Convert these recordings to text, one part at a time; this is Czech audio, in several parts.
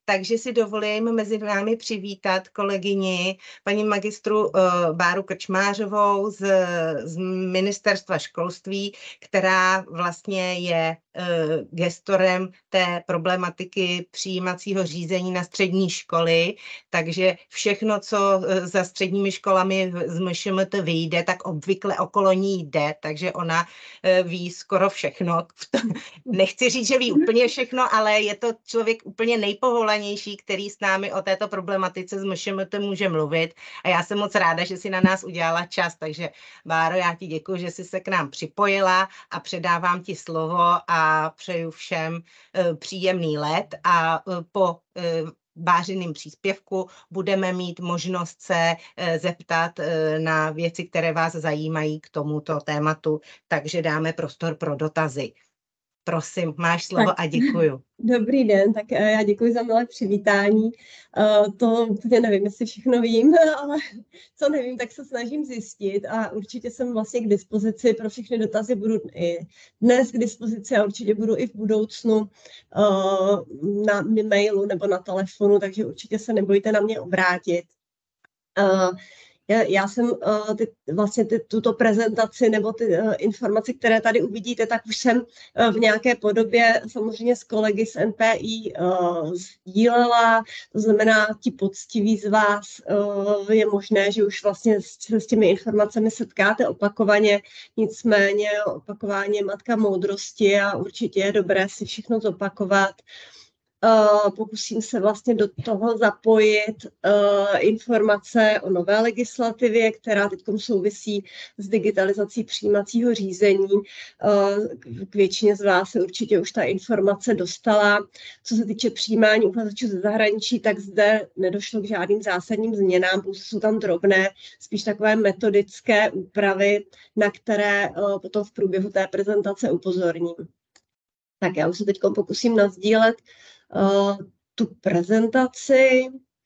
takže si dovolím mezi námi přivítat kolegyni paní magistru Báru Krčmářovou z Ministerstva školství, která vlastně je gestorem té problematiky přijímacího řízení na střední školy, takže všechno, co za středními školami z MŠMT vyjde, tak obvykle okolo ní jde, takže ona ví skoro všechno. Nechci říct, že ví úplně všechno, ale je to člověk úplně nejpovolanější, který s námi o této problematice z MŠMT může mluvit. A já jsem moc ráda, že si na nás udělala čas, takže Báro, já ti děkuji, že jsi se k nám připojila a předávám ti slovo a přeju všem příjemný let a po Bářiným příspěvku budeme mít možnost se zeptat na věci, které vás zajímají k tomuto tématu, takže dáme prostor pro dotazy. Prosím, máš slovo tak. A děkuju. Dobrý den, tak já děkuji za milé přivítání. To úplně nevím, jestli všechno vím, ale co nevím, tak se snažím zjistit a určitě jsem vlastně k dispozici pro všechny dotazy, budu i dnes k dispozici a určitě budu i v budoucnu na mailu nebo na telefonu, takže určitě se nebojte na mě obrátit. Já jsem tuto prezentaci nebo ty informace, které tady uvidíte, tak už jsem v nějaké podobě samozřejmě s kolegy z NPI sdílela. To znamená, ti poctiví z vás je možné, že už vlastně s těmi informacemi setkáte opakovaně, nicméně opakování je matka moudrosti a určitě je dobré si všechno zopakovat. Pokusím se vlastně do toho zapojit informace o nové legislativě, která teď souvisí s digitalizací přijímacího řízení. K většině z vás se určitě už ta informace dostala. Co se týče přijímání uchazečů ze zahraničí, tak zde nedošlo k žádným zásadním změnám, pouze jsou tam drobné, spíš takové metodické úpravy, na které potom v průběhu té prezentace upozorním. Tak já už se teď pokusím nasdílet tu prezentaci.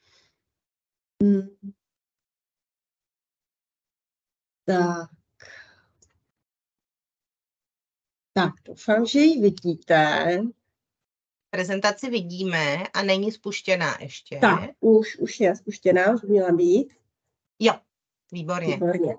Tak, doufám, že ji vidíte. Prezentaci vidíme a není spuštěná ještě. Tak, už je spuštěná, už měla být. Jo, výborně.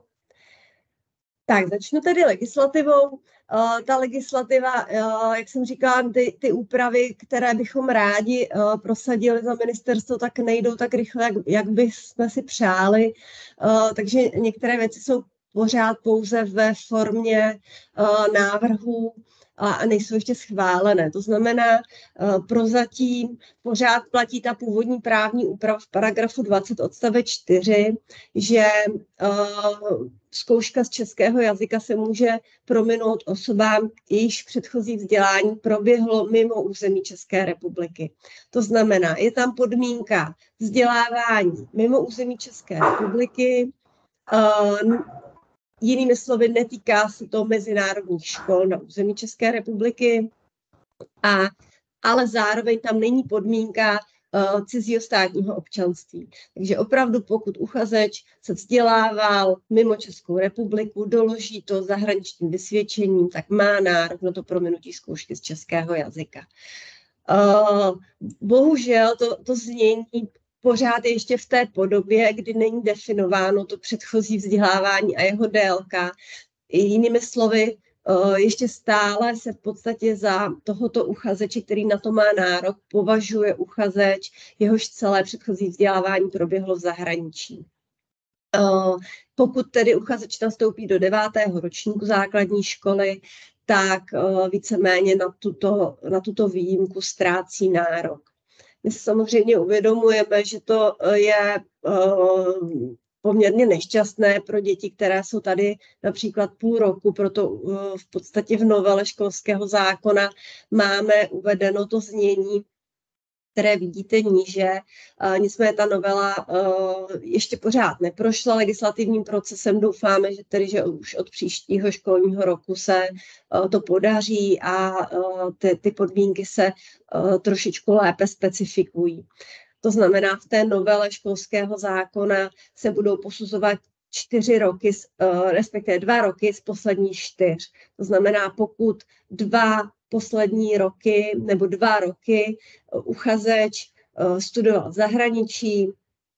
Tak, začnu tedy legislativou. Ta legislativa, jak jsem říkala, ty úpravy, které bychom rádi prosadili za ministerstvo, tak nejdou tak rychle, jak bychom si přáli. Takže některé věci jsou pořád pouze ve formě návrhů a nejsou ještě schválené. To znamená, prozatím pořád platí ta původní právní úprava v paragrafu 20 odstavec 4, že zkouška z českého jazyka se může prominout osobám, jejichž předchozí vzdělání proběhlo mimo území České republiky. To znamená, je tam podmínka vzdělávání mimo území České republiky, jinými slovy, netýká se to mezinárodních škol na území České republiky, ale zároveň tam není podmínka cizího státního občanství. Takže opravdu, pokud uchazeč se vzdělával mimo Českou republiku, doloží to zahraničním vysvědčením, tak má nárok na to prominutí zkoušky z českého jazyka. Bohužel to znění pořád ještě v té podobě, kdy není definováno to předchozí vzdělávání a jeho délka. Jinými slovy, ještě stále se v podstatě za tohoto uchazeče, který na to má nárok, považuje uchazeč, jehož celé předchozí vzdělávání proběhlo v zahraničí. Pokud tedy uchazeč nastoupí do 9. ročníku základní školy, tak víceméně na tuto výjimku ztrácí nárok. My si samozřejmě uvědomujeme, že to je poměrně nešťastné pro děti, které jsou tady například půl roku, proto v podstatě v novele školského zákona máme uvedeno to znění, které vidíte níže. Nicméně ta novela ještě pořád neprošla legislativním procesem. Doufáme, že už od příštího školního roku se to podaří a ty podmínky se trošičku lépe specifikují. To znamená, v té novele školského zákona se budou posuzovat 4 roky, respektive 2 roky z posledních 4. To znamená, pokud 2 poslední roky nebo 2 roky uchazeč studoval v zahraničí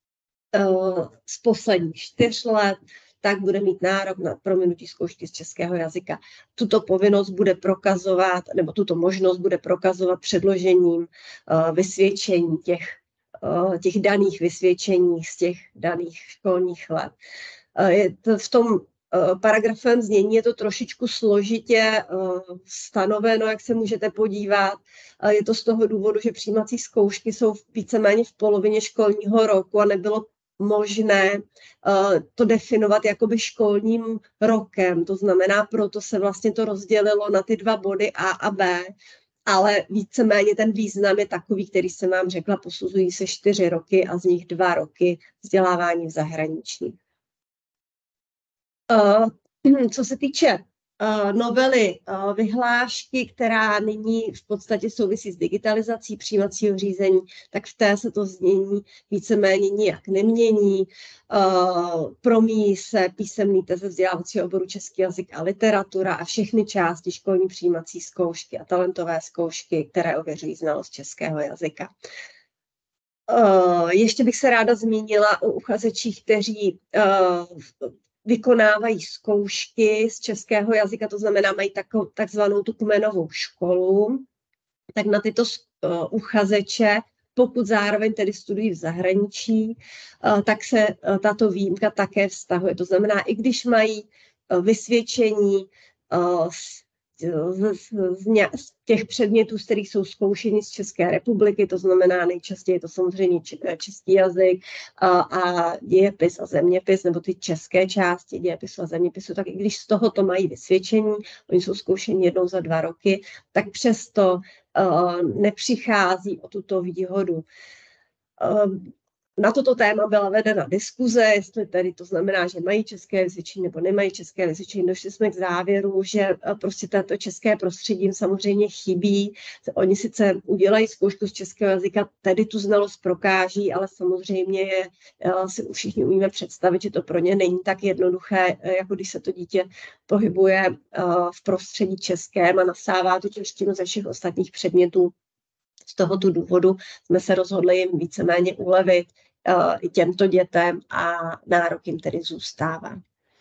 z posledních 4 let, tak bude mít nárok na prominutí zkoušky z českého jazyka. Tuto povinnost bude prokazovat, nebo tuto možnost bude prokazovat předložením vysvědčení těch daných vysvědčení z těch daných školních let. V tom paragrafem znění je to trošičku složitě stanoveno, jak se můžete podívat. Je to z toho důvodu, že přijímací zkoušky jsou víceméně v polovině školního roku a nebylo možné to definovat jakoby školním rokem. To znamená, proto se vlastně to rozdělilo na ty 2 body A a B, ale víceméně ten význam je takový, který jsem vám řekla, posuzují se 4 roky a z nich 2 roky vzdělávání v zahraničí. Co se týče novely vyhlášky, která nyní v podstatě souvisí s digitalizací přijímacího řízení, tak v té se to znění víceméně nijak nemění. Promíjí se písemný test ze vzdělávacího oboru český jazyk a literatura a všechny části školní přijímací zkoušky a talentové zkoušky, které ověřují znalost českého jazyka. Ještě bych se ráda zmínila o uchazečích, kteří vykonávají zkoušky z českého jazyka, to znamená, mají takzvanou tu kmenovou školu, tak na tyto uchazeče, pokud zároveň tedy studují v zahraničí, tak se tato výjimka také vztahuje. To znamená, i když mají vysvědčení z těch předmětů, z kterých jsou zkoušeni z České republiky, to znamená nejčastěji je to samozřejmě český jazyk a dějepis a zeměpis, nebo ty české části dějepisu a zeměpisu, tak i když z tohoto mají vysvědčení, oni jsou zkoušeni jednou za 2 roky, tak přesto nepřichází o tuto výhodu. Na toto téma byla vedena diskuze, jestli tedy to znamená, že mají české vysvědčení nebo nemají české vysvědčení. Došli jsme k závěru, že prostě tato české prostředí jim samozřejmě chybí. Oni sice udělají zkoušku z českého jazyka, tedy tu znalost prokáží, ale samozřejmě si všichni umíme představit, že to pro ně není tak jednoduché, jako když se to dítě pohybuje v prostředí českém a nasává tu češtinu ze všech ostatních předmětů. Z tohoto důvodu jsme se rozhodli jim víceméně ulevit těmto dětem a nárok jim tedy zůstává.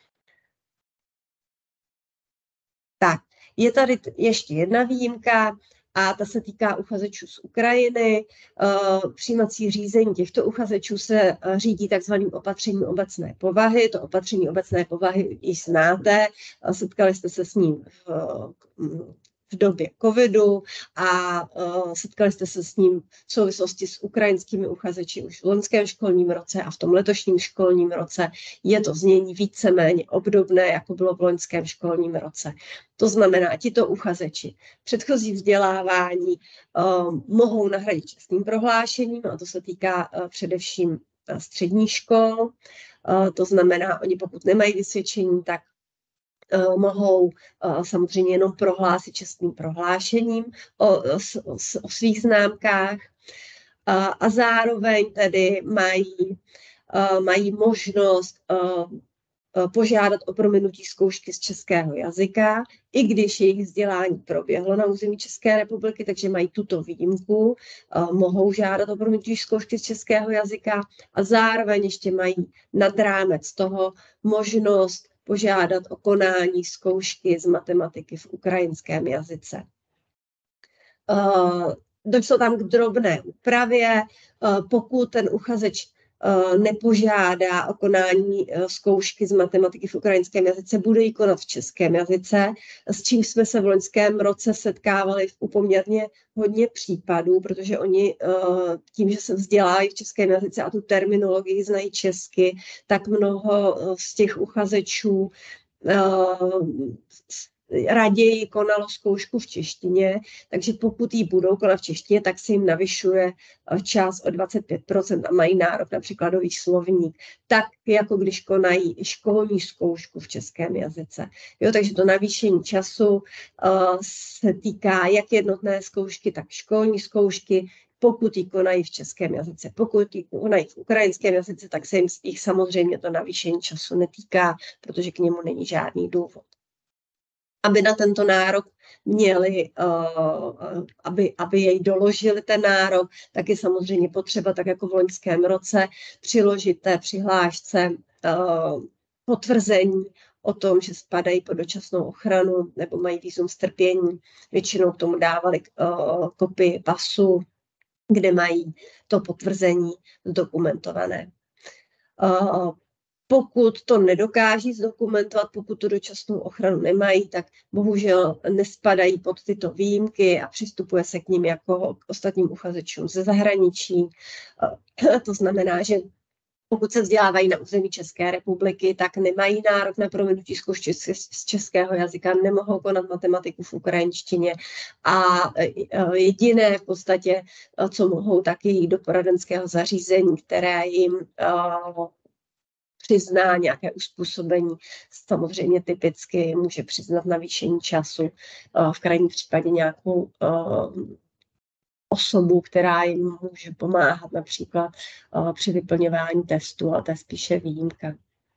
Tak, je tady ještě jedna výjimka a ta se týká uchazečů z Ukrajiny. Přijímací řízení těchto uchazečů se řídí takzvaným opatřením obecné povahy. To opatření obecné povahy již znáte, setkali jste se s ním v době covidu a setkali jste se s ním v souvislosti s ukrajinskými uchazeči už v loňském školním roce a v tom letošním školním roce. Je to znění víceméně obdobné, jako bylo v loňském školním roce. To znamená, tito uchazeči předchozí vzdělávání mohou nahradit čestným prohlášením, a to se týká především středních škol. To znamená, oni pokud nemají vysvědčení, tak mohou samozřejmě jenom prohlásit čestným prohlášením o svých známkách a zároveň tedy mají možnost požádat o prominutí zkoušky z českého jazyka, i když jejich vzdělání proběhlo na území České republiky, takže mají tuto výjimku, mohou žádat o prominutí zkoušky z českého jazyka a zároveň ještě mají nad rámec toho možnost požádat o konání zkoušky z matematiky v ukrajinském jazyce. Došlo tam k drobné úpravě, pokud ten uchazeč nepožádá o konání zkoušky z matematiky v ukrajinském jazyce, bude ji konat v českém jazyce, s čím jsme se v loňském roce setkávali u poměrně hodně případů, protože oni tím, že se vzdělají v českém jazyce a tu terminologii znají česky, tak mnoho z těch uchazečů raději konalo zkoušku v češtině, takže pokud ji budou konat v češtině, tak se jim navyšuje čas o 25% a mají nárok na překladový slovník, tak jako když konají školní zkoušku v českém jazyce. Jo, takže to navýšení času se týká jak jednotné zkoušky, tak školní zkoušky, pokud ji konají v českém jazyce. Pokud ji konají v ukrajinském jazyce, tak se jich samozřejmě to navýšení času netýká, protože k němu není žádný důvod. aby na tento nárok měli, aby jej doložili ten nárok, tak je samozřejmě potřeba, tak jako v loňském roce, přiložit té přihlášce potvrzení o tom, že spadají pod dočasnou ochranu nebo mají vízum strpění. Většinou k tomu dávali kopii pasu, kde mají to potvrzení zdokumentované. Pokud to nedokáží zdokumentovat, pokud tu dočasnou ochranu nemají, tak bohužel nespadají pod tyto výjimky a přistupuje se k ním jako k ostatním uchazečům ze zahraničí. To znamená, že pokud se vzdělávají na území České republiky, tak nemají nárok na prominutí zkoušky z českého jazyka, nemohou konat matematiku v ukrajinštině a jediné v podstatě, co mohou, tak je jít do poradenského zařízení, které jim přizná nějaké uspůsobení. Samozřejmě typicky může přiznat navýšení času, v krajním případě nějakou osobu, která jim může pomáhat například při vyplňování testu, a to je spíše výjimka.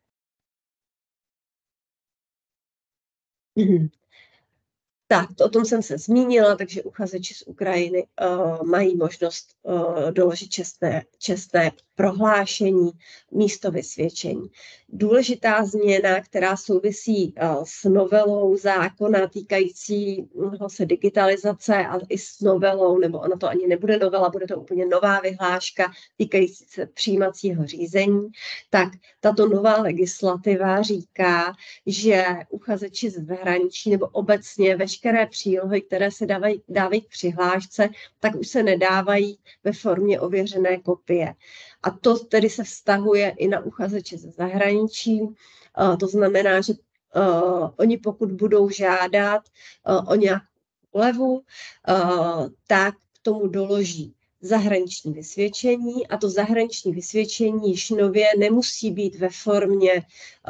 Tak, o tom jsem se zmínila, takže uchazeči z Ukrajiny mají možnost doložit čestné prohlášení místo vysvědčení. Důležitá změna, která souvisí s novelou zákona týkajícího se digitalizace a i s novelou, nebo ona to ani nebude novela, bude to úplně nová vyhláška týkající se přijímacího řízení, tak tato nová legislativa říká, že uchazeči z zahraničí nebo obecně veškeré přílohy, které se dávají k přihlášce, tak už se nedávají ve formě ověřené kopie. A to tedy se vztahuje i na uchazeče ze zahraničí. To znamená, že oni pokud budou žádat o nějakou úlevu, tak k tomu doloží zahraniční vysvědčení a to zahraniční vysvědčení již nově nemusí být ve formě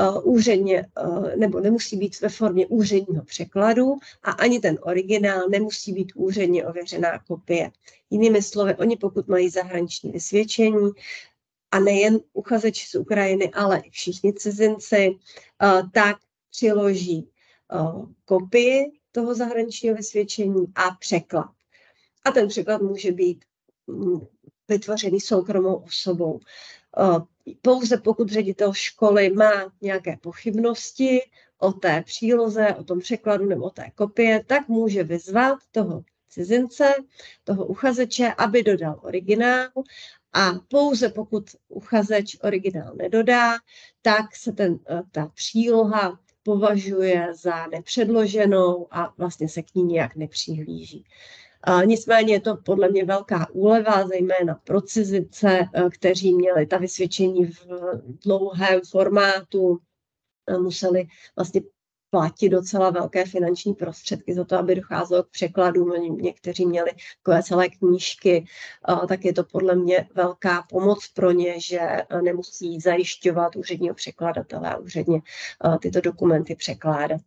nemusí být ve formě úředního překladu a ani ten originál nemusí být úředně ověřená kopie. Jinými slovy, oni pokud mají zahraniční vysvědčení, a nejen uchazeči z Ukrajiny, ale i všichni cizinci, tak přiloží kopii toho zahraničního vysvědčení a překlad. A ten překlad může být vytvořený soukromou osobou. Pouze pokud ředitel školy má nějaké pochybnosti o té příloze, o tom překladu nebo o té kopie, tak může vyzvat toho cizince, toho uchazeče, aby dodal originál. A pouze pokud uchazeč originál nedodá, tak se ta příloha považuje za nepředloženou a vlastně se k ní nějak nepřihlíží. Nicméně je to podle mě velká úleva, zejména pro cizince, kteří měli ta vysvědčení v dlouhém formátu, museli vlastně platit docela velké finanční prostředky za to, aby docházelo k překladům. Někteří měli takové celé knížky, tak je to podle mě velká pomoc pro ně, že nemusí zajišťovat úředního překladatele a úředně tyto dokumenty překládat.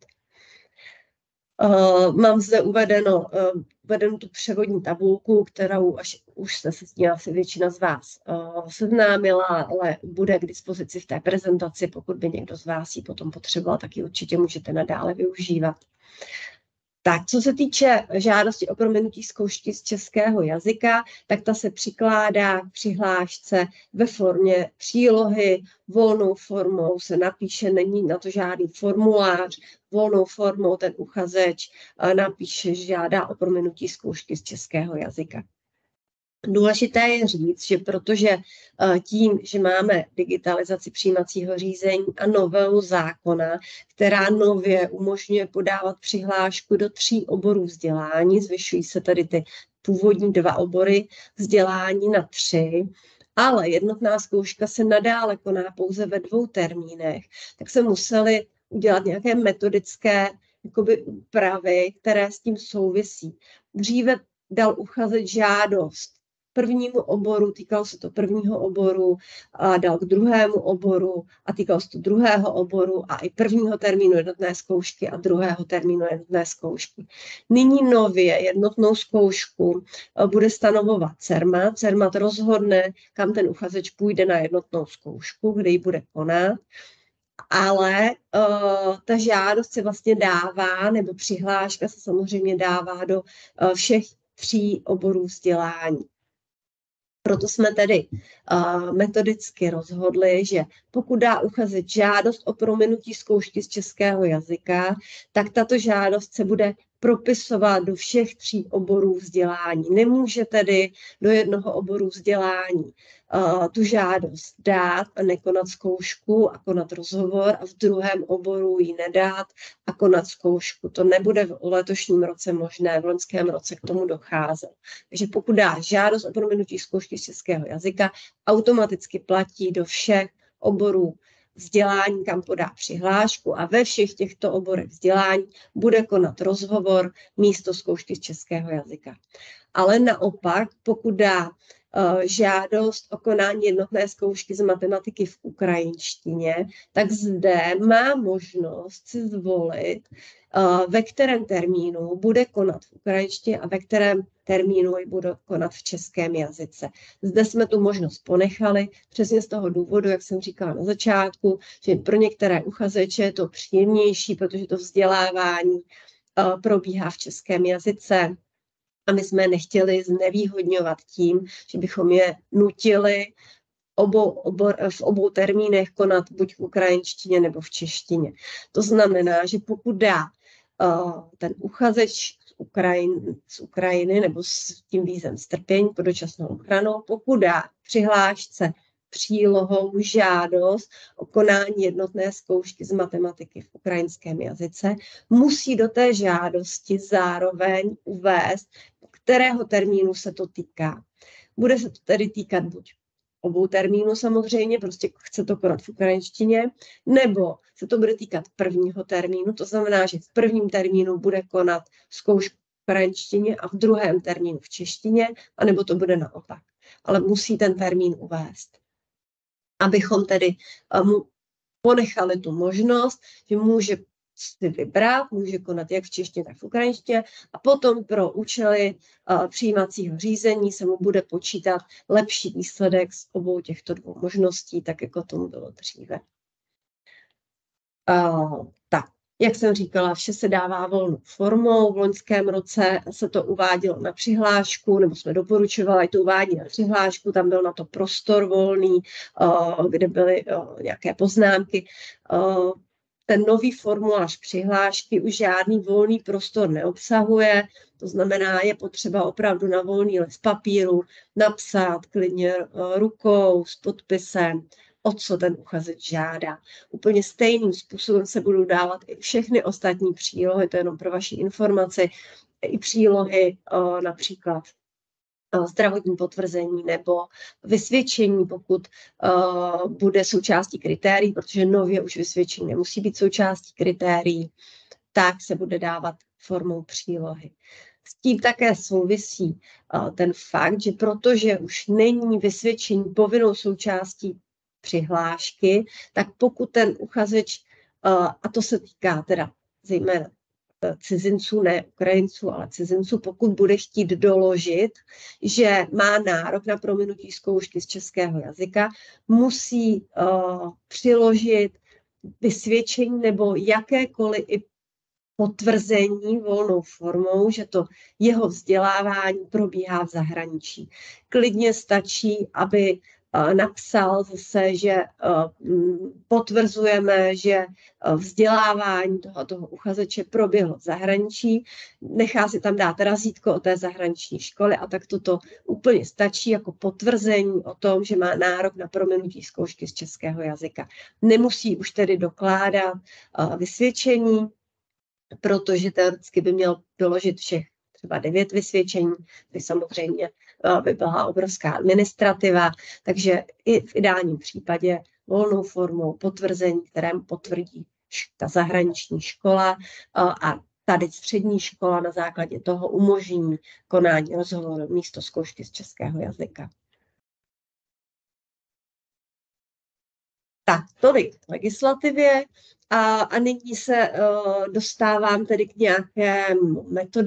Mám zde uvedenou tu převodní tabulku, kterou už se s ní asi většina z vás seznámila, ale bude k dispozici v té prezentaci. Pokud by někdo z vás ji potom potřeboval, tak ji určitě můžete nadále využívat. Tak, co se týče žádosti o prominutí zkoušky z českého jazyka, tak ta se přikládá k přihlášce ve formě přílohy, volnou formou se napíše, není na to žádný formulář, volnou formou ten uchazeč napíše, že žádá o prominutí zkoušky z českého jazyka. Důležité je říct, že protože tím, že máme digitalizaci přijímacího řízení a novelu zákona, která nově umožňuje podávat přihlášku do 3 oborů vzdělání, zvyšují se tady ty původní 2 obory vzdělání na 3, ale jednotná zkouška se nadále koná pouze ve 2 termínech, tak se museli udělat nějaké metodické úpravy, které s tím souvisí. Dříve dal uchazeč žádost prvnímu oboru, týkalo se to prvního oboru, a dal k druhému oboru a týkalo se to druhého oboru a i prvního termínu jednotné zkoušky a druhého termínu jednotné zkoušky. Nyní nově jednotnou zkoušku bude stanovovat CERMAT. CERMAT rozhodne, kam ten uchazeč půjde na jednotnou zkoušku, kde ji bude konat. ale ta žádost se vlastně dává, nebo přihláška se samozřejmě dává do všech 3 oborů vzdělání. Proto jsme tedy metodicky rozhodli, že pokud dá uchazeč žádost o prominutí zkoušky z českého jazyka, tak tato žádost se bude propisovat do všech 3 oborů vzdělání. Nemůže tedy do jednoho oboru vzdělání tu žádost dát a nekonat zkoušku a konat rozhovor a v druhém oboru ji nedát a konat zkoušku. To nebude v letošním roce možné, v loňském roce k tomu docházelo. Takže pokud dá žádost o prominutí zkoušky z českého jazyka, automaticky platí do všech oborů vzdělání, kam podá přihlášku a ve všech těchto oborech vzdělání bude konat rozhovor místo zkoušky z českého jazyka. Ale naopak, pokud dá žádost o konání jednotné zkoušky z matematiky v ukrajinštině, tak zde má možnost si zvolit, ve kterém termínu bude konat v ukrajinštině a ve kterém termínu ji bude konat v českém jazyce. Zde jsme tu možnost ponechali, přesně z toho důvodu, jak jsem říkala na začátku, že pro některé uchazeče je to příjemnější, protože to vzdělávání probíhá v českém jazyce. A my jsme nechtěli znevýhodňovat tím, že bychom je nutili v obou termínech konat buď v ukrajinštině nebo v češtině. To znamená, že pokud dá ten uchazeč z Ukrajiny nebo s tím vízem strpění pod dočasnou ochranou, pokud dá přihlášce přílohou žádost o konání jednotné zkoušky z matematiky v ukrajinském jazyce, musí do té žádosti zároveň uvést, kterého termínu se to týká. Bude se to tedy týkat buď obou termínů samozřejmě, prostě chce to konat v ukrajinštině, nebo se to bude týkat prvního termínu, to znamená, že v prvním termínu bude konat zkoušku v ukrajinštině a v druhém termínu v češtině, anebo to bude naopak. Ale musí ten termín uvést. Abychom tedy mu ponechali tu možnost, že může si vybrat, může konat jak v češtině, tak v ukrajinštině a potom pro účely přijímacího řízení se mu bude počítat lepší výsledek z obou těchto 2 možností, tak jako tomu bylo dříve. Tak, jak jsem říkala, vše se dává volnou formou. V loňském roce se to uvádělo na přihlášku, nebo jsme doporučovali to uvádí na přihlášku, tam byl na to prostor volný, kde byly nějaké poznámky. Ten nový formulář přihlášky už žádný volný prostor neobsahuje, to znamená, je potřeba opravdu na volný list papíru napsat klidně rukou s podpisem, o co ten uchazeč žádá. Úplně stejným způsobem se budou dávat i všechny ostatní přílohy, to je jenom pro vaši informaci, i přílohy například zdravotní potvrzení nebo vysvědčení, pokud bude součástí kritérií, protože nově už vysvědčení nemusí být součástí kritérií, tak se bude dávat formou přílohy. S tím také souvisí ten fakt, že protože už není vysvědčení povinnou součástí přihlášky, tak pokud ten uchazeč, a to se týká teda zejména cizinců, ne Ukrajinců, ale cizinců, pokud bude chtít doložit, že má nárok na prominutí zkoušky z českého jazyka, musí přiložit vysvědčení nebo jakékoliv i potvrzení volnou formou, že to jeho vzdělávání probíhá v zahraničí. Klidně stačí, aby napsal zase, že potvrzujeme, že vzdělávání toho uchazeče proběhlo v zahraničí, nechá si tam dát razítko o té zahraniční školy a tak toto úplně stačí jako potvrzení o tom, že má nárok na prominutí zkoušky z českého jazyka. Nemusí už tedy dokládat vysvědčení, protože teoreticky by měl doložit všech třeba 9 vysvědčení, to samozřejmě by byla obrovská administrativa, takže i v ideálním případě volnou formou potvrzení, kterému potvrdí ta zahraniční škola a tady střední škola na základě toho umožní konání rozhovoru místo zkoušky z českého jazyka. Tak, tolik k legislativě. A nyní se dostávám tedy k nějakému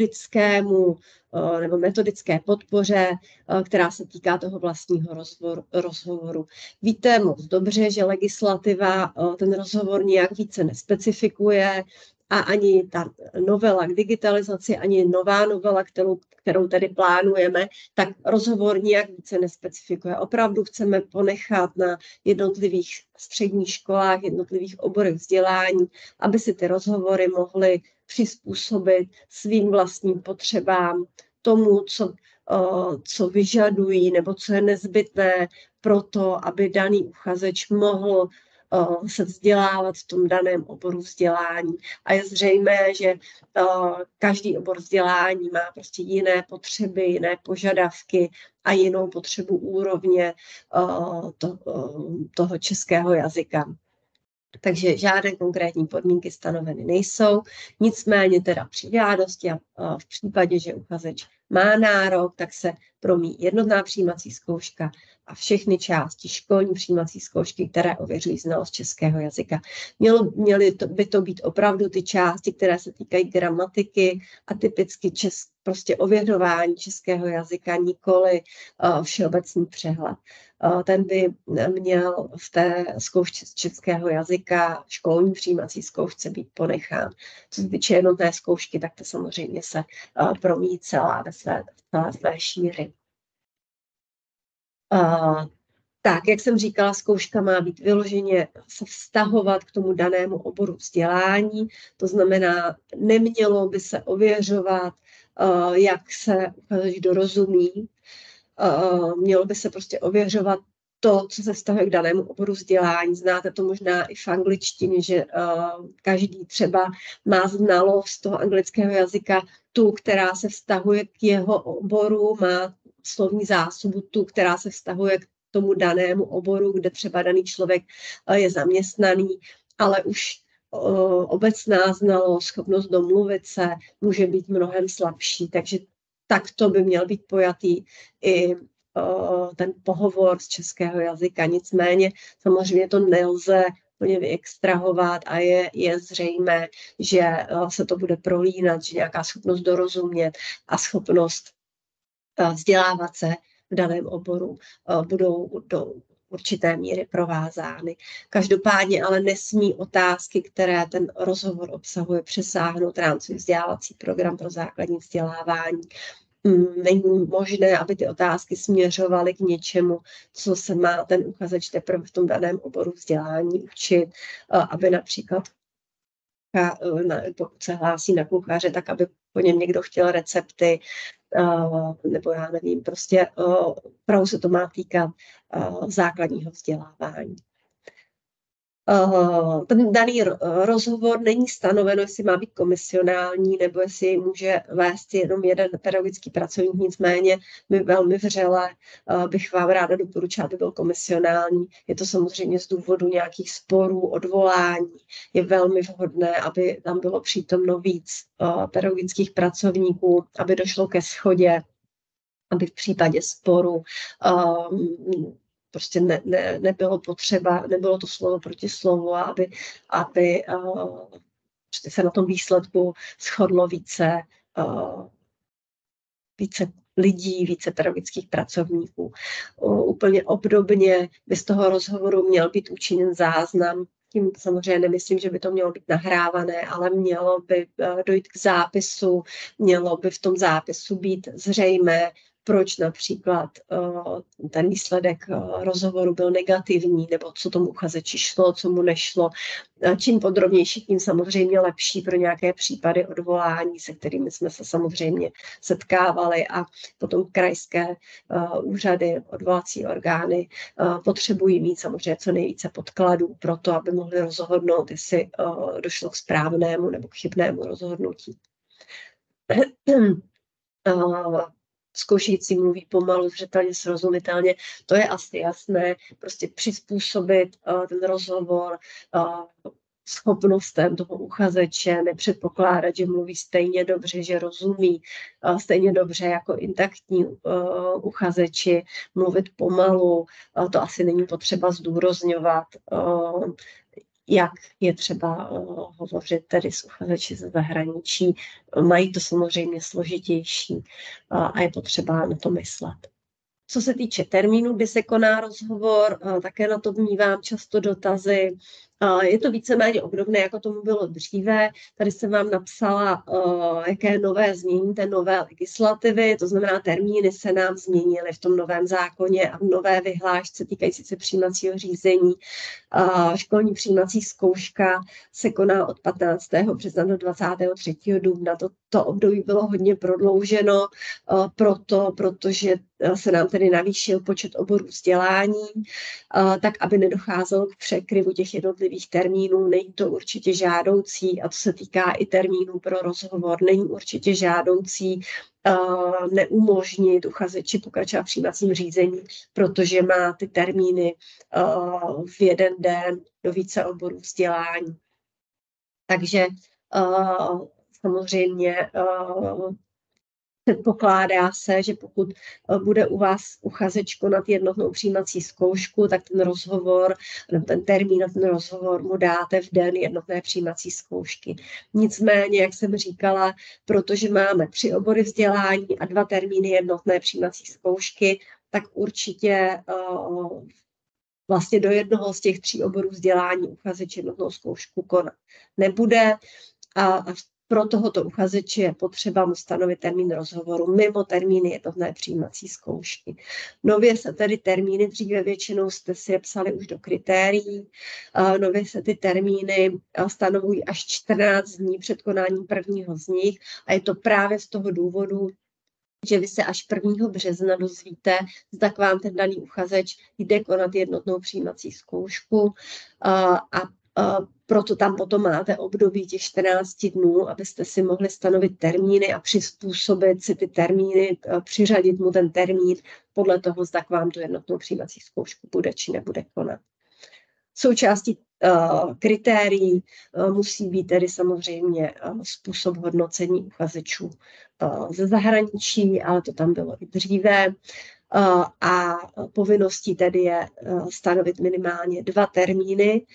metodické podpoře, která se týká toho vlastního rozhovoru. Víte moc dobře, že legislativa ten rozhovor nijak více nespecifikuje, a ani ta novela k digitalizaci, ani nová novela, kterou tady plánujeme, tak rozhovor nijak více nespecifikuje. Opravdu chceme ponechat na jednotlivých středních školách, jednotlivých oborech vzdělání, aby si ty rozhovory mohly přizpůsobit svým vlastním potřebám, tomu, co vyžadují, nebo co je nezbytné pro to, aby daný uchazeč mohl se vzdělávat v tom daném oboru vzdělání. A je zřejmé, že každý obor vzdělání má prostě jiné potřeby, jiné požadavky a jinou potřebu úrovně toho českého jazyka. Takže žádné konkrétní podmínky stanoveny nejsou, nicméně teda při žádosti a v případě, že uchazeč má nárok, tak se promí jednotná přijímací zkouška a všechny části školní přijímací zkoušky, které ověřují znalost českého jazyka. Měly by to být opravdu ty části, které se týkají gramatiky a typicky prostě ověřování českého jazyka, nikoli všeobecný přehled. Ten by měl v té zkoušce z českého jazyka, školní přijímací zkoušce, být ponechán. Co se týče jednotné zkoušky, tak to samozřejmě se promíjí celá ve své šíři. Tak, jak jsem říkala, zkouška má být vyloženě se vztahovat k tomu danému oboru vzdělání, to znamená, nemělo by se ověřovat, jak se uchazeč dorozumí, mělo by se prostě ověřovat to, co se vztahuje k danému oboru vzdělání. Znáte to možná i v angličtině, že každý třeba má znalost toho anglického jazyka, tu, která se vztahuje k jeho oboru, má slovní zásobu, tu, která se vztahuje k tomu danému oboru, kde třeba daný člověk je zaměstnaný, ale už obecná znalost, schopnost domluvit se může být mnohem slabší, takže takto by měl být pojatý i ten pohovor z českého jazyka. Nicméně samozřejmě to nelze úplně vyextrahovat a je zřejmé, že se to bude prolínat, že nějaká schopnost dorozumět a schopnost vzdělávat se v daném oboru budou do určité míry provázány. Každopádně ale nesmí otázky, které ten rozhovor obsahuje, přesáhnout rámcový vzdělávací program pro základní vzdělávání. Není možné, aby ty otázky směřovaly k něčemu, co se má ten uchazeč teprve v tom daném oboru vzdělání učit, aby například pokud se hlásí na kuchaře, tak aby po něm někdo chtěl recepty, nebo já nevím, prostě opravdu se to má týkat základního vzdělávání. Ten daný rozhovor není stanoveno, jestli má být komisionální, nebo jestli může vést jenom jeden pedagogický pracovník, nicméně my velmi vřele bych vám ráda doporučila, aby byl komisionální. Je to samozřejmě z důvodu nějakých sporů, odvolání. Je velmi vhodné, aby tam bylo přítomno víc pedagogických pracovníků, aby došlo ke shodě, aby v případě sporu prostě nebylo potřeba, nebylo to slovo proti slovu, aby se na tom výsledku shodlo více lidí, více pedagogických pracovníků. Úplně obdobně by z toho rozhovoru měl být učiněn záznam. Tím samozřejmě nemyslím, že by to mělo být nahrávané, ale mělo by dojít k zápisu, mělo by v tom zápisu být zřejmé, proč například ten výsledek rozhovoru byl negativní, nebo co tomu uchazeči šlo, co mu nešlo. Čím podrobnější, tím samozřejmě lepší pro nějaké případy odvolání, se kterými jsme se samozřejmě setkávali, a potom krajské úřady, odvolací orgány potřebují mít samozřejmě co nejvíce podkladů pro to, aby mohli rozhodnout, jestli došlo k správnému nebo k chybnému rozhodnutí. Zkoušející mluví pomalu, zřetelně, srozumitelně, to je asi jasné, prostě přizpůsobit ten rozhovor schopnostem toho uchazeče, nepředpokládat, že mluví stejně dobře, že rozumí stejně dobře jako intaktní uchazeči, mluvit pomalu, to asi není potřeba zdůrazňovat, jak je třeba hovořit tedy s uchazeči ze zahraničí. Mají to samozřejmě složitější a je potřeba na to myslet. Co se týče termínu, kdy se koná rozhovor, také na to vnímám často dotazy. Je to víceméně obdobné, jako tomu bylo dříve. Tady jsem vám napsala, jaké nové znění té nové legislativy, to znamená, termíny se nám změnily v tom novém zákoně a v nové vyhlášce týkající se přijímacího řízení. Školní přijímací zkouška se koná od 15. března do 23. dubna. To období bylo hodně prodlouženo, protože se nám tedy navýšil počet oborů vzdělání, tak aby nedocházelo k překryvu těch jednotlivých termínů. Není to určitě žádoucí, a to se týká i termínů pro rozhovor, není určitě žádoucí neumožnit uchazeči pokračovat v přijímacím řízení, protože má ty termíny v jeden den do více oborů vzdělání. Takže samozřejmě předpokládá se, že pokud bude u vás uchazeč konat jednotnou přijímací zkoušku, tak ten rozhovor, ten termín na ten rozhovor mu dáte v den jednotné přijímací zkoušky. Nicméně, jak jsem říkala, protože máme 3 obory vzdělání a 2 termíny jednotné přijímací zkoušky, tak určitě vlastně do jednoho z těch 3 oborů vzdělání uchazeč jednotnou zkoušku konat nebude a pro tohoto uchazeče je potřeba mu stanovit termín rozhovoru mimo termíny jednotné přijímací zkoušky. Nově se tedy termíny, dříve většinou jste si je psali už do kritérií, nově se ty termíny stanovují až 14 dní před konáním prvního z nich a je to právě z toho důvodu, že vy se až 1. března dozvíte, zda k vám ten daný uchazeč jde konat jednotnou přijímací zkoušku a proto tam potom máte období těch 14 dnů, abyste si mohli stanovit termíny a přizpůsobit si ty termíny, přiřadit mu ten termín podle toho, zda k vám tu jednotnou přijímací zkoušku bude či nebude konat. Součástí kritérií musí být tedy samozřejmě způsob hodnocení uchazečů ze zahraničí, ale to tam bylo i dříve. A povinností tedy je stanovit minimálně 2 termíny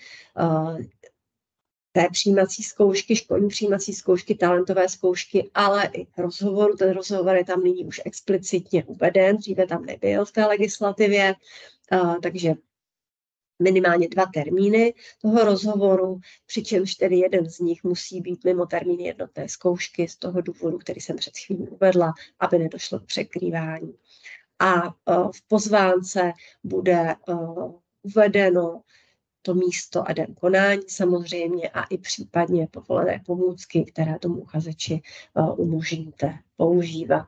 té přijímací zkoušky, školní přijímací zkoušky, talentové zkoušky, ale i rozhovoru. Ten rozhovor je tam nyní už explicitně uveden, dříve tam nebyl v té legislativě, takže minimálně 2 termíny toho rozhovoru, přičemž tedy jeden z nich musí být mimo termíny jednotné zkoušky z toho důvodu, který jsem před chvílí uvedla, aby nedošlo k překrývání. A v pozvánce bude uvedeno to místo a den konání samozřejmě a i případně povolené pomůcky, které tomu uchazeči umožníte používat.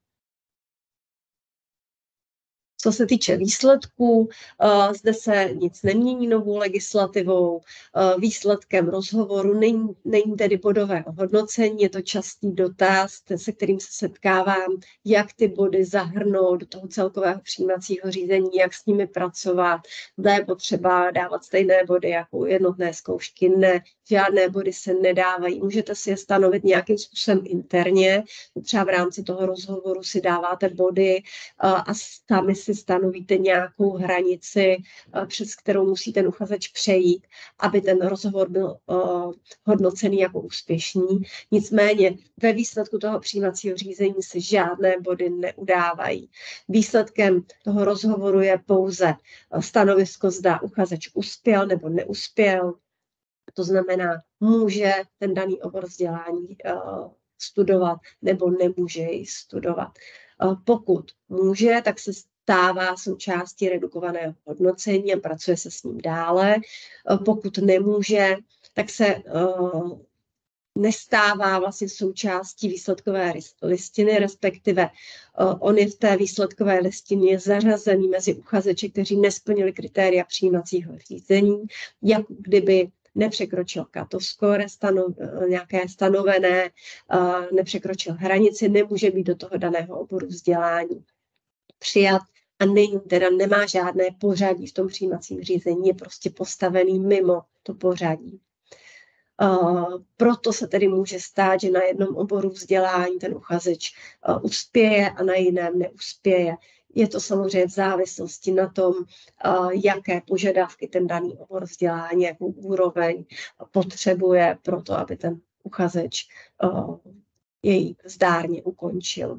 Co se týče výsledků, zde se nic nemění novou legislativou. Výsledkem rozhovoru není tedy bodové hodnocení, je to častý dotaz, se kterým se setkávám, jak ty body zahrnout do toho celkového přijímacího řízení, jak s nimi pracovat. Zde je potřeba dávat stejné body jako u jednotné zkoušky. Ne, žádné body se nedávají. Můžete si je stanovit nějakým způsobem interně, třeba v rámci toho rozhovoru si dáváte body a sami si stanovíte nějakou hranici, přes kterou musí ten uchazeč přejít, aby ten rozhovor byl hodnocený jako úspěšný. Nicméně ve výsledku toho přijímacího řízení se žádné body neudávají. Výsledkem toho rozhovoru je pouze stanovisko, zda uchazeč uspěl nebo neuspěl. To znamená, může ten daný obor vzdělání studovat nebo nemůže ji studovat. Pokud může, tak se stává součástí redukovaného hodnocení a pracuje se s ním dále. Pokud nemůže, tak se nestává vlastně součástí výsledkové listiny, respektive on je v té výsledkové listině zařazený mezi uchazeče, kteří nesplnili kritéria přijímacího řízení, jako kdyby nepřekročil cut-off score, nějaké stanovené, nepřekročil hranici, nemůže být do toho daného oboru vzdělání přijat a nemá žádné pořadí v tom přijímacím řízení, je prostě postavený mimo to pořadí. Proto se tedy může stát, že na jednom oboru vzdělání ten uchazeč uspěje a na jiném neuspěje. Je to samozřejmě v závislosti na tom, jaké požadavky ten daný obor vzdělání, jakou úroveň potřebuje pro to, aby ten uchazeč jej zdárně ukončil.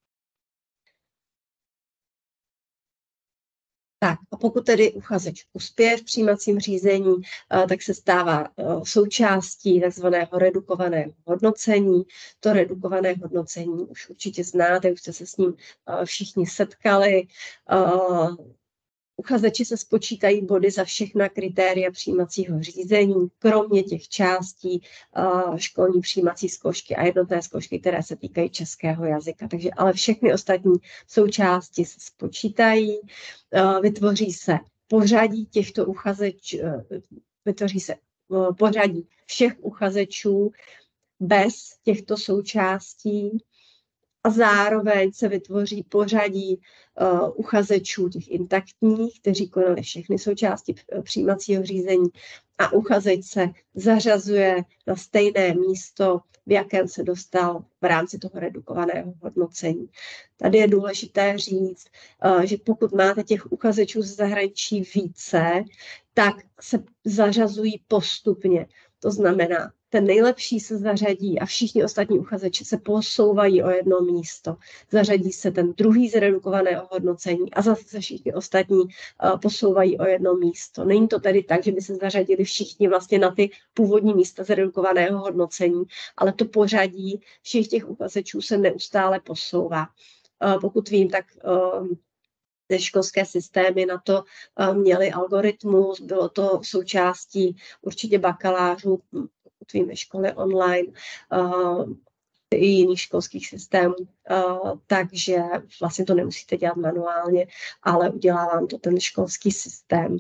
Tak a pokud tedy uchazeč uspěje v přijímacím řízení, tak se stává součástí takzvaného redukovaného hodnocení. To redukované hodnocení už určitě znáte, už jste se s ním všichni setkali. Uchazeči se spočítají body za všechna kritéria přijímacího řízení, kromě těch částí školní přijímací zkoušky a jednotné zkoušky, které se týkají českého jazyka. Takže ale všechny ostatní součásti se spočítají, vytvoří se pořadí těchto uchazečů, vytvoří se pořadí všech uchazečů bez těchto součástí. A zároveň se vytvoří pořadí uchazečů těch intaktních, kteří konali všechny součásti přijímacího řízení a uchazeč se zařazuje na stejné místo, v jakém se dostal v rámci toho redukovaného hodnocení. Tady je důležité říct, že pokud máte těch uchazečů z zahraničí více, tak se zařazují postupně. To znamená, ten nejlepší se zařadí a všichni ostatní uchazeči se posouvají o jedno místo. Zařadí se ten druhý z redukovaného hodnocení a zase všichni ostatní posouvají o jedno místo. Není to tedy tak, že by se zařadili všichni vlastně na ty původní místa z redukovaného hodnocení, ale to pořadí všech těch uchazečů se neustále posouvá. Pokud vím, tak ty školské systémy na to měly algoritmus, bylo to součástí určitě bakalářů, tvými školy online i jiných školských systémů, takže vlastně to nemusíte dělat manuálně, ale udělá vám to ten školský systém.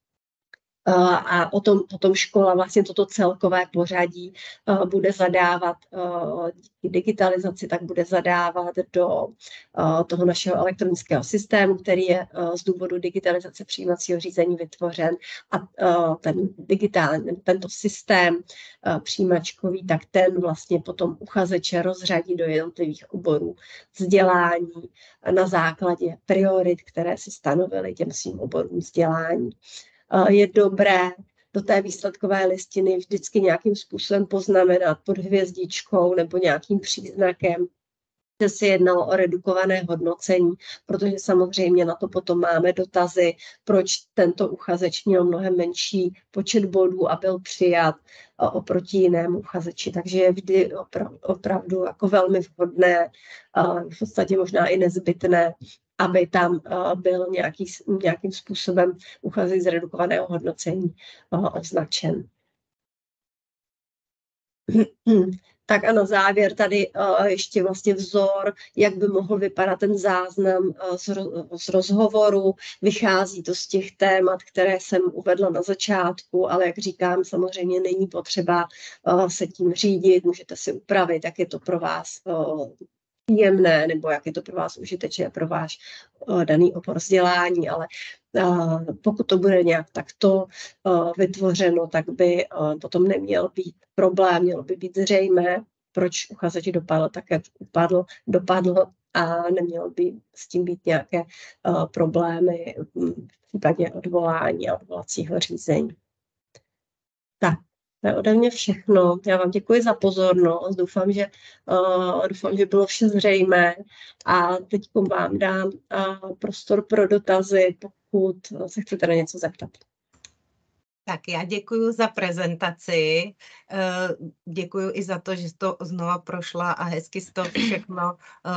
A potom škola vlastně toto celkové pořadí bude zadávat digitalizaci, tak bude zadávat do toho našeho elektronického systému, který je z důvodu digitalizace přijímacího řízení vytvořen a tento systém přijímačkový, tak ten vlastně potom uchazeče rozřadí do jednotlivých oborů vzdělání na základě priorit, které si stanovili těm svým oborům vzdělání. Je dobré do té výsledkové listiny vždycky nějakým způsobem poznamenat pod hvězdičkou nebo nějakým příznakem, že se jednalo o redukované hodnocení, protože samozřejmě na to potom máme dotazy, proč tento uchazeč měl mnohem menší počet bodů a byl přijat oproti jinému uchazeči. Takže je vždy opravdu jako velmi vhodné, v podstatě možná i nezbytné, aby tam byl nějakým způsobem uchazeč z redukovaného hodnocení označen. Tak a na závěr tady ještě vlastně vzor, jak by mohl vypadat ten záznam z rozhovoru. Vychází to z těch témat, které jsem uvedla na začátku, ale jak říkám, samozřejmě není potřeba se tím řídit, můžete si upravit, jak je to pro vás příjemné, nebo jak je to pro vás užitečné, pro váš daný obor vzdělání, ale pokud to bude nějak takto vytvořeno, tak by potom neměl být problém, mělo by být zřejmé, proč uchazeč dopadl tak, jak dopadl a nemělo by s tím být nějaké problémy v případě odvolání a odvolacího řízení. Tak. To je ode mě všechno. Já vám děkuji za pozornost. Doufám, že bylo vše zřejmé. A teď vám dám prostor pro dotazy, pokud se chcete na něco zeptat. Tak já děkuji za prezentaci. Děkuji i za to, že jsi to znova prošla a hezky jsi to všechno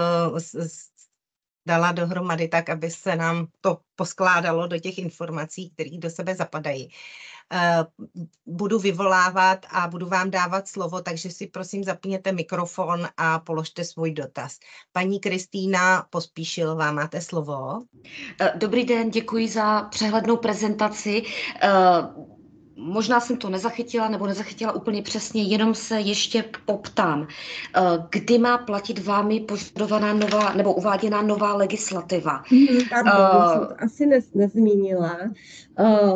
dala dohromady tak, aby se nám to poskládalo do těch informací, které do sebe zapadají. Budu vyvolávat a budu vám dávat slovo, takže si prosím zapněte mikrofon a položte svůj dotaz. Paní Kristýna Pospíšilová, máte slovo. Dobrý den, děkuji za přehlednou prezentaci. Možná jsem to nezachytila úplně přesně, jenom se ještě poptám, kdy má platit vámi požadovaná nová nebo uváděná nová legislativa? Pardon, jsem to asi nezmínila.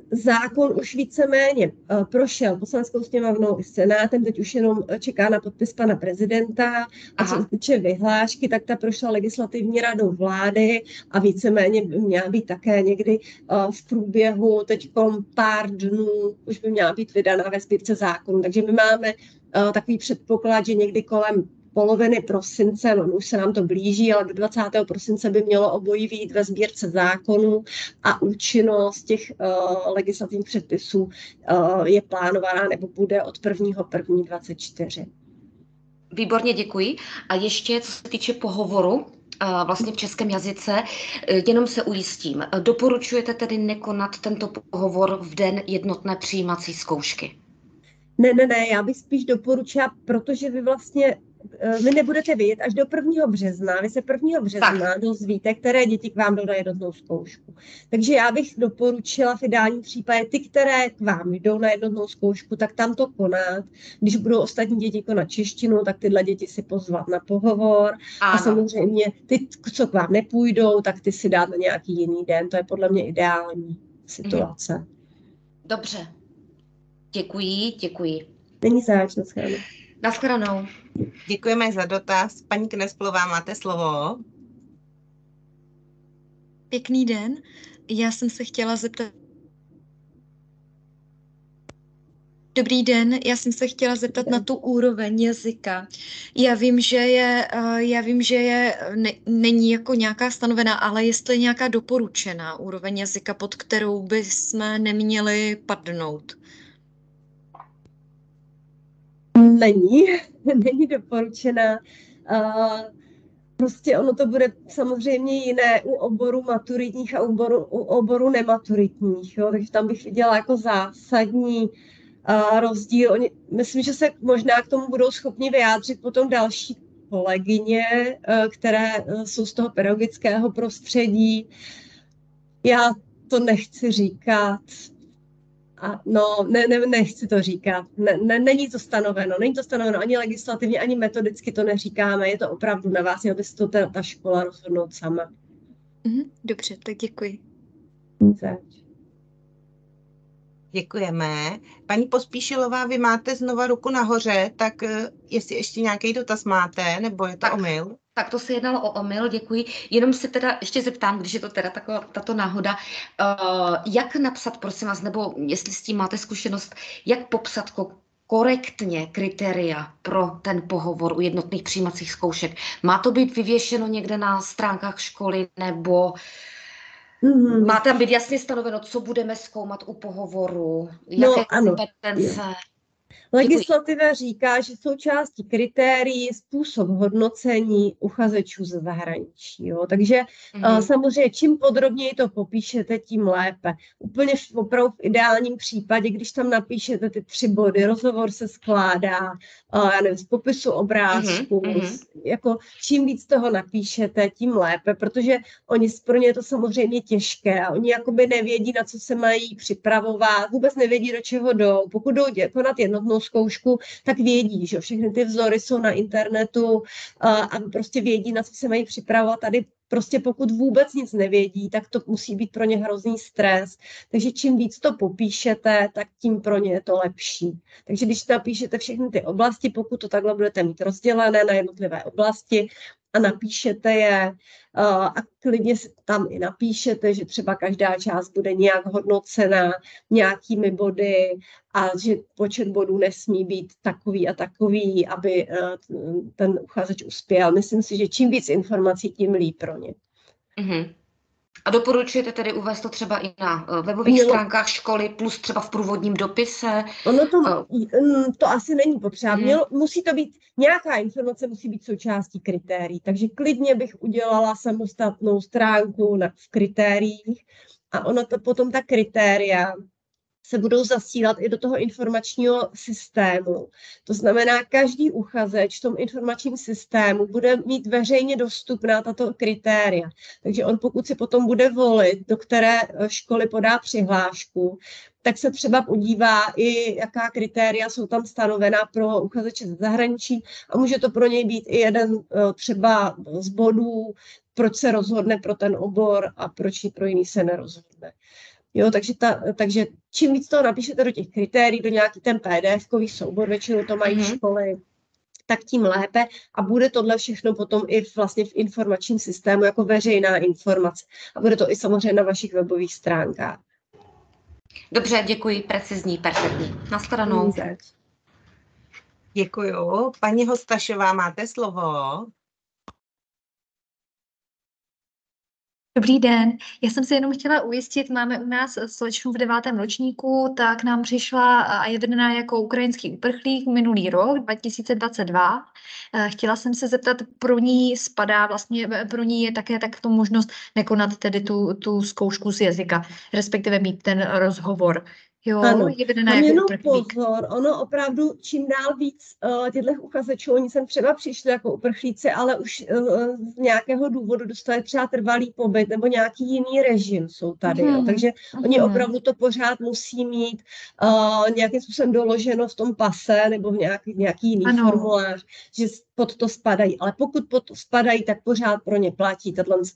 zákon už víceméně prošel Poslaneckou sněmovnou i Senátem, teď už jenom čeká na podpis pana prezidenta. A co se týče vyhlášky, tak ta prošla legislativní radou vlády a víceméně by měla být také někdy v průběhu teďkom pár dnů už by měla být vydána ve Sbírce zákonů. Takže my máme takový předpoklad, že někdy kolem poloviny prosince, no už se nám to blíží, ale do 20. prosince by mělo obojí vyjít ve Sbírce zákonů a účinnost těch legislativních předpisů je plánovaná nebo bude od 1.1.24. Výborně, děkuji. A ještě, co se týče pohovoru, vlastně v českém jazyce, jenom se ujistím. Doporučujete tedy nekonat tento pohovor v den jednotné přijímací zkoušky? Ne, já bych spíš doporučila, protože vy nebudete vědět až do 1. března. Vy se 1. března dozvíte, které děti k vám jdou na jednotnou zkoušku. Takže já bych doporučila v ideálním případě ty, které k vám jdou na jednotnou zkoušku, tak tam to konat. Když budou ostatní děti konat češtinu, tak tyhle děti si pozvat na pohovor. Ano. A samozřejmě ty, co k vám nepůjdou, tak ty si dát na nějaký jiný den. To je podle mě ideální situace. Dobře. Děkuji. Není zač, nashledanou. Nashledanou. Děkujeme za dotaz. Paní Knesplová, máte slovo. Pěkný den. Já jsem se chtěla zeptat. Dobrý den, já jsem se chtěla zeptat na tu úroveň jazyka. Já vím, že není jako nějaká stanovená, ale jestli nějaká doporučená úroveň jazyka, pod kterou bychom neměli padnout. Není doporučená. Prostě ono to bude samozřejmě jiné u oboru maturitních a u oboru nematuritních. Jo? Takže tam bych viděla jako zásadní rozdíl. Myslím, že se možná k tomu budou schopni vyjádřit potom další kolegyně, které jsou z toho pedagogického prostředí. Já to nechci říkat. Nechci to říkat. Není to stanoveno ani legislativně, ani metodicky to neříkáme. Je to opravdu na vás, měla by se to ta škola rozhodnout sama. Dobře, tak děkuji. Děkujeme. Paní Pospíšilová, vy máte znova ruku nahoře, tak jestli ještě nějaký dotaz máte, nebo je to omyl? Tak to se jednalo o omyl, děkuji. Jenom se teda ještě zeptám, když je to teda tato náhoda, jak napsat, prosím vás, nebo jestli s tím máte zkušenost, jak popsat korektně kritéria pro ten pohovor u jednotných přijímacích zkoušek? Má to být vyvěšeno někde na stránkách školy, nebo má tam být jasně stanoveno, co budeme zkoumat u pohovoru, jaké kompetence? Legislativa říká, že součástí kritérií je způsob hodnocení uchazečů ze zahraničí. Jo? Takže samozřejmě čím podrobněji to popíšete, tím lépe. Úplně opravdu v ideálním případě, když tam napíšete ty 3 body, rozhovor se skládá z popisu obrázku, jako čím víc toho napíšete, tím lépe, protože pro ně je to samozřejmě těžké a oni jakoby nevědí, na co se mají připravovat, vůbec nevědí, do čeho jdou. Pokud jdou konat jednotnou zkoušku, tak vědí, že všechny ty vzory jsou na internetu a prostě vědí, na co se mají připravovat. Tady prostě pokud vůbec nic nevědí, tak to musí být pro ně hrozný stres. Takže čím víc to popíšete, tak tím pro ně je to lepší. Takže když napíšete všechny ty oblasti, pokud to takhle budete mít rozdělené na jednotlivé oblasti a napíšete je a klidně tam i napíšete, že třeba každá část bude nějak hodnocena nějakými body a že počet bodů nesmí být takový a takový, aby ten uchazeč uspěl. Myslím si, že čím víc informací, tím líp pro ně. A doporučujete tedy uvést to třeba i na webových stránkách školy, plus třeba v průvodním dopise? To asi není potřeba. Musí to být, nějaká informace musí být součástí kritérií, takže klidně bych udělala samostatnou stránku v kritériích a potom ta kritéria se budou zasílat i do toho informačního systému. To znamená, každý uchazeč v tom informačním systému bude mít veřejně dostupná tato kritéria. Takže on pokud si potom bude volit, do které školy podá přihlášku, tak se třeba podívá i, jaká kritéria jsou tam stanovená pro uchazeče ze zahraničí a může to pro něj být i jeden třeba z bodů, proč se rozhodne pro ten obor a proč pro jiný se nerozhodne. Jo, takže čím víc toho napíšete do těch kritérií, do nějaký ten PDF-kový soubor, většinou to mají školy, tak tím lépe a bude tohle všechno potom i vlastně v informačním systému jako veřejná informace. A bude to i samozřejmě na vašich webových stránkách. Dobře, děkuji, precizní, perfektní. Nashledanou. Děkuju. Paní Hostašová, máte slovo. Dobrý den, já jsem se jenom chtěla ujistit, máme u nás slečnu v 9. ročníku, tak nám přišla a je vedená jako ukrajinský uprchlík minulý rok, 2022. Chtěla jsem se zeptat, pro ní spadá, vlastně pro ní je také takto možnost nekonat tedy tu zkoušku z jazyka, respektive mít ten rozhovor. Jo, ano, je vedená tam jako jenom uprchlík. pozor, ono opravdu čím dál víc těchto uchazečů, oni sem třeba přišli jako uprchlíci, ale už z nějakého důvodu dostali třeba trvalý pobyt nebo nějaký jiný režim jsou tady, jo. Takže oni opravdu to pořád musí mít nějakým způsobem doloženo v tom pase nebo v nějaký jiný formulář, že pod to spadají, ale pokud pod to spadají, tak pořád pro ně platí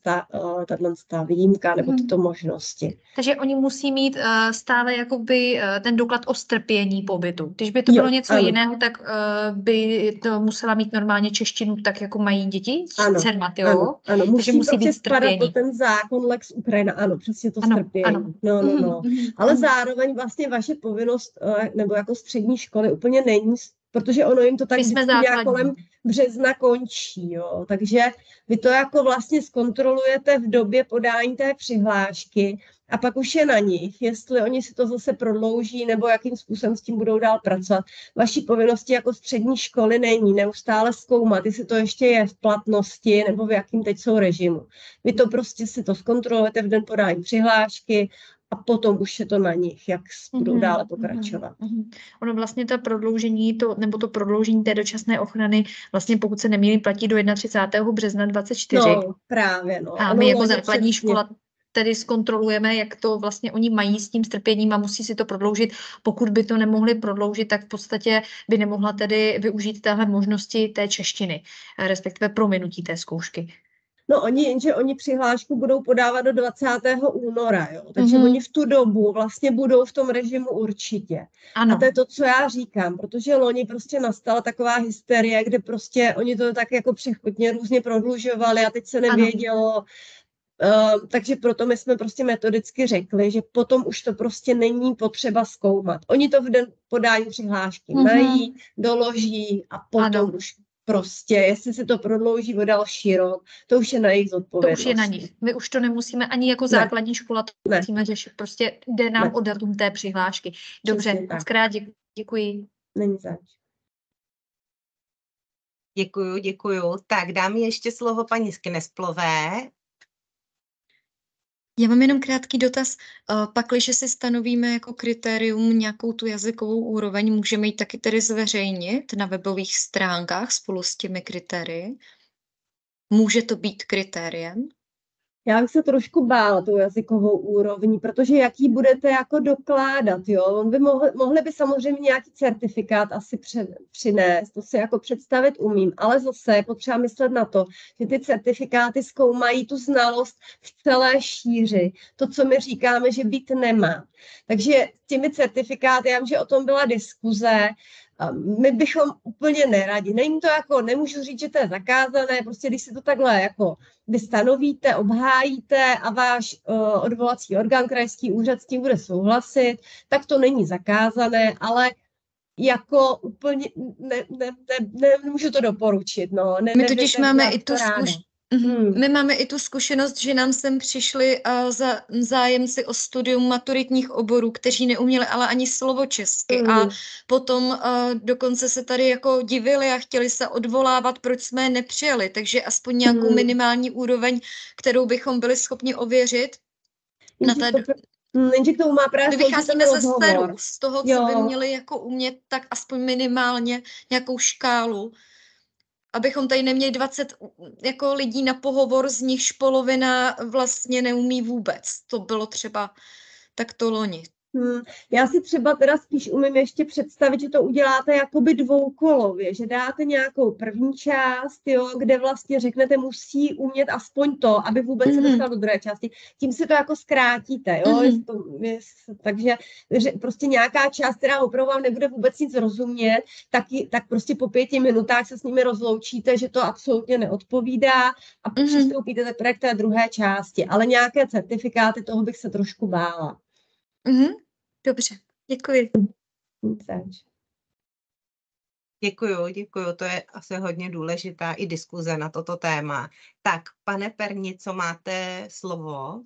tato výjimka nebo tyto možnosti. Takže oni musí mít stále jakoby ten doklad o strpění pobytu. Když by to bylo něco jiného, tak by to musela mít normálně češtinu, tak jako mají děti s dcermat, jo? Ano, musí být spadat pod ten zákon Lex Ukrajina, ano, přesně to strpění. Ano. No. Ale zároveň vlastně vaše povinnost, nebo jako střední školy úplně není, protože ono jim to tak nějak kolem března končí, jo. Takže vy to jako vlastně zkontrolujete v době podání té přihlášky a pak už je na nich, jestli oni si to zase prodlouží nebo jakým způsobem s tím budou dál pracovat. Vaší povinnosti jako střední školy není neustále zkoumat, jestli to ještě je v platnosti nebo v jakým teď jsou režimu. Vy to prostě si to zkontrolujete v den podání přihlášky a potom už je to na nich, jak budou dále pokračovat. Ono vlastně to prodloužení té dočasné ochrany, vlastně pokud se nemýlím, platí do 31. března 2024. No, právě, no. A my jako základní škola tedy zkontrolujeme, jak to vlastně oni mají s tím strpěním a musí si to prodloužit. Pokud by to nemohli prodloužit, tak v podstatě by nemohla tedy využít téhle možnosti té češtiny, respektive prominutí té zkoušky. No oni přihlášku budou podávat do 20. února, jo. Takže oni v tu dobu vlastně budou v tom režimu určitě. Ano. A to je to, co já říkám, protože loni prostě nastala taková hysterie, kde prostě oni to tak jako přechodně různě prodlužovali a teď se nevědělo. Takže proto my jsme prostě metodicky řekli, že potom už to prostě není potřeba zkoumat. Oni to v den podání přihlášky mají, doloží a potom už prostě, jestli se to prodlouží o další rok, to už je na jejich zodpovědnost. To už je na nich. My už to nemusíme ani jako základní škola, to musíme řešit. Prostě jde nám o datum té přihlášky. Dobře, mockrát děkuji. Není zač. Děkuju. Tak dám ještě slovo paní Skenesplové. Já mám jenom krátký dotaz. Pakliže si stanovíme jako kritérium nějakou tu jazykovou úroveň, můžeme ji taky tedy zveřejnit na webových stránkách spolu s těmi kritérii? Může to být kritériem? Já bych se trošku bála tou jazykovou úrovní, protože jaký budete jako dokládat, jo? Mohli by samozřejmě nějaký certifikát asi přinést, to si jako představit umím, ale zase je potřeba myslet na to, že ty certifikáty zkoumají tu znalost v celé šíři, to, co my říkáme, že být nemá. Takže těmi certifikáty, já vím, že o tom byla diskuze, my bychom úplně neradi. Není to jako, nemůžu říct, že to je zakázané, prostě když si to takhle jako vy stanovíte, obhájíte a váš odvolací orgán, krajský úřad s tím bude souhlasit, tak to není zakázané, ale jako úplně nemůžu to doporučit. No. My totiž máme i tu My máme i tu zkušenost, že nám sem přišli zájemci o studium maturitních oborů, kteří neuměli ale ani slovo česky a potom dokonce se tady jako divili a chtěli se odvolávat, proč jsme je nepřijali, takže aspoň nějakou minimální úroveň, kterou bychom byli schopni ověřit. Jenže k tomu má právě vycházíme ze seru, z toho, co by měli jako umět, tak aspoň minimálně nějakou škálu, abychom tady neměli 20 jako lidí na pohovor, z nichž polovina vlastně neumí vůbec. To bylo třeba takto loni. Já si třeba teda spíš umím ještě představit, že to uděláte jakoby dvoukolově, že dáte nějakou první část, jo, kde vlastně řeknete, musí umět aspoň to, aby vůbec se dostal do druhé části. Tím si to jako zkrátíte, jo, takže prostě nějaká část, která opravdu vám nebude vůbec nic rozumět, tak prostě po 5 minutách se s nimi rozloučíte, že to absolutně neodpovídá a přistoupíte teprve k té druhé části. Ale nějaké certifikáty, toho bych se trošku bála. Dobře, děkuji. Děkuju, to je asi hodně důležitá i diskuze na toto téma. Tak, pane Perni, co máte slovo?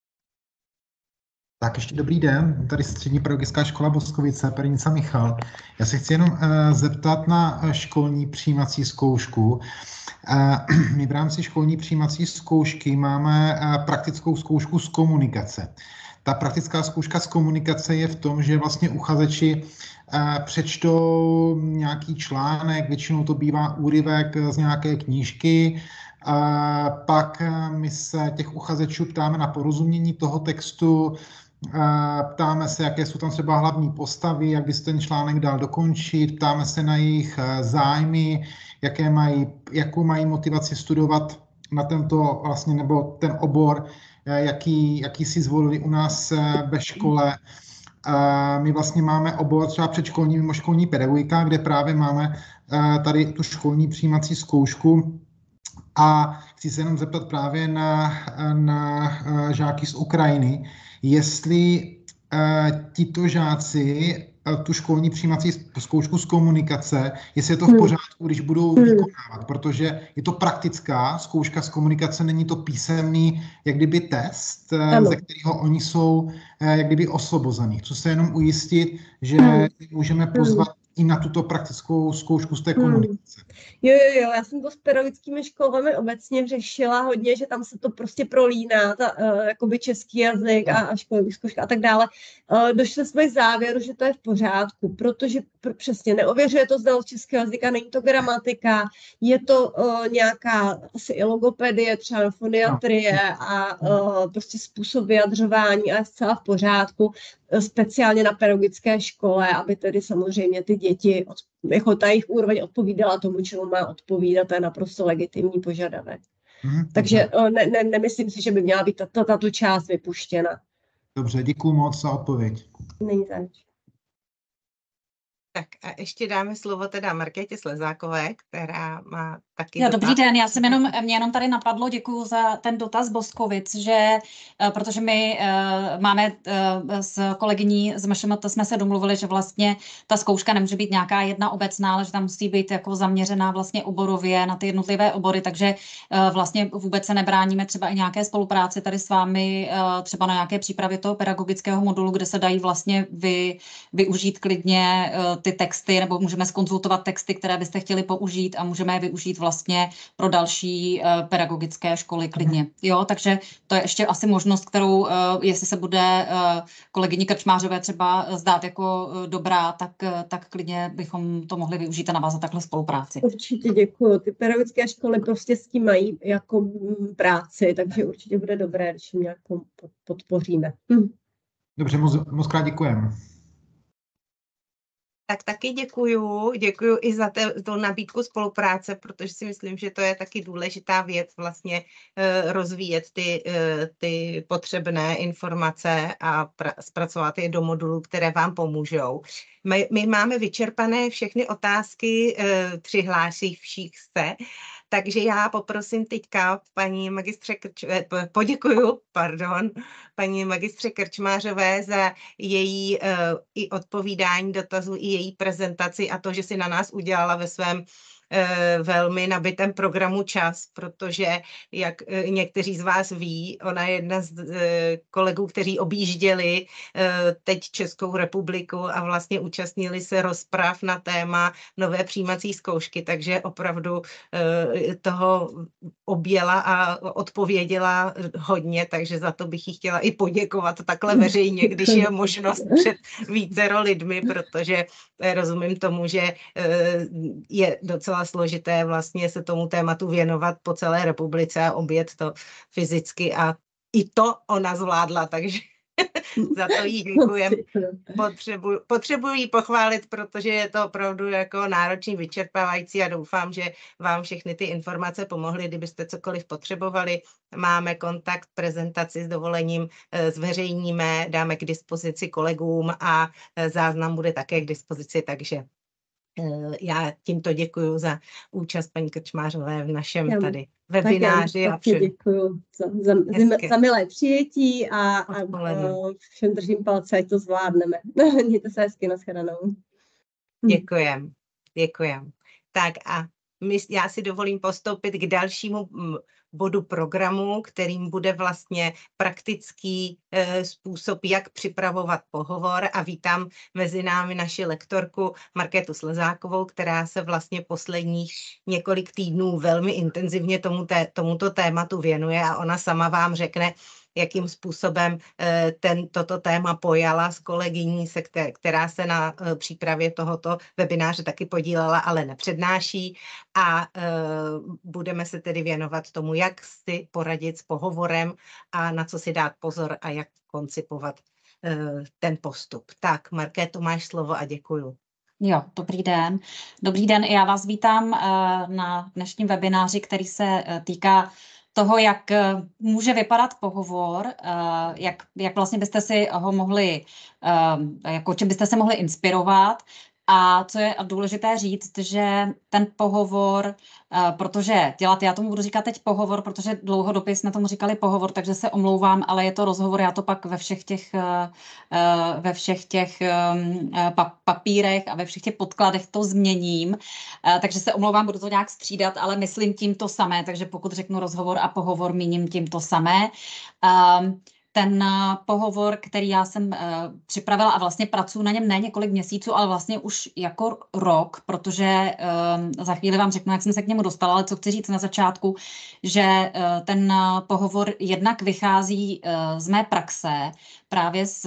Tak ještě dobrý den, tady Střední pedagogická škola Boskovice, Pernica Michal. Já se chci jenom zeptat na školní přijímací zkoušku. My v rámci školní přijímací zkoušky máme praktickou zkoušku z komunikace. Ta praktická zkouška z komunikace je v tom, že vlastně uchazeči přečtou nějaký článek, většinou to bývá úryvek z nějaké knížky, pak my se těch uchazečů ptáme na porozumění toho textu, ptáme se, jaké jsou tam třeba hlavní postavy, jak by se ten článek dal dokončit, ptáme se na jejich zájmy, jakou mají motivaci studovat na tento vlastně, nebo ten obor, jaký si zvolili u nás ve škole. My vlastně máme obor třeba předškolní, mimoškolní pedagogika, kde právě máme tady tu školní přijímací zkoušku. A chci se jenom zeptat právě na žáky z Ukrajiny, jestli tito žáci tu školní přijímací zkoušku z komunikace, jestli je to v pořádku, když budou vykonávat, protože je to praktická zkouška z komunikace, není to písemný, jak kdyby test, ze kterého oni jsou jak kdyby osvobození. Chci se jenom ujistit, že můžeme pozvat i na tuto praktickou zkoušku z té komunikace. Jo, já jsem to s pedagogickými školami obecně řešila hodně, že tam se to prostě prolíná, jakoby český jazyk a školní zkouška a tak dále. Došli jsme k závěru, že to je v pořádku, protože přesně neověřuje to znalost českého jazyka, není to gramatika, je to nějaká asi i logopedie, třeba foniatrie a prostě způsob vyjadřování a je zcela v pořádku, speciálně na pedagogické škole, aby tedy samozřejmě ty děti, jako ta jejich úroveň odpovídala tomu, čemu má odpovídat, to je naprosto legitimní požadavek. Takže nemyslím si, že by měla být tato část vypuštěna. Dobře, děkuju moc za odpověď. Není zač. Tak a ještě dáme slovo teda Markétě Slezákové, která má taky dotaz. Dobrý den, mě jenom tady napadlo, děkuju za ten dotaz Boskovic, že protože my máme s kolegyní z MŠMT jsme se domluvili, že vlastně ta zkouška nemůže být nějaká jedna obecná, ale že tam musí být jako zaměřená vlastně oborově na ty jednotlivé obory, takže vlastně vůbec se nebráníme třeba i nějaké spolupráci tady s vámi, třeba na nějaké přípravě toho pedagogického modulu, kde se dají vlastně využít klidně ty texty, nebo můžeme zkonzultovat texty, které byste chtěli použít a můžeme je využít vlastně pro další pedagogické školy klidně. Jo, takže to je ještě asi možnost, kterou, jestli se bude kolegyni Krčmářové třeba zdát jako dobrá, tak klidně bychom to mohli využít a navázat takhle spolupráci. Určitě děkuju. Ty pedagogické školy prostě s tím mají jako práci, takže určitě bude dobré, když jim nějakou podpoříme. Dobře, moc krát děkujeme. Tak taky děkuju i za tu nabídku spolupráce, protože si myslím, že to je taky důležitá věc vlastně rozvíjet ty potřebné informace a zpracovat je do modulů, které vám pomůžou. My máme vyčerpané všechny otázky přihlášivších se, takže já poprosím teďka paní paní magistře Krčmářové za její i odpovídání dotazů, i její prezentaci a to, že si na nás udělala ve svém velmi nabitém programu čas, protože, jak někteří z vás ví, ona je jedna z kolegů, kteří objížděli teď Českou republiku a vlastně účastnili se rozprav na téma nové přijímací zkoušky, takže opravdu toho objela a odpověděla hodně, takže za to bych jí chtěla i poděkovat takhle veřejně, když je možnost před vícero lidmi, protože rozumím tomu, že je docela složité vlastně se tomu tématu věnovat po celé republice a objet to fyzicky a i to ona zvládla, takže za to jí děkujeme. Potřebuji jí pochválit, protože je to opravdu jako náročný, vyčerpávající a doufám, že vám všechny ty informace pomohly, kdybyste cokoliv potřebovali. Máme kontakt, prezentaci s dovolením zveřejníme, dáme k dispozici kolegům a záznam bude také k dispozici, takže já tímto děkuji za účast paní Krčmářové v našem tady webináři. Tak já děkuji za milé přijetí a všem držím palce, ať to zvládneme. Mějte se hezky, nashledanou. Děkujem. Tak a já si dovolím postoupit k dalšímu bodu programu, kterým bude vlastně praktický způsob, jak připravovat pohovor, a vítám mezi námi naši lektorku Markétu Slezákovou, která se vlastně posledních několik týdnů velmi intenzivně tomuto tématu věnuje a ona sama vám řekne, jakým způsobem toto téma pojala s kolegyní, která se na přípravě tohoto webináře taky podílela, ale nepřednáší, a budeme se tedy věnovat tomu, jak si poradit s pohovorem a na co si dát pozor a jak koncipovat ten postup. Tak, Markéto, máš slovo a děkuju. Jo, dobrý den. Dobrý den, já vás vítám na dnešním webináři, který se týká toho, jak může vypadat pohovor, jak vlastně byste si ho mohli, jako čím byste se mohli inspirovat. A co je důležité říct, že ten pohovor, protože já tomu budu říkat teď pohovor, protože dlouhodobě jsme tomu říkali pohovor, takže se omlouvám, ale je to rozhovor, já to pak ve všech těch papírech a ve všech těch podkladech to změním, takže se omlouvám, budu to nějak střídat, ale myslím tím to samé, takže pokud řeknu rozhovor a pohovor, míním tím to samé. Ten pohovor, který já jsem připravila a vlastně pracuji na něm ne několik měsíců, ale vlastně už jako rok, protože za chvíli vám řeknu, jak jsem se k němu dostala, ale co chci říct na začátku, že ten pohovor jednak vychází z mé praxe, právě z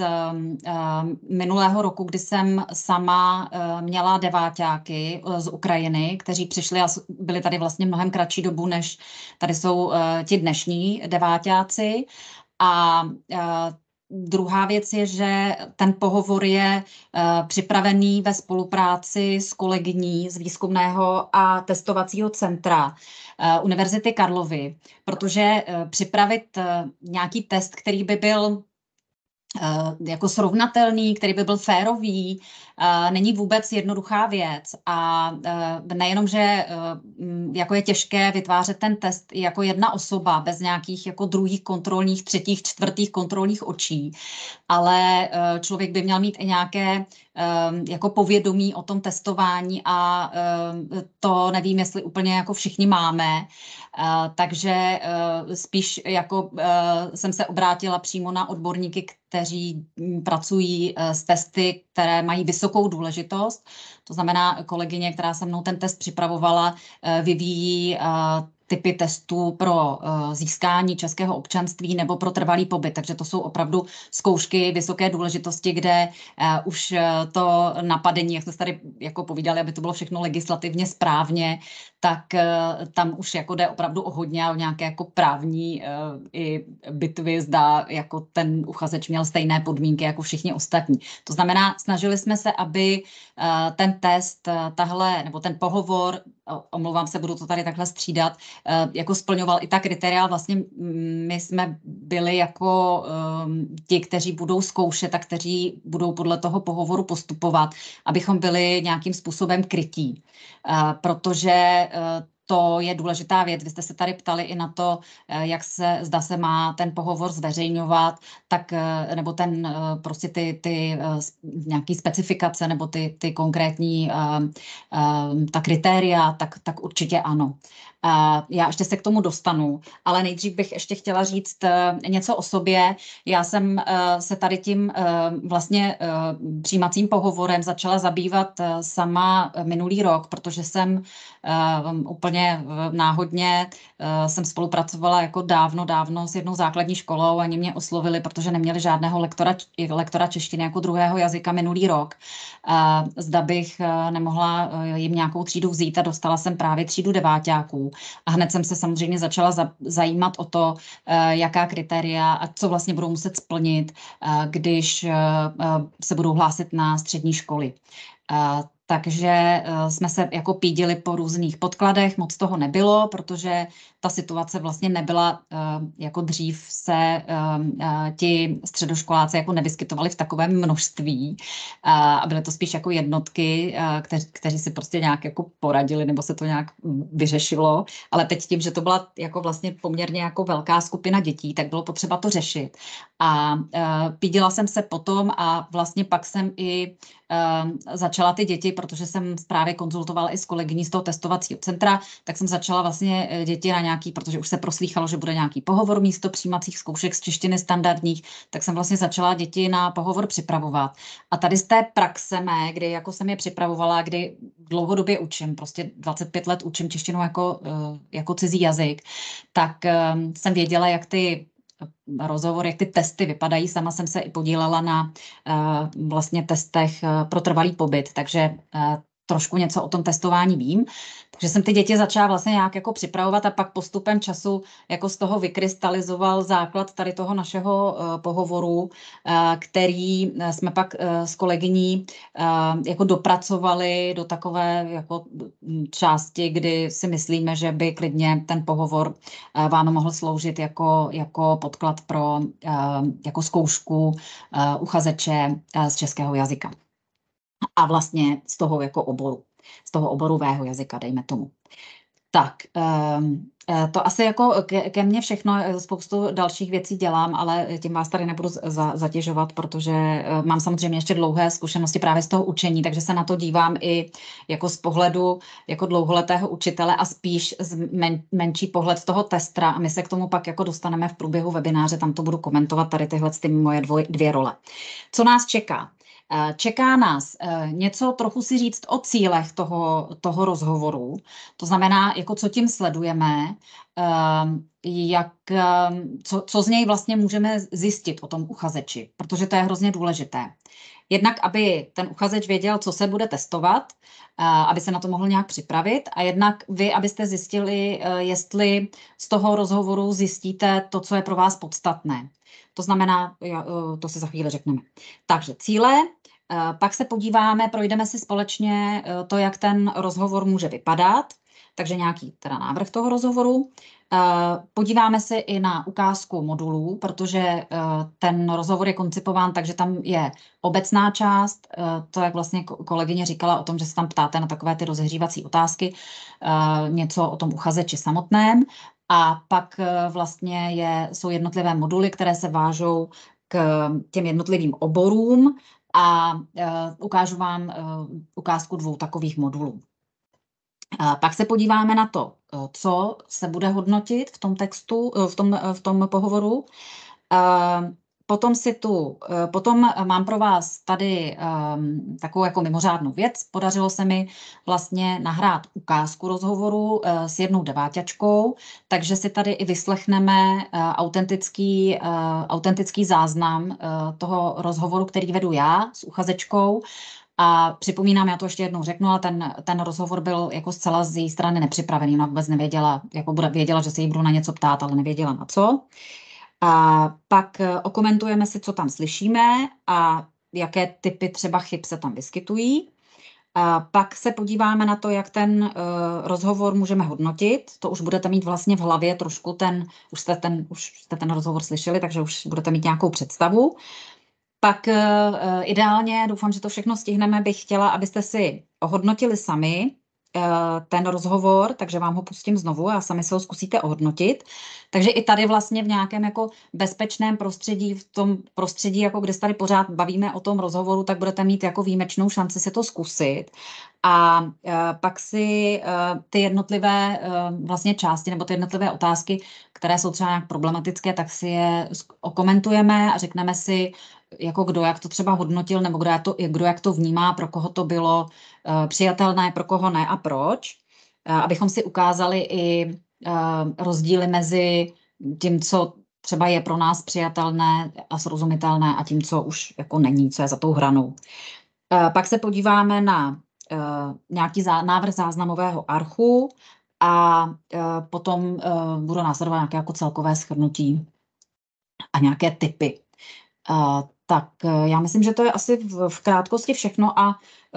minulého roku, kdy jsem sama měla deváťáky z Ukrajiny, kteří přišli a byli tady vlastně mnohem kratší dobu, než tady jsou ti dnešní deváťáci. A druhá věc je, že ten pohovor je připravený ve spolupráci s kolegyní z výzkumného a testovacího centra Univerzity Karlovy, protože připravit nějaký test, který by byl jako srovnatelný, který by byl férový, není vůbec jednoduchá věc. A nejenom, že jako je těžké vytvářet ten test jako jedna osoba bez nějakých jako druhých kontrolních, třetích, čtvrtých kontrolních očí, ale člověk by měl mít i nějaké jako povědomí o tom testování a to nevím, jestli úplně jako všichni máme. Takže spíš jako jsem se obrátila přímo na odborníky, kteří pracují s testy, které mají vysokou důležitost. To znamená, kolegyně, která se mnou ten test připravovala, vyvíjí typy testů pro získání českého občanství nebo pro trvalý pobyt. Takže to jsou opravdu zkoušky vysoké důležitosti, kde už to napadení, jak jsme tady jako povídali, aby to bylo všechno legislativně správně, tak tam už jako jde opravdu o hodně, o nějaké jako právní i bitvy, zda jako ten uchazeč měl stejné podmínky jako všichni ostatní. To znamená, snažili jsme se, aby ten test, nebo ten pohovor, omlouvám se, budu to tady takhle střídat, jako splňoval i ta kritéria. Vlastně my jsme byli jako ti, kteří budou zkoušet a kteří budou podle toho pohovoru postupovat, abychom byli nějakým způsobem krytí. Protože to je důležitá věc. Vy jste se tady ptali i na to, zda se má ten pohovor zveřejňovat, tak, nebo prostě ty nějaký specifikace nebo ty konkrétní ta kritéria, tak určitě ano. Já ještě se k tomu dostanu, ale nejdřív bych ještě chtěla říct něco o sobě. Já jsem se tady tím vlastně přijímacím pohovorem začala zabývat sama minulý rok, protože jsem úplně úplně náhodně jsem spolupracovala jako dávno s jednou základní školou, oni mě oslovili, protože neměli žádného lektora češtiny jako druhého jazyka minulý rok. Zda bych nemohla jim nějakou třídu vzít a dostala jsem právě třídu deváťáků. A hned jsem se samozřejmě začala zajímat o to, jaká kritéria a co vlastně budou muset splnit, když se budou hlásit na střední školy. Takže jsme se jako pídili po různých podkladech, moc toho nebylo, protože ta situace vlastně nebyla, jako dřív se ti středoškoláci jako nevyskytovali v takovém množství a byly to spíš jako jednotky, kteří si prostě nějak jako poradili nebo se to nějak vyřešilo, ale teď tím, že to byla jako vlastně poměrně jako velká skupina dětí, tak bylo potřeba to řešit. A pídila jsem se potom a vlastně pak jsem i začala ty děti, protože jsem právě konzultovala i s kolegyní z toho testovacího centra, tak jsem začala vlastně děti na nějaký, protože už se proslýchalo, že bude nějaký pohovor místo přijímacích zkoušek z češtiny standardních, tak jsem vlastně začala děti na pohovor připravovat. A tady z té praxe mé, kdy jako jsem je připravovala, kdy dlouhodobě učím, prostě 25 let učím češtinu jako cizí jazyk, tak jsem věděla, jak ty rozhovory, jak ty testy vypadají. Sama jsem se i podílela na vlastně testech pro trvalý pobyt, takže trošku něco o tom testování vím. Takže jsem ty děti začala vlastně nějak jako připravovat a pak postupem času jako z toho vykrystalizoval základ tady toho našeho pohovoru, který jsme pak s kolegyní jako dopracovali do takové jako části, kdy si myslíme, že by klidně ten pohovor vám mohl sloužit jako podklad pro jako zkoušku uchazeče z českého jazyka. A vlastně z toho jako oboru, z toho oborového jazyka, dejme tomu. Tak, to asi jako ke mně všechno, spoustu dalších věcí dělám, ale tím vás tady nebudu zatěžovat, protože mám samozřejmě ještě dlouhé zkušenosti právě z toho učení, takže se na to dívám i jako z pohledu jako dlouholetého učitele a spíš z menší pohled z toho testra a my se k tomu pak jako dostaneme v průběhu webináře, tam to budu komentovat tady tyhle ty moje dvě role. Co nás čeká? Čeká nás něco trochu si říct o cílech toho rozhovoru, to znamená, jako co tím sledujeme, co z něj vlastně můžeme zjistit o tom uchazeči, protože to je hrozně důležité. Jednak, aby ten uchazeč věděl, co se bude testovat, aby se na to mohl nějak připravit a jednak vy, abyste zjistili, jestli z toho rozhovoru zjistíte to, co je pro vás podstatné. To znamená, to si za chvíli řekneme. Takže cíle, pak se podíváme, projdeme si společně to, jak ten rozhovor může vypadat, takže nějaký teda návrh toho rozhovoru. Podíváme se i na ukázku modulů, protože ten rozhovor je koncipován, takže tam je obecná část, to jak vlastně kolegyně říkala o tom, že se tam ptáte na takové ty rozehřívací otázky, něco o tom uchazeči samotném. A pak vlastně jsou jednotlivé moduly, které se vážou k těm jednotlivým oborům a ukážu vám ukázku 2 takových modulů. Pak se podíváme na to, co se bude hodnotit v tom textu, v tom pohovoru. Potom mám pro vás tady takovou jako mimořádnou věc. Podařilo se mi vlastně nahrát ukázku rozhovoru s jednou deváťačkou, takže si tady i vyslechneme autentický záznam toho rozhovoru, který vedu já s uchazečkou. A připomínám, já to ještě jednou řeknu, ale ten rozhovor byl jako zcela z její strany nepřipravený. Ona vůbec nevěděla, věděla, že se jí budu na něco ptát, ale nevěděla na co. A pak okomentujeme si, co tam slyšíme a jaké typy třeba chyb se tam vyskytují. A pak se podíváme na to, jak ten rozhovor můžeme hodnotit. To už budete mít vlastně v hlavě trošku už jste ten rozhovor slyšeli, takže už budete mít nějakou představu. Pak ideálně, doufám, že to všechno stihneme, bych chtěla, abyste si ohodnotili sami ten rozhovor, takže vám ho pustím znovu a sami se ho zkusíte ohodnotit. Takže i tady vlastně v nějakém jako bezpečném prostředí, v tom prostředí, jako kde se tady pořád bavíme o tom rozhovoru, tak budete mít jako výjimečnou šanci si to zkusit. A pak si ty jednotlivé vlastně části nebo ty jednotlivé otázky, které jsou třeba nějak problematické, tak si je okomentujeme a řekneme si, jako kdo jak to třeba hodnotil, nebo kdo jak to vnímá, pro koho to bylo přijatelné, pro koho ne a proč. abychom si ukázali i rozdíly mezi tím, co třeba je pro nás přijatelné a srozumitelné a tím, co už jako není, co je za tou hranou. Pak se podíváme na nějaký návrh záznamového archu a potom budou následovat nějaké jako celkové shrnutí a nějaké tipy. Tak já myslím, že to je asi v krátkosti všechno a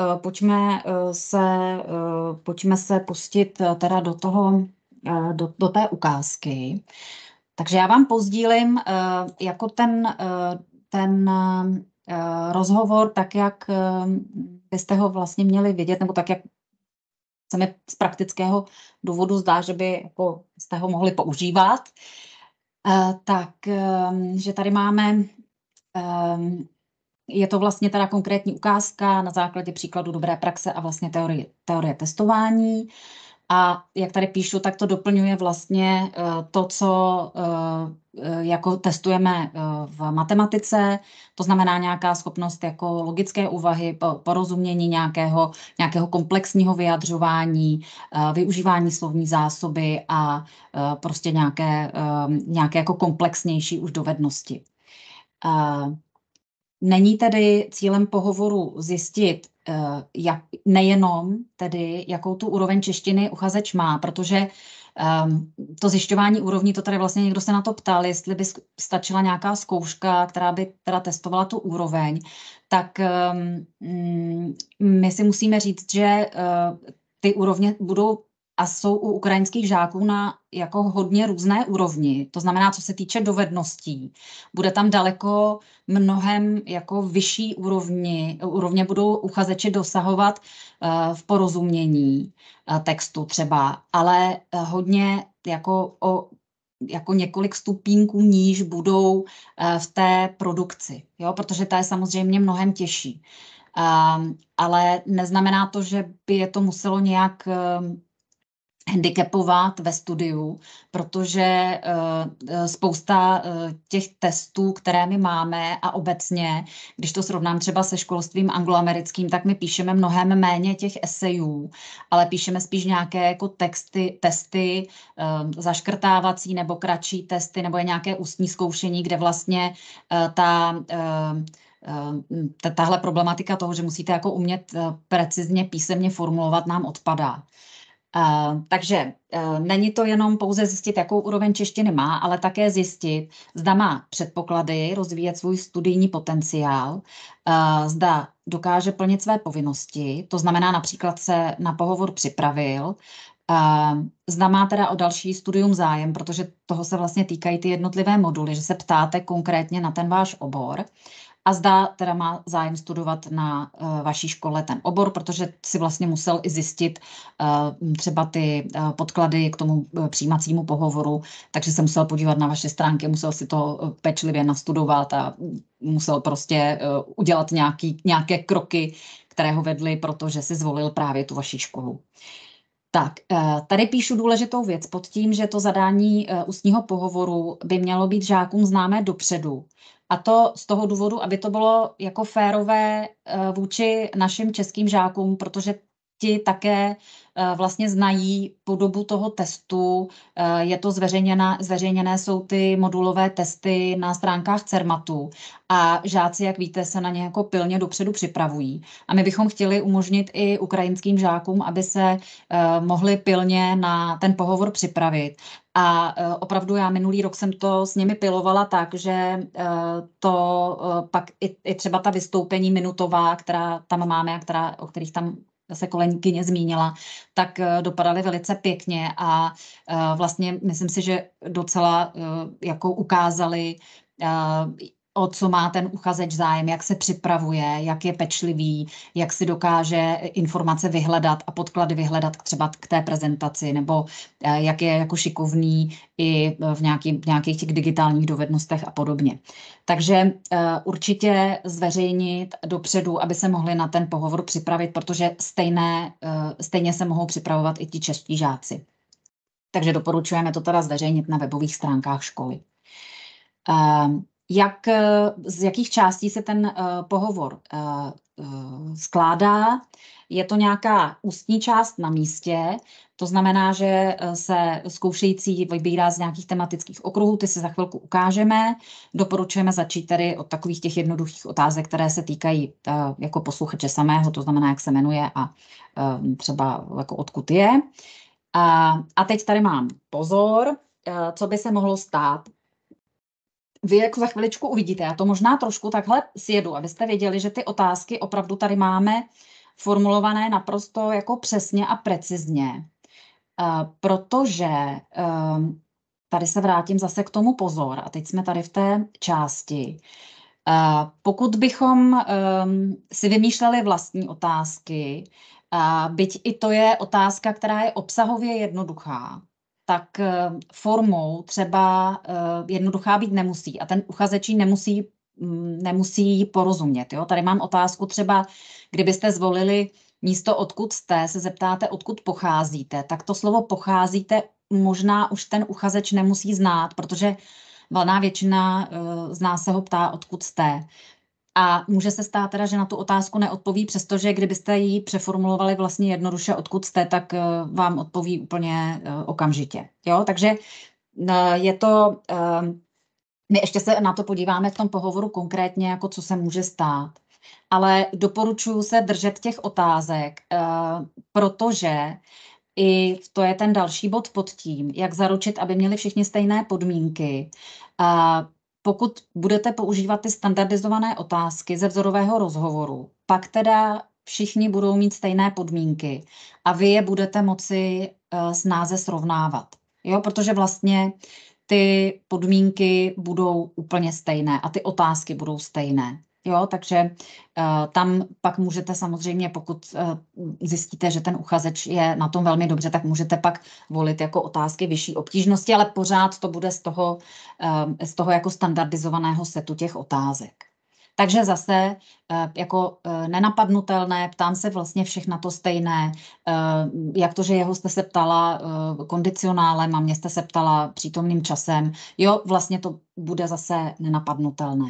pojďme se pustit teda do toho, do té ukázky. Takže já vám pozdílím jako ten rozhovor, tak jak byste ho vlastně měli vidět, nebo tak, jak se mi z praktického důvodu zdá, že by jako jste ho mohli používat. Takže tady máme, je to vlastně teda konkrétní ukázka na základě příkladu dobré praxe a vlastně teorie testování. A jak tady píšu, tak to doplňuje vlastně to, co jako testujeme v matematice, to znamená nějaká schopnost jako logické úvahy, porozumění nějakého komplexního vyjadřování, využívání slovní zásoby a prostě nějaké jako komplexnější už dovednosti. Není tedy cílem pohovoru zjistit, nejenom tedy, jakou tu úroveň češtiny uchazeč má, protože to zjišťování úrovní, to tady vlastně někdo se na to ptal, jestli by stačila nějaká zkouška, která by teda testovala tu úroveň, tak my si musíme říct, že ty úrovně budou a jsou u ukrajinských žáků na jako hodně různé úrovni. To znamená, co se týče dovedností, bude tam daleko mnohem jako vyšší úrovně budou uchazeči dosahovat v porozumění textu třeba, ale hodně jako několik stupínků níž budou v té produkci, jo? Protože ta je samozřejmě mnohem těžší. Ale neznamená to, že by je to muselo nějak handicapovat ve studiu, protože spousta těch testů, které my máme a obecně, když to srovnám třeba se školstvím angloamerickým, tak my píšeme mnohem méně těch esejů, ale píšeme spíš nějaké jako testy zaškrtávací nebo kratší testy, nebo je nějaké ústní zkoušení, kde vlastně tahle problematika toho, že musíte jako umět precizně písemně formulovat, nám odpadá. Takže není to jenom pouze zjistit, jakou úroveň češtiny má, ale také zjistit, zda má předpoklady rozvíjet svůj studijní potenciál, zda dokáže plnit své povinnosti, to znamená například se na pohovor připravil, zda má teda o další studium zájem, protože toho se vlastně týkají ty jednotlivé moduly, že se ptáte konkrétně na ten váš obor. A zda teda má zájem studovat na vaší škole ten obor, protože si vlastně musel i zjistit třeba ty podklady k tomu přijímacímu pohovoru, takže se musel podívat na vaše stránky, musel si to pečlivě nastudovat a musel prostě udělat nějaké kroky, které ho vedly, protože si zvolil právě tu vaši školu. Tak, tady píšu důležitou věc pod tím, že to zadání ústního pohovoru by mělo být žákům známé dopředu. A to z toho důvodu, aby to bylo jako férové vůči našim českým žákům, protože ti také vlastně znají podobu toho testu, je to zveřejněné jsou ty modulové testy na stránkách Cermatu a žáci, jak víte, se na ně jako pilně dopředu připravují. A my bychom chtěli umožnit i ukrajinským žákům, aby se mohli pilně na ten pohovor připravit. A opravdu já minulý rok jsem to s nimi pilovala tak, že pak i třeba ta vystoupení minutová, která tam máme a o kterých tam se kolegyně zmínila, tak dopadaly velice pěkně a vlastně myslím si, že docela jako ukázali, o co má ten uchazeč zájem, jak se připravuje, jak je pečlivý, jak si dokáže informace vyhledat a podklady vyhledat třeba k té prezentaci, nebo jak je jako šikovný i v nějakých těch digitálních dovednostech a podobně. Takže určitě zveřejnit dopředu, aby se mohli na ten pohovor připravit, protože stejně se mohou připravovat i ti čeští žáci. Takže doporučujeme to teda zveřejnit na webových stránkách školy. Z jakých částí se ten pohovor skládá. Je to nějaká ústní část na místě, to znamená, že se zkoušející vybírá z nějakých tematických okruhů, ty si za chvilku ukážeme. Doporučujeme začít tedy od takových těch jednoduchých otázek, které se týkají jako posluchače samého, to znamená, jak se jmenuje a třeba jako odkud je. A teď tady mám pozor, co by se mohlo stát. Vy jako za chviličku uvidíte, já to možná trošku takhle sjedu, abyste věděli, že ty otázky opravdu tady máme formulované naprosto jako přesně a precizně, protože tady se vrátím zase k tomu pozor a teď jsme tady v té části. Pokud bychom si vymýšleli vlastní otázky, byť i to je otázka, která je obsahově jednoduchá, tak formou třeba jednoduchá být nemusí a ten uchazeč nemusí porozumět. Jo? Tady mám otázku třeba, kdybyste zvolili místo odkud jste, se zeptáte, odkud pocházíte, tak to slovo pocházíte možná už ten uchazeč nemusí znát, protože valná většina z nás se ho ptá, odkud jste. A může se stát teda, že na tu otázku neodpoví, přestože kdybyste ji přeformulovali vlastně jednoduše, odkud jste, tak vám odpoví úplně okamžitě. Jo? Takže je to, my ještě se na to podíváme v tom pohovoru konkrétně, jako co se může stát. Ale doporučuji se držet těch otázek, protože i to je ten další bod pod tím, jak zaručit, aby měli všichni stejné podmínky. Pokud budete používat ty standardizované otázky ze vzorového rozhovoru, pak teda všichni budou mít stejné podmínky a vy je budete moci snáze srovnávat. Jo? Protože vlastně ty podmínky budou úplně stejné a ty otázky budou stejné. Jo, takže tam pak můžete samozřejmě, pokud zjistíte, že ten uchazeč je na tom velmi dobře, tak můžete pak volit jako otázky vyšší obtížnosti, ale pořád to bude z toho jako standardizovaného setu těch otázek. Takže zase jako nenapadnutelné, ptám se vlastně všech na to stejné, jak to, že jeho jste se ptala kondicionálem a mě jste se ptala přítomným časem, jo, vlastně to bude zase nenapadnutelné.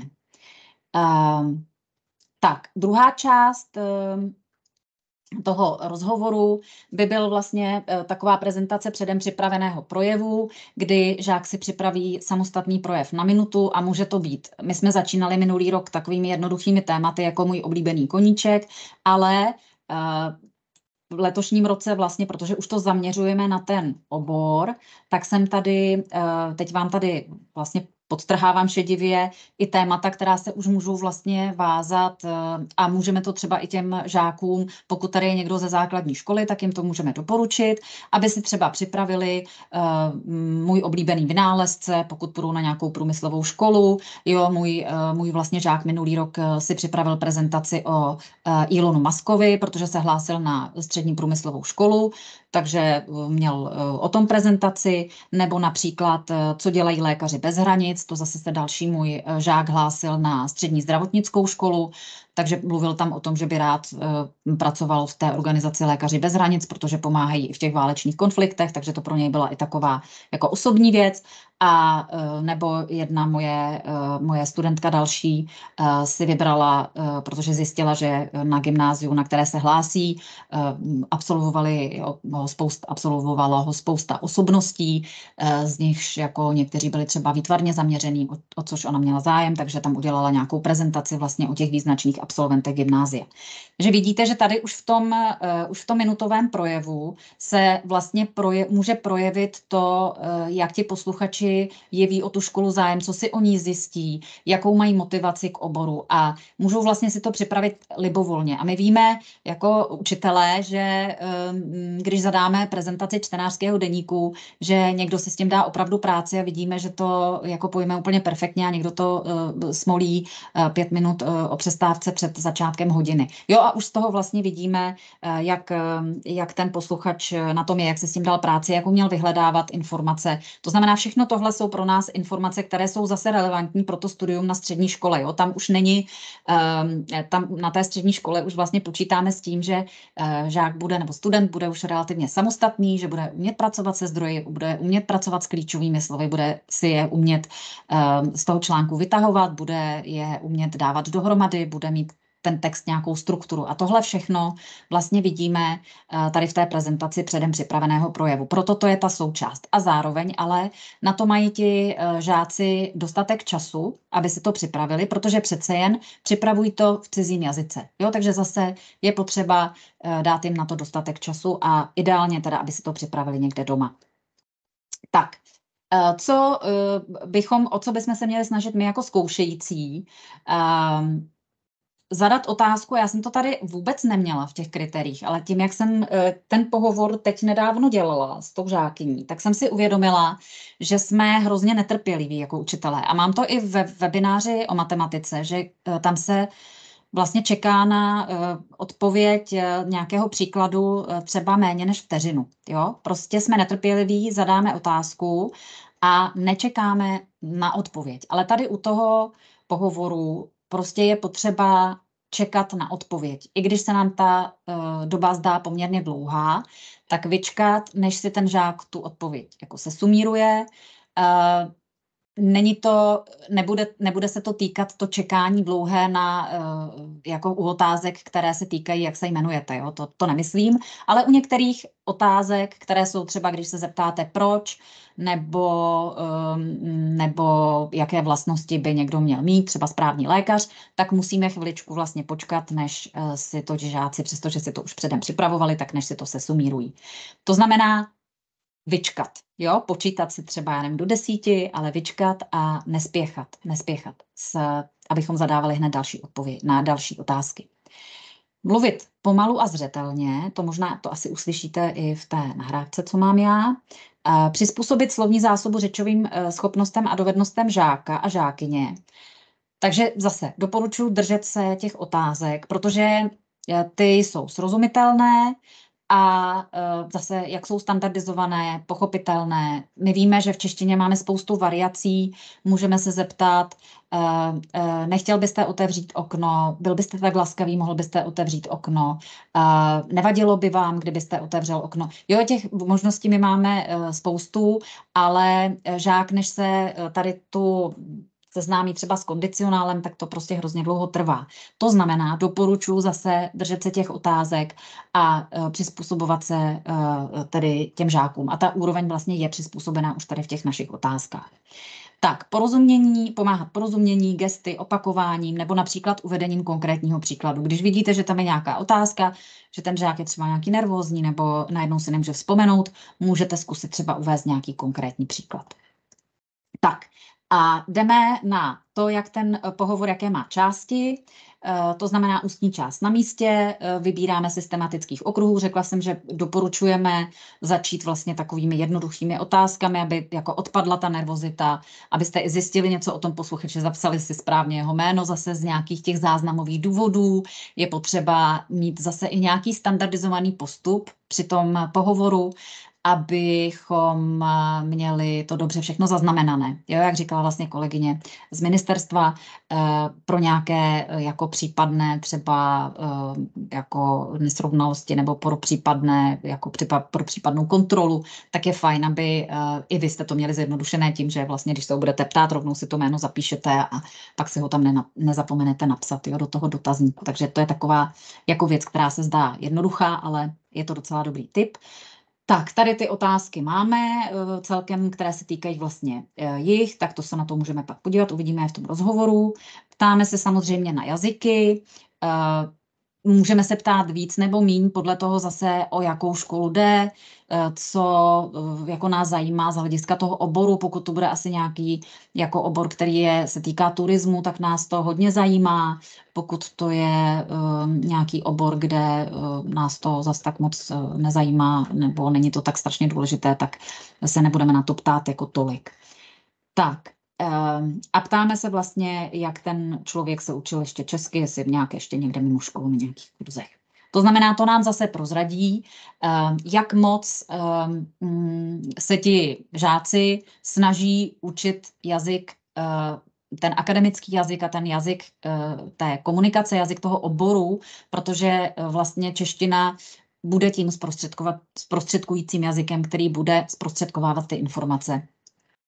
Tak, druhá část toho rozhovoru by byl vlastně taková prezentace předem připraveného projevu, kdy žák si připraví samostatný projev na minutu a může to být. My jsme začínali minulý rok takovými jednoduchými tématy, jako můj oblíbený koníček, ale v letošním roce vlastně, protože už to zaměřujeme na ten obor, tak jsem tady, teď vám tady vlastně podtrhávám šedivě i témata, která se už můžou vlastně vázat a můžeme to třeba i těm žákům, pokud tady je někdo ze základní školy, tak jim to můžeme doporučit, aby si třeba připravili můj oblíbený vynálezce, pokud půjdou na nějakou průmyslovou školu. Jo, můj vlastně žák minulý rok si připravil prezentaci o Elonu Muskovi, protože se hlásil na střední průmyslovou školu, takže měl o tom prezentaci, nebo například, co dělají lékaři bez hranic, to zase se další můj žák hlásil na střední zdravotnickou školu, takže mluvil tam o tom, že by rád pracoval v té organizaci Lékaři bez hranic, protože pomáhají i v těch válečných konfliktech, takže to pro něj byla i taková jako osobní věc. A nebo jedna moje studentka další si vybrala, protože zjistila, že na gymnáziu, na které se hlásí, absolvovalo ho spousta osobností, z nichž jako někteří byli třeba výtvarně zaměření, o což ona měla zájem, takže tam udělala nějakou prezentaci vlastně o těch význačných absolventech gymnázia. Takže vidíte, že tady už v tom minutovém projevu se vlastně může projevit to, jak ti posluchači jeví o tu školu zájem, co si o ní zjistí, jakou mají motivaci k oboru a můžou vlastně si to připravit libovolně. A my víme jako učitelé, že když zadáme prezentaci čtenářského deníku, že někdo si s tím dá opravdu práci a vidíme, že to jako pojme úplně perfektně a někdo to smolí 5 minut o přestávce před začátkem hodiny. Jo, a už z toho vlastně vidíme, jak ten posluchač na tom je, jak se s tím dal práci, jak uměl vyhledávat informace. To znamená, všechno tohle jsou pro nás informace, které jsou zase relevantní pro to studium na střední škole. Jo? Tam už není, tam na té střední škole už vlastně počítáme s tím, že žák bude nebo student bude už relativně samostatný, že bude umět pracovat se zdroji, bude umět pracovat s klíčovými slovy, bude si je umět z toho článku vytahovat, bude je umět dávat dohromady, bude mít ten text nějakou strukturu. A tohle všechno vlastně vidíme tady v té prezentaci předem připraveného projevu. Proto to je ta součást. A zároveň ale na to mají ti žáci dostatek času, aby si to připravili, protože přece jen připravují to v cizím jazyce. Jo? Takže zase je potřeba dát jim na to dostatek času a ideálně teda, aby si to připravili někde doma. Tak, o co bychom se měli snažit my jako zkoušející? Zadat otázku, já jsem to tady vůbec neměla v těch kritériích, ale tím, jak jsem ten pohovor teď nedávno dělala s tou žákyní, tak jsem si uvědomila, že jsme hrozně netrpěliví jako učitelé. A mám to i ve webináři o matematice, že tam se vlastně čeká na odpověď nějakého příkladu třeba méně než vteřinu. Jo? Prostě jsme netrpěliví, zadáme otázku a nečekáme na odpověď. Ale tady u toho pohovoru prostě je potřeba čekat na odpověď. I když se nám ta doba zdá poměrně dlouhá, tak vyčkat, než si ten žák tu odpověď jako se sumíruje. Nebude se to týkat to čekání dlouhé na jako u otázek, které se týkají, jak se jmenujete, jo? To nemyslím, ale u některých otázek, které jsou třeba, když se zeptáte proč, nebo jaké vlastnosti by někdo měl mít, třeba správný lékař, tak musíme chviličku vlastně počkat, než si to žáci, přestože si to už předem připravovali, tak než si to sesumírují. To znamená vyčkat, jo, počítat si třeba, já nevím, do 10, ale vyčkat a nespěchat, abychom zadávali hned další odpověď na další otázky. Mluvit pomalu a zřetelně, to asi uslyšíte i v té nahrávce, co mám já. Přizpůsobit slovní zásobu řečovým schopnostem a dovednostem žáka a žákyně. Takže zase doporučuji držet se těch otázek, protože ty jsou srozumitelné, a zase, jak jsou standardizované, pochopitelné. My víme, že v češtině máme spoustu variací, můžeme se zeptat, nechtěl byste otevřít okno, byl byste tak laskavý, mohl byste otevřít okno, nevadilo by vám, kdybyste otevřel okno. Jo, těch možností my máme spoustu, ale žák, než se tady tu seznámí třeba s kondicionálem, tak to prostě hrozně dlouho trvá. To znamená, doporučuji zase držet se těch otázek a přizpůsobovat se tedy těm žákům. A ta úroveň vlastně je přizpůsobená už tady v těch našich otázkách. Tak, pomáhat porozumění, gesty, opakováním nebo například uvedením konkrétního příkladu. Když vidíte, že tam je nějaká otázka, že ten žák je třeba nějaký nervózní nebo najednou si nemůže vzpomenout, můžete zkusit třeba uvést nějaký konkrétní příklad. Tak, a jdeme na to, jak ten pohovor, jaké má části, to znamená ústní část na místě, vybíráme systematických okruhů. Řekla jsem, že doporučujeme začít vlastně takovými jednoduchými otázkami, aby jako odpadla ta nervozita, abyste i zjistili něco o tom posluchači, zapsali si správně jeho jméno zase z nějakých těch záznamových důvodů. Je potřeba mít zase i nějaký standardizovaný postup při tom pohovoru, abychom měli to dobře všechno zaznamenané. Jo, jak říkala vlastně kolegyně z ministerstva, pro nějaké jako případné třeba jako nesrovnalosti nebo pro případnou kontrolu, tak je fajn, aby i vy jste to měli zjednodušené tím, že vlastně, když se ho budete ptát, rovnou si to jméno zapíšete a pak si ho tam nezapomenete napsat, jo, do toho dotazníku. Takže to je taková jako věc, která se zdá jednoduchá, ale je to docela dobrý tip. Tak, tady ty otázky máme celkem, které se týkají vlastně jich, tak to se na to můžeme pak podívat, uvidíme je v tom rozhovoru. Ptáme se samozřejmě na jazyky, můžeme se ptát víc nebo míň, podle toho zase, o jakou školu jde, co jako nás zajímá z hlediska toho oboru. Pokud to bude asi nějaký jako obor, který se týká turismu, tak nás to hodně zajímá. Pokud to je nějaký obor, kde nás to zase tak moc nezajímá, nebo není to tak strašně důležité, tak se nebudeme na to ptát jako tolik. Tak. A ptáme se vlastně, jak ten člověk se učil ještě česky, jestli ještě někde mimo školu, na nějakých kurzech. To znamená, to nám zase prozradí, jak moc se ti žáci snaží učit jazyk, ten akademický jazyk a ten jazyk té komunikace, jazyk toho oboru, protože vlastně čeština bude tím zprostředkujícím jazykem, který bude zprostředkovávat ty informace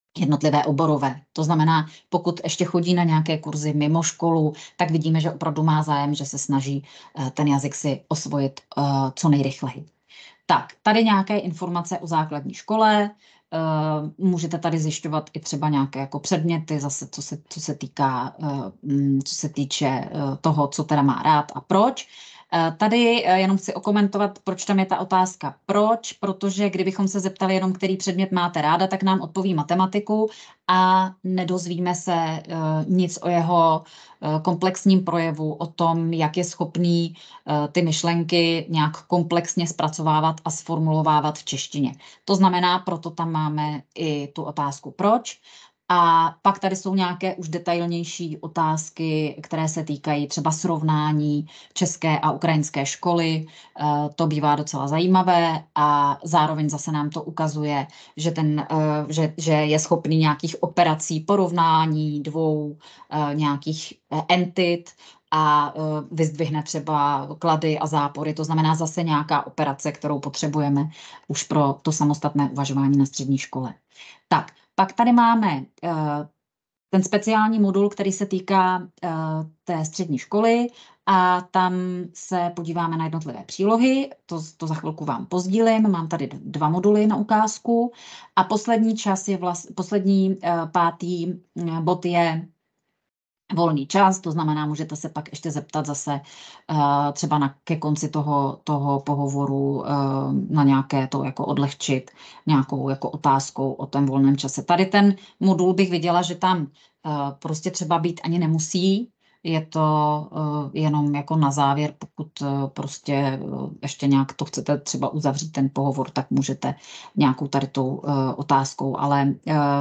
jednotlivé oborové. To znamená, pokud ještě chodí na nějaké kurzy mimo školu, tak vidíme, že opravdu má zájem, že se snaží ten jazyk si osvojit co nejrychleji. Tak, tady nějaké informace o základní škole. Můžete tady zjišťovat i třeba nějaké jako předměty, zase co se týče toho, co teda má rád a proč. Tady jenom chci okomentovat, proč tam je ta otázka proč, protože kdybychom se zeptali jenom, který předmět máte ráda, tak nám odpoví matematiku a nedozvíme se nic o jeho komplexním projevu, o tom, jak je schopný ty myšlenky nějak komplexně zpracovávat a sformulovávat v češtině. To znamená, proto tam máme i tu otázku proč. A pak tady jsou nějaké už detailnější otázky, které se týkají třeba srovnání české a ukrajinské školy. To bývá docela zajímavé a zároveň zase nám to ukazuje, že je schopný nějakých operací porovnání dvou nějakých entit a vyzdvihne třeba klady a zápory. To znamená zase nějaká operace, kterou potřebujeme už pro to samostatné uvažování na střední škole. Tak, pak tady máme ten speciální modul, který se týká té střední školy a tam se podíváme na jednotlivé přílohy, to za chvilku vám pozdílím, mám tady 2 moduly na ukázku a poslední pátý bod je volný čas, to znamená, můžete se pak ještě zeptat zase třeba ke konci toho pohovoru na nějaké to jako odlehčit nějakou jako otázkou o tom volném čase. Tady ten modul bych viděla, že tam prostě třeba být ani nemusí, je to jenom jako na závěr, pokud prostě ještě nějak to chcete třeba uzavřít ten pohovor, tak můžete nějakou tady tou otázkou, ale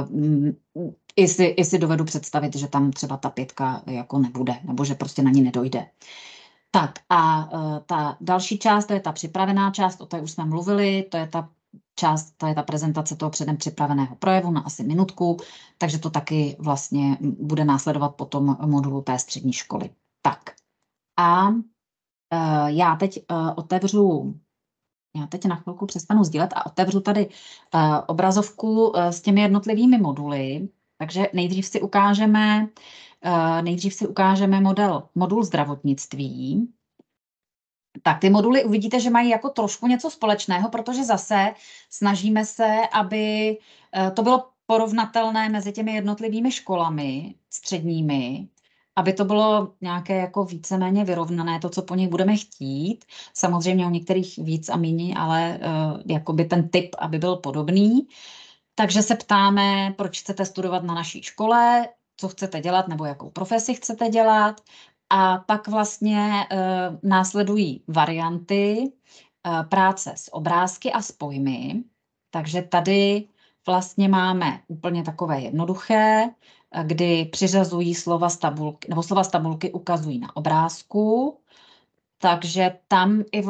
i si dovedu představit, že tam třeba ta 5 jako nebude, nebo že prostě na ní nedojde. Tak a ta další část, to je ta připravená část, o té už jsme mluvili, to je ta část, to je ta prezentace toho předem připraveného projevu na asi minutku, takže to taky vlastně bude následovat po tom modulu té střední školy. Tak a já teď na chvilku přestanu sdílet a otevřu tady obrazovku s těmi jednotlivými moduly. Takže nejdřív si ukážeme modul zdravotnictví. Tak ty moduly uvidíte, že mají jako trošku něco společného, protože zase snažíme se, aby to bylo porovnatelné mezi těmi jednotlivými školami středními, aby to bylo nějaké jako víceméně vyrovnané, to, co po nich budeme chtít. Samozřejmě u některých víc a míň, ale jakoby ten typ, aby byl podobný. Takže se ptáme, proč chcete studovat na naší škole, co chcete dělat nebo jakou profesi chcete dělat. A pak vlastně následují varianty práce s obrázky a s pojmy. Takže tady vlastně máme úplně takové jednoduché, kdy přiřazují slova z tabulky, nebo slova z tabulky ukazují na obrázku. Takže tam i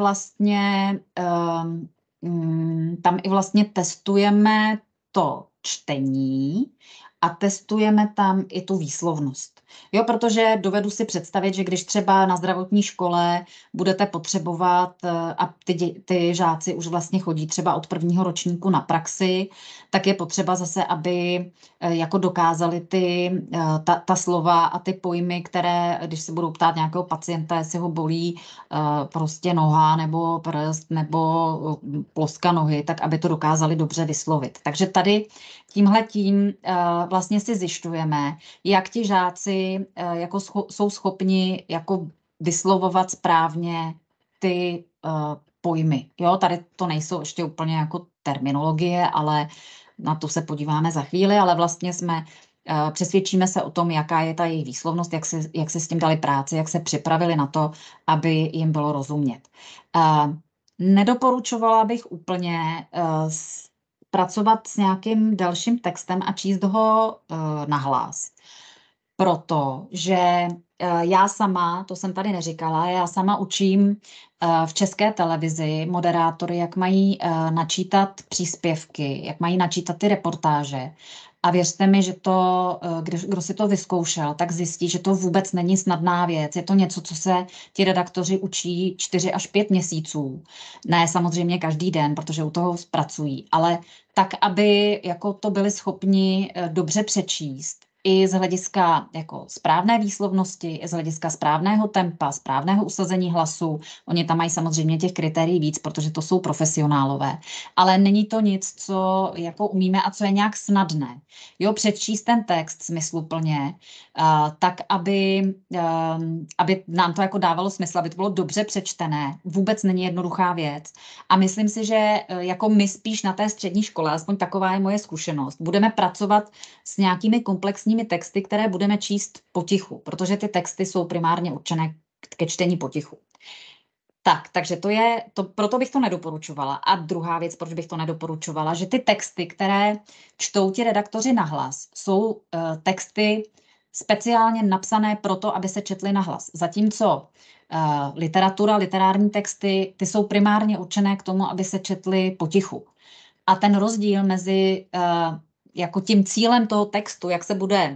vlastně testujeme to čtení a testujeme tam i tu výslovnost. Jo, protože dovedu si představit, že když třeba na zdravotní škole budete potřebovat, a ty žáci už vlastně chodí třeba od 1. ročníku na praxi, tak je potřeba zase, aby jako dokázali ta slova a ty pojmy, které, když se budou ptát nějakého pacienta, jestli ho bolí prostě noha nebo prst nebo ploska nohy, tak aby to dokázali dobře vyslovit. Takže tady tímhletím vlastně si zjišťujeme, jak ti žáci jako jsou schopni jako vyslovovat správně ty pojmy. Jo, tady to nejsou ještě úplně jako terminologie, ale na to se podíváme za chvíli, ale vlastně přesvědčíme se o tom, jaká je ta jejich výslovnost, jak se s tím dali práci, jak se připravili na to, aby jim bylo rozumět. Nedoporučovala bych úplně pracovat s nějakým dalším textem a číst ho nahlas. Protože já sama, to jsem tady neříkala, já sama učím v České televizi moderátory, jak mají načítat příspěvky, jak mají načítat ty reportáže. A věřte mi, že to, kdo si to vyzkoušel, tak zjistí, že to vůbec není snadná věc. Je to něco, co se ti redaktoři učí 4 až 5 měsíců. Ne samozřejmě každý den, protože u toho pracují, ale tak, aby jako to byli schopni dobře přečíst, i z hlediska jako správné výslovnosti, i z hlediska správného tempa, správného usazení hlasu. Oni tam mají samozřejmě těch kritérií víc, protože to jsou profesionálové. Ale není to nic, co jako umíme a co je nějak snadné. Jo, přečíst ten text smysluplně, tak, aby nám to jako dávalo smysl, aby to bylo dobře přečtené, vůbec není jednoduchá věc. A myslím si, že jako my spíš na té střední škole, aspoň taková je moje zkušenost, budeme pracovat s nějakými komplexními texty, které budeme číst potichu, protože ty texty jsou primárně určené ke čtení potichu. Takže proto bych to nedoporučovala. A druhá věc, proč bych to nedoporučovala, že ty texty, které čtou ti redaktoři nahlas, jsou texty speciálně napsané proto, aby se četly nahlas. Zatímco literatura, literární texty, ty jsou primárně určené k tomu, aby se četly potichu. A ten rozdíl mezi jako tím cílem toho textu, jak se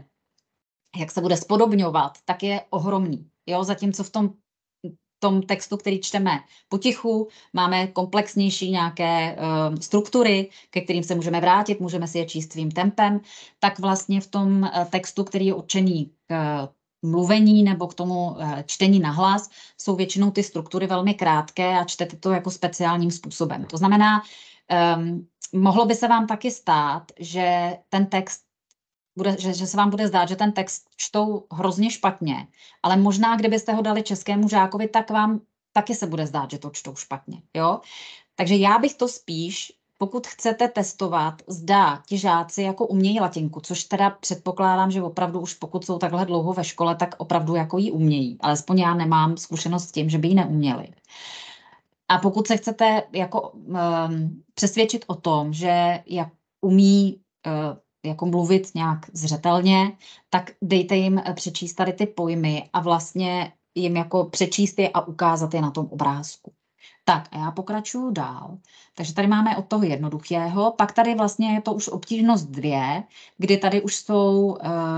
bude spodobňovat, tak je ohromný. Jo? Zatímco v tom textu, který čteme potichu, máme komplexnější nějaké struktury, ke kterým se můžeme vrátit, můžeme si je číst svým tempem, tak vlastně v tom textu, který je určený k mluvení nebo k tomu čtení nahlas, jsou většinou ty struktury velmi krátké a čtete to jako speciálním způsobem. To znamená, mohlo by se vám taky stát, že ten text že se vám bude zdát, že ten text čtou hrozně špatně, ale možná, kdybyste ho dali českému žákovi, tak vám taky se bude zdát, že to čtou špatně. Jo? Takže já bych to spíš, pokud chcete testovat, zda ti žáci jako umějí latinku, což teda předpokládám, že opravdu už pokud jsou takhle dlouho ve škole, tak opravdu jako ji umějí. Alespoň já nemám zkušenost s tím, že by ji neuměli. A pokud se chcete jako přesvědčit o tom, že jak umí jako mluvit nějak zřetelně, tak dejte jim přečíst tady ty pojmy a vlastně jim jako přečíst je a ukázat je na tom obrázku. Tak a já pokračuju dál. Takže tady máme od toho jednoduchého, pak tady vlastně je to už obtížnost 2, kdy tady už jsou,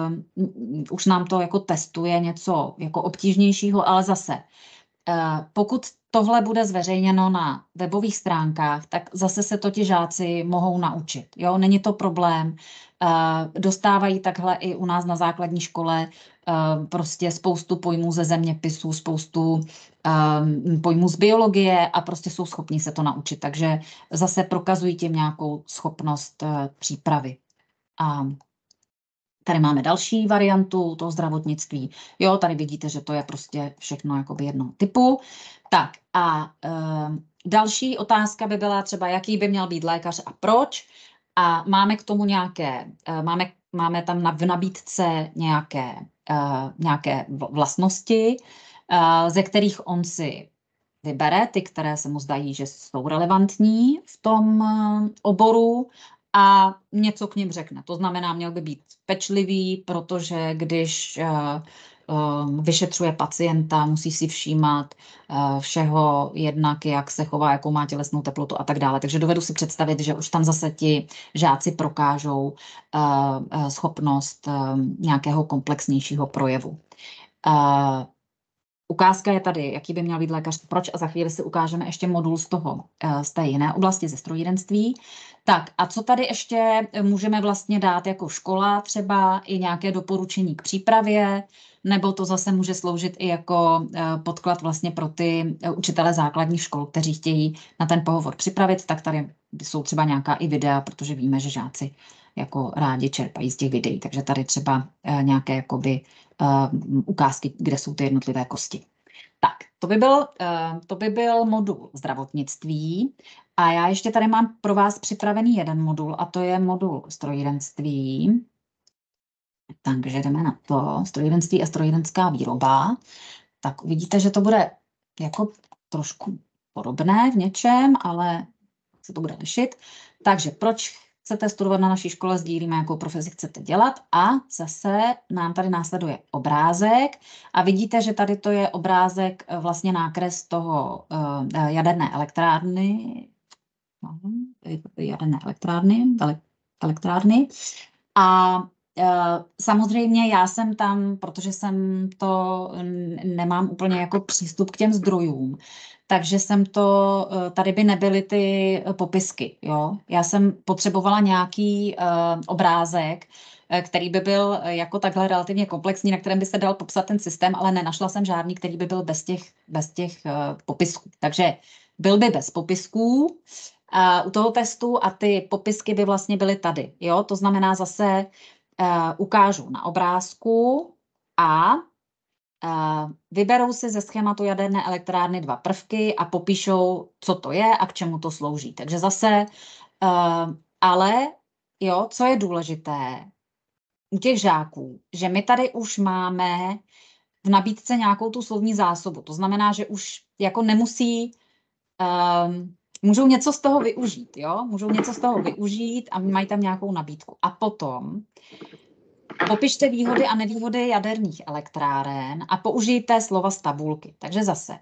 už nám to jako testuje něco jako obtížnějšího, ale zase, pokud tohle bude zveřejněno na webových stránkách, tak zase se to ti žáci mohou naučit. Jo? Není to problém. Dostávají takhle i u nás na základní škole prostě spoustu pojmů ze zeměpisu, spoustu pojmů z biologie a prostě jsou schopni se to naučit. Takže zase prokazují tím nějakou schopnost přípravy. A tady máme další variantu toho zdravotnictví. Jo, tady vidíte, že to je prostě všechno jakoby jednoho typu. Tak a další otázka by byla třeba, jaký by měl být lékař a proč. A máme k tomu nějaké, máme tam v nabídce nějaké vlastnosti, ze kterých on si vybere, ty, které se mu zdají, že jsou relevantní v tom oboru, a něco k nim řekne. To znamená, měl by být pečlivý, protože když vyšetřuje pacienta, musí si všímat všeho jednak, jak se chová, jakou má tělesnou teplotu a tak dále. Takže dovedu si představit, že už tam zase ti žáci prokážou schopnost nějakého komplexnějšího projevu. Ukázka je tady, jaký by měl být lékař, proč, a za chvíli si ukážeme ještě modul z té jiné oblasti, ze strojírenství. Tak a co tady ještě můžeme vlastně dát jako škola, třeba i nějaké doporučení k přípravě, nebo to zase může sloužit i jako podklad vlastně pro ty učitele základních škol, kteří chtějí na ten pohovor připravit, tak tady jsou třeba nějaká i videa, protože víme, že žáci jako rádi čerpají z těch videí, takže tady třeba nějaké jakoby ukázky, kde jsou ty jednotlivé kosti. Tak, to by byl modul zdravotnictví a já ještě tady mám pro vás připravený jeden modul a to je modul strojírenství. Takže jdeme na to, strojírenství a strojírenská výroba. Tak uvidíte, že to bude jako trošku podobné v něčem, ale se to bude lišit. Takže proč chcete studovat na naší škole, sdílíme, jakou profesi chcete dělat, a zase nám tady následuje obrázek a vidíte, že tady to je obrázek, vlastně nákres toho jaderné elektrárny, A samozřejmě já jsem tam, protože jsem to nemám úplně jako přístup k těm zdrojům, takže jsem to, tady by nebyly ty popisky, jo. Já jsem potřebovala nějaký obrázek, který by byl jako takhle relativně komplexní, na kterém by se dal popsat ten systém, ale nenašla jsem žádný, který by byl bez těch popisků. Takže byl by bez popisků u toho testu a ty popisky by vlastně byly tady, jo. To znamená zase ukážu na obrázku a vyberou si ze schématu jaderné elektrárny 2 prvky a popíšou, co to je a k čemu to slouží. Takže zase, ale jo, co je důležité u těch žáků, že my tady už máme v nabídce nějakou tu slovní zásobu. To znamená, že už jako nemusí, můžou něco z toho využít, jo? Můžou něco z toho využít a mají tam nějakou nabídku. A potom popište výhody a nevýhody jaderných elektráren a použijte slova z tabulky. Takže zase,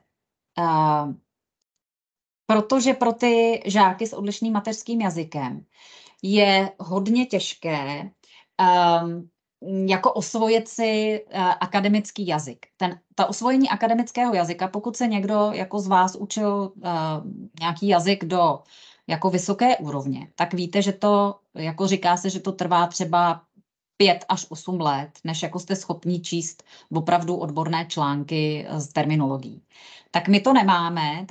protože pro ty žáky s odlišným mateřským jazykem je hodně těžké jako osvojit si akademický jazyk. Ta osvojení akademického jazyka, pokud se někdo jako z vás učil nějaký jazyk do jako vysoké úrovně, tak víte, že to, jako říká se, že to trvá třeba 5 až 8 let, než jako jste schopni číst opravdu odborné články z terminologií. Tak my to nemáme,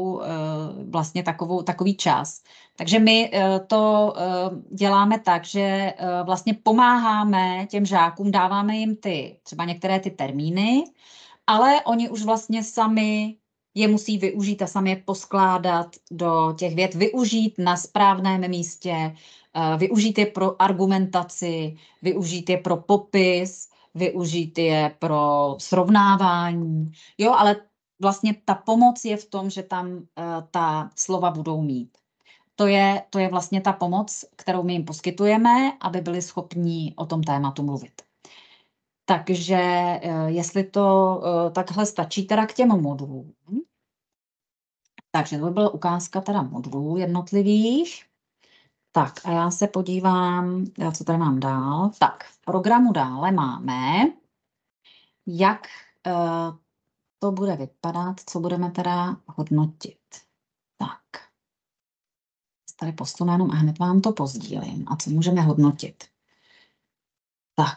takový čas. Takže my to děláme tak, že vlastně pomáháme těm žákům, dáváme jim třeba některé ty termíny, ale oni už vlastně sami je musí využít a sami je poskládat do těch vět, využít na správném místě, využít je pro argumentaci, využít je pro popis, využít je pro srovnávání. Jo, ale vlastně ta pomoc je v tom, že tam ta slova budou mít. To je vlastně ta pomoc, kterou my jim poskytujeme, aby byli schopní o tom tématu mluvit. Takže jestli to takhle stačí teda k těm modulům. Takže to by byla ukázka teda modulů jednotlivých. Tak a já se podívám, co tady mám dál. Tak, v programu dále máme, jak to bude vypadat, co budeme teda hodnotit. Tak, tady posunu jenom a hned vám to pozdílím. A co můžeme hodnotit? Tak.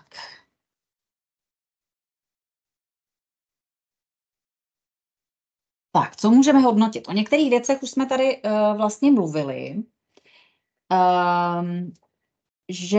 Tak, co můžeme hodnotit? O některých věcech už jsme tady vlastně mluvili, že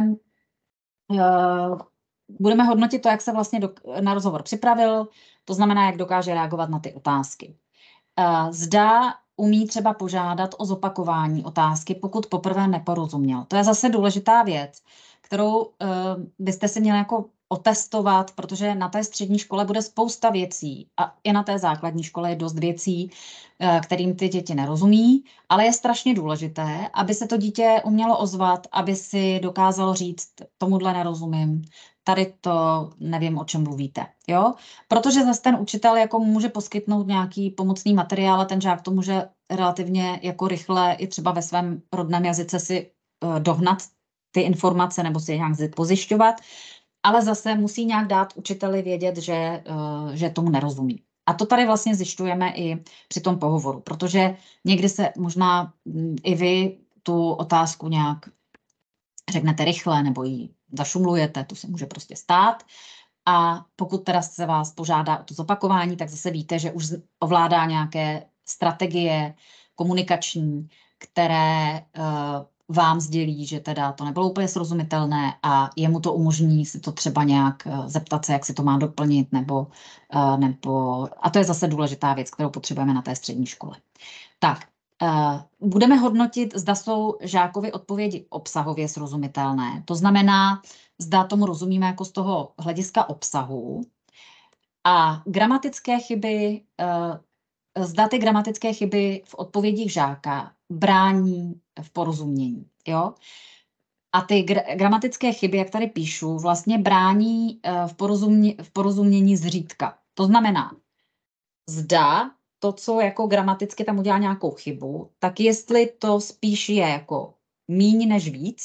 budeme hodnotit to, jak se vlastně na rozhovor připravil, to znamená, jak dokáže reagovat na ty otázky. Zda umí třeba požádat o zopakování otázky, pokud poprvé neporozuměl. To je zase důležitá věc, kterou byste si měli jako otestovat, protože na té střední škole bude spousta věcí a i na té základní škole je dost věcí, kterým ty děti nerozumí, ale je strašně důležité, aby se to dítě umělo ozvat, aby si dokázalo říct, tomuhle nerozumím, tady to nevím, o čem mluvíte, jo? Protože zase ten učitel jako může poskytnout nějaký pomocný materiál a ten žák to může relativně jako rychle i třeba ve svém rodném jazyce si dohnat ty informace nebo si je nějak pozjišťovat, ale zase musí nějak dát učiteli vědět, že tomu nerozumí. A to tady vlastně zjišťujeme i při tom pohovoru, protože někdy se možná i vy tu otázku nějak řeknete rychle nebo ji zašumlujete, to se může prostě stát. A pokud teda se vás požádá o to zopakování, tak zase víte, že už ovládá nějaké strategie komunikační, které vám sdělí, že teda to nebylo úplně srozumitelné a jemu to umožní si to třeba nějak zeptat se, jak si to má doplnit, nebo a to je zase důležitá věc, kterou potřebujeme na té střední škole. Tak, budeme hodnotit, zda jsou žákovi odpovědi obsahově srozumitelné. To znamená, zda tomu rozumíme jako z toho hlediska obsahu. A gramatické chyby, zda ty gramatické chyby v odpovědích žáka brání v porozumění. Jo? A ty gramatické chyby, jak tady píšu, vlastně brání v porozumění zřídka. To znamená, zda to, co jako gramaticky tam udělá nějakou chybu, tak jestli to spíš je jako míň než víc,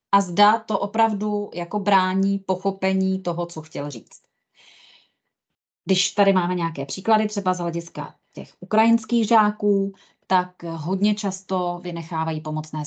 a zda to opravdu jako brání pochopení toho, co chtěl říct. Když tady máme nějaké příklady, třeba z hlediska těch ukrajinských žáků, tak hodně často vynechávají pomocné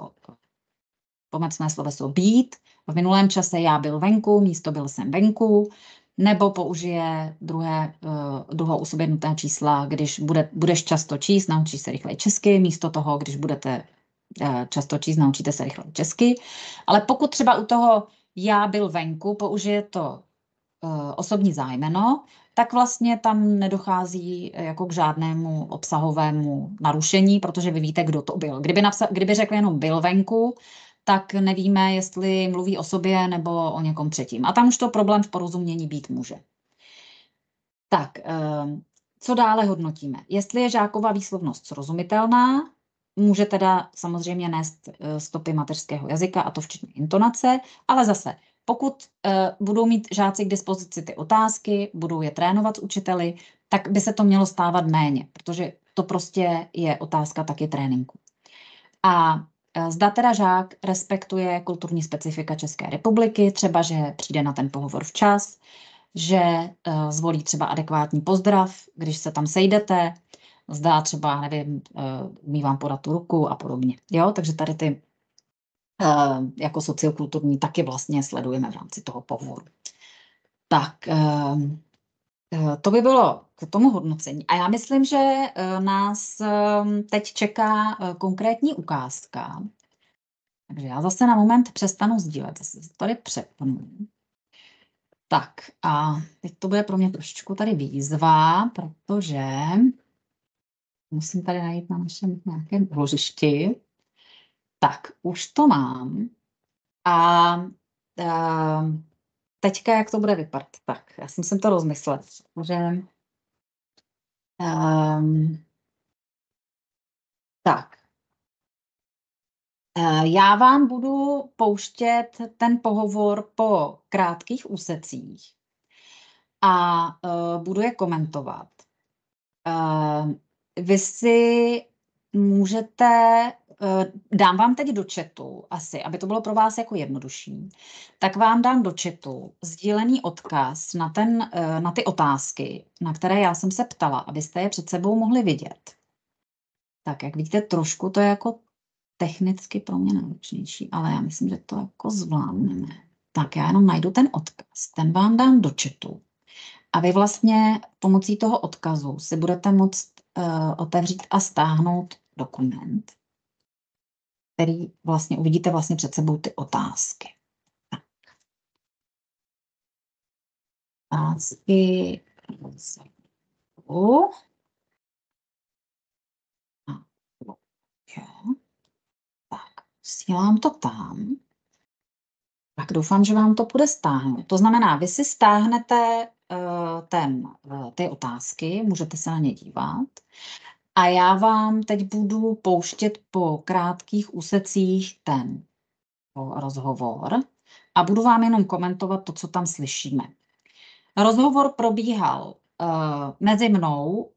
sloveso být. V minulém čase já byl venku, místo byl jsem venku, nebo použije druhou osobu jednotného čísla, když budeš často číst, naučíš se rychle česky, místo toho, když budete často číst, naučíte se rychle česky. Ale pokud třeba u toho já byl venku, použije to osobní zájmeno, tak vlastně tam nedochází jako k žádnému obsahovému narušení, protože vy víte, kdo to byl. Kdyby řekl jenom byl venku, tak nevíme, jestli mluví o sobě nebo o někom třetím. A tam už to problém v porozumění být může. Tak, co dále hodnotíme? Jestli je žákova výslovnost srozumitelná, může teda samozřejmě nést stopy mateřského jazyka, a to včetně intonace, ale zase, pokud budou mít žáci k dispozici ty otázky, budou je trénovat s učiteli, tak by se to mělo stávat méně, protože to prostě je otázka taky tréninku. A zda teda žák respektuje kulturní specifika České republiky, třeba, že přijde na ten pohovor včas, že zvolí třeba adekvátní pozdrav, když se tam sejdete, zda třeba, nevím, umí vám podat tu ruku a podobně. Jo? Takže tady ty jako sociokulturní taky vlastně sledujeme v rámci toho pohovoru. Tak, to by bylo k tomu hodnocení. A já myslím, že nás teď čeká konkrétní ukázka. Takže já zase na moment přestanu sdílet, zase se tady přepnu. Tak a teď to bude pro mě trošičku tady výzva, protože musím tady najít na našem nějakém ložišti. Tak, už to mám. A teďka, jak to bude vypadat? Tak, já jsem si to rozmyslela, že tak. Já vám budu pouštět ten pohovor po krátkých úsecích a budu je komentovat. Vy si můžete, dám vám teď do chatu asi, aby to bylo pro vás jako jednodušší, tak vám dám do chatu sdílený odkaz na ty otázky, na které já jsem se ptala, abyste je před sebou mohli vidět. Tak, jak vidíte, trošku to je jako technicky pro mě náročnější, ale já myslím, že to jako zvládneme. Tak já jenom najdu ten odkaz, ten vám dám do chatu. A vy vlastně pomocí toho odkazu si budete moct otevřít a stáhnout dokument, který vlastně uvidíte vlastně před sebou ty otázky. Tak. Otázky. Tak, posílám to tam. Tak doufám, že vám to půjde stáhnout. To znamená, vy si stáhnete ty otázky, můžete se na ně dívat. A já vám teď budu pouštět po krátkých úsecích ten rozhovor a budu vám jenom komentovat to, co tam slyšíme. Rozhovor probíhal mezi mnou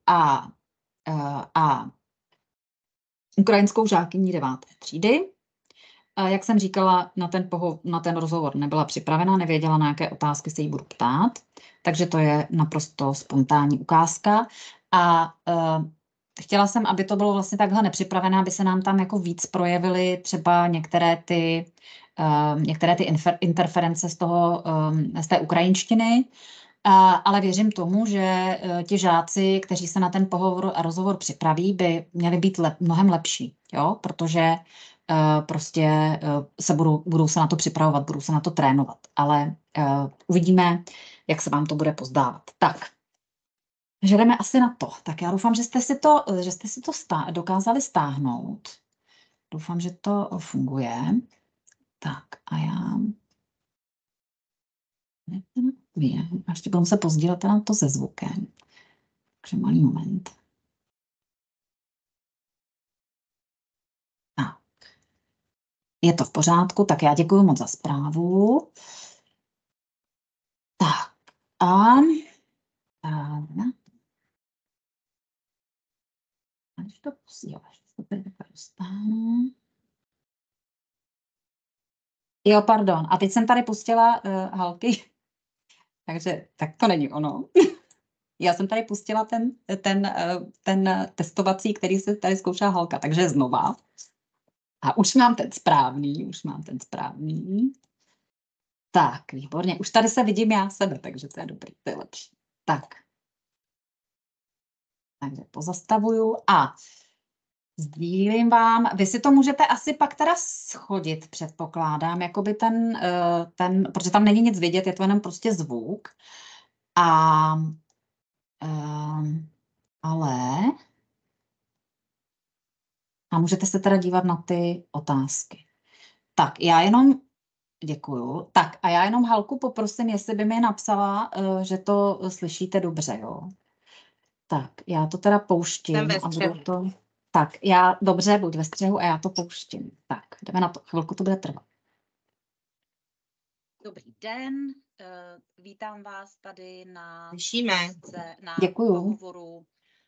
a ukrajinskou žákyní 9. třídy. Jak jsem říkala, na ten rozhovor nebyla připravena, nevěděla, na jaké otázky se jí budu ptát, takže to je naprosto spontánní ukázka. A chtěla jsem, aby to bylo vlastně takhle nepřipravené, aby se nám tam jako víc projevily třeba některé ty interference z té ukrajinštiny, ale věřím tomu, že ti žáci, kteří se na ten pohovor a rozhovor připraví, by měli být mnohem lepší, jo? Protože prostě se budou se na to připravovat, budou se na to trénovat, ale uvidíme, jak se vám to bude pozdávat. Tak, že jdeme asi na to. Tak já doufám, že jste si to dokázali stáhnout. Doufám, že to funguje. Tak a já... A ještě budu se pozdílet na to se zvukem. Takže malý moment. Tak. Je to v pořádku, tak já děkuji moc za zprávu. Tak a když to posíláš, to tady dostanu. Jo, pardon. A teď jsem tady pustila Halky. Takže tak to není ono. Já jsem tady pustila ten testovací, který se tady zkoušela Halka, takže znova. A už mám ten správný. Tak, výborně. Už tady se vidím já sebe, takže to je dobrý, to je lepší. Tak. Takže pozastavuju a sdílím vám. Vy si to můžete asi pak teda schodit, předpokládám, jakoby protože tam není nic vidět, je to jenom prostě zvuk. A můžete se teda dívat na ty otázky. Tak, děkuju. Tak a já jenom Halku poprosím, jestli by mi napsala, že to slyšíte dobře, jo. Tak, já to teda pouštím. Jsem ve střehu. Tak, dobře, buď ve střehu a já to pouštím. Tak, jdeme na to. Chvilku to bude trvat. Dobrý den, vítám vás tady na pohovoru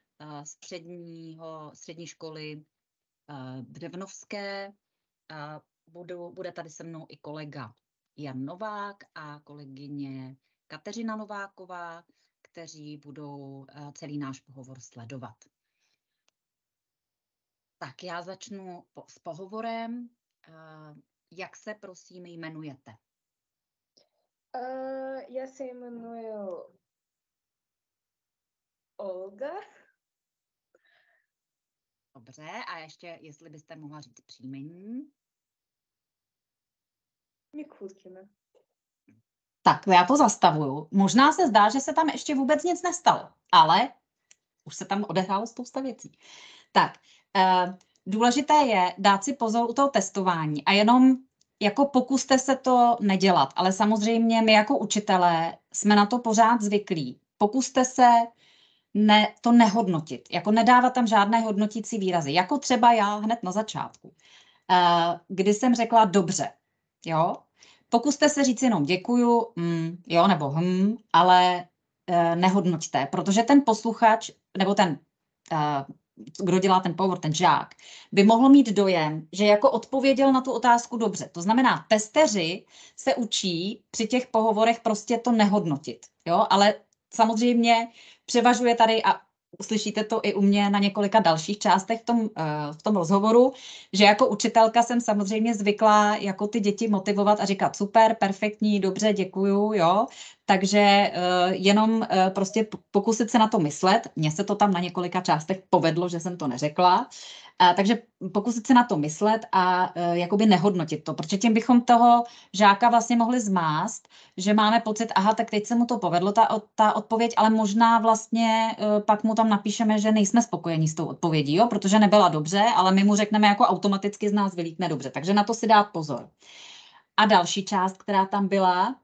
střední školy Břevnovské. Bude tady se mnou i kolega Jan Novák a kolegyně Kateřina Nováková, kteří budou celý náš pohovor sledovat. Tak já začnu s pohovorem. Jak se prosím jmenujete? Já se jmenuji Olga. Dobře, a ještě, jestli byste mohla říct příjmení. Mikutina. Tak, já to zastavuju. Možná se zdá, že se tam ještě vůbec nic nestalo, ale už se tam odehrálo spousta věcí. Tak, důležité je dát si pozor u toho testování a jenom jako pokuste se to nedělat, ale samozřejmě my jako učitelé jsme na to pořád zvyklí. Pokuste se to nehodnotit, jako nedávat tam žádné hodnotící výrazy, jako třeba já hned na začátku, kdy jsem řekla dobře, jo. Pokuste se říct jenom děkuju, jo, nebo ale nehodnoťte, protože ten posluchač, nebo ten, kdo dělá ten pohovor, ten žák, by mohl mít dojem, že jako odpověděl na tu otázku dobře. To znamená, testeři se učí při těch pohovorech prostě to nehodnotit, jo, ale samozřejmě převažuje tady, a uslyšíte to i u mě na několika dalších částech v tom rozhovoru, že jako učitelka jsem samozřejmě zvyklá jako ty děti motivovat a říkat super, perfektní, dobře, děkuju, jo. Takže jenom prostě pokusit se na to myslet. Mně se to tam na několika částech povedlo, že jsem to neřekla. Takže pokusit se na to myslet a jakoby nehodnotit to, protože tím bychom toho žáka vlastně mohli zmást, že máme pocit, aha, tak teď se mu to povedlo, ta odpověď, ale možná vlastně pak mu tam napíšeme, že nejsme spokojení s tou odpovědí, jo, protože nebyla dobře, ale my mu řekneme, jako automaticky z nás vylítne dobře, takže na to si dát pozor. A další část, která tam byla,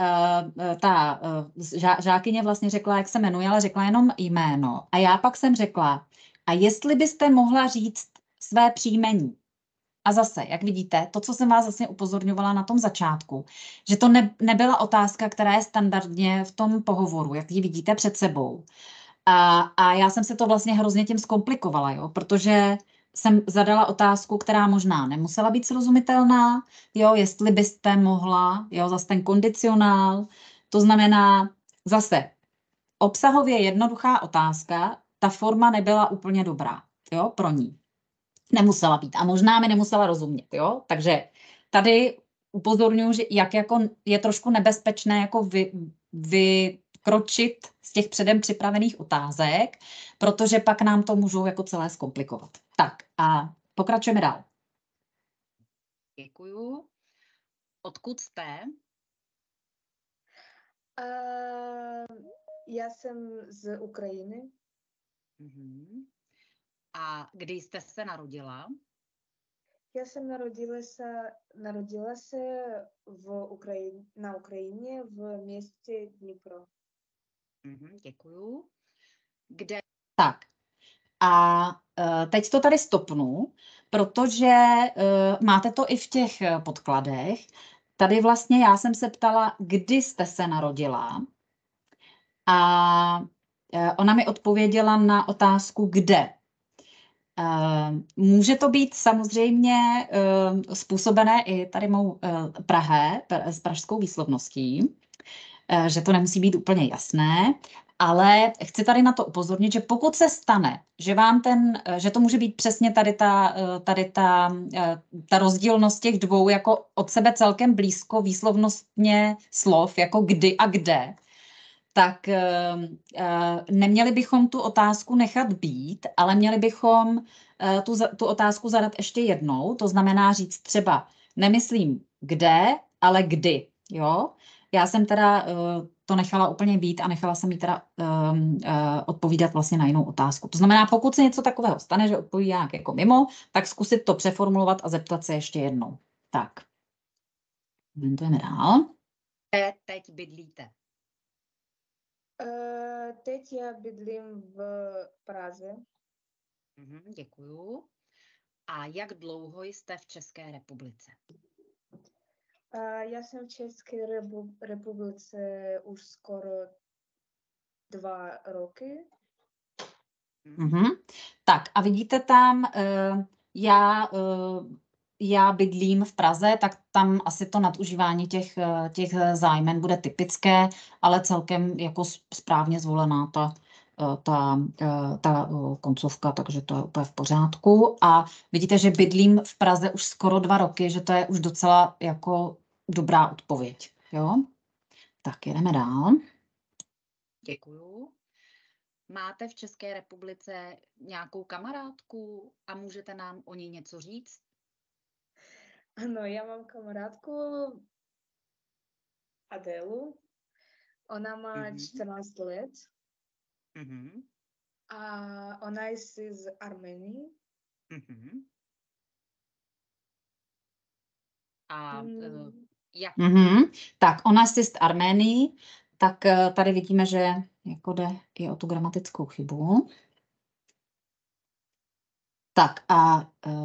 ta žákyně vlastně řekla, jak se jmenuje, ale řekla jenom jméno. A já pak jsem řekla, a jestli byste mohla říct své příjmení. A zase, jak vidíte, to, co jsem vás vlastně upozorňovala na tom začátku, že to nebyla otázka, která je standardně v tom pohovoru, jak ji vidíte před sebou. A já jsem se to vlastně hrozně tím zkomplikovala, jo, protože jsem zadala otázku, která možná nemusela být srozumitelná, jo, jestli byste mohla, jo, zase ten kondicionál, to znamená zase obsahově jednoduchá otázka, ta forma nebyla úplně dobrá, jo, pro ní. Nemusela být a možná mi nemusela rozumět, jo, takže tady upozorňuji, že jak jako je trošku nebezpečné jako vykročit z těch předem připravených otázek, protože pak nám to můžou jako celé zkomplikovat. Tak a pokračujeme dál. Děkuju. Odkud jste? Já jsem z Ukrajiny. A kdy jste se narodila? Já jsem narodila se na Ukrajině v městě Dnipro. Děkuju. Kde? Tak. A teď to tady stopnu, protože máte to i v těch podkladech. Tady vlastně já jsem se ptala, kdy jste se narodila. A ona mi odpověděla na otázku kde. Může to být samozřejmě způsobené i tady mou s pražskou výslovností, že to nemusí být úplně jasné, ale chci tady na to upozornit, že pokud se stane, že vám že to může být přesně tady ta rozdílnost těch dvou jako od sebe celkem blízko výslovnostně slov, jako kdy a kde, tak neměli bychom tu otázku nechat být, ale měli bychom tu otázku zadat ještě jednou, to znamená říct třeba nemyslím kde, ale kdy, jo? Já jsem teda to nechala úplně být a nechala jsem jí teda odpovídat vlastně na jinou otázku. To znamená, pokud se něco takového stane, že odpoví nějak jako mimo, tak zkusit to přeformulovat a zeptat se ještě jednou. Tak. Komentujeme dál. Teď bydlíte. Teď já bydlím v Praze. Děkuju. A jak dlouho jste v České republice? Já jsem v České republice už skoro 2 roky. Tak a vidíte tam, já bydlím v Praze, tak tam asi to nadužívání těch zájmen bude typické, ale celkem jako správně zvolená ta koncovka, takže to je úplně v pořádku. A vidíte, že bydlím v Praze už skoro 2 roky, že to je už docela jako dobrá odpověď. Jo? Tak jedeme dál. Děkuju. Máte v České republice nějakou kamarádku a můžete nám o ní něco říct? Ano, já mám kamarádku Adelu. Ona má 14 let. A ona je z Arménie. A jak? Tak, ona je z Arménie, tak tady vidíme, že jako jde i o tu gramatickou chybu. Tak a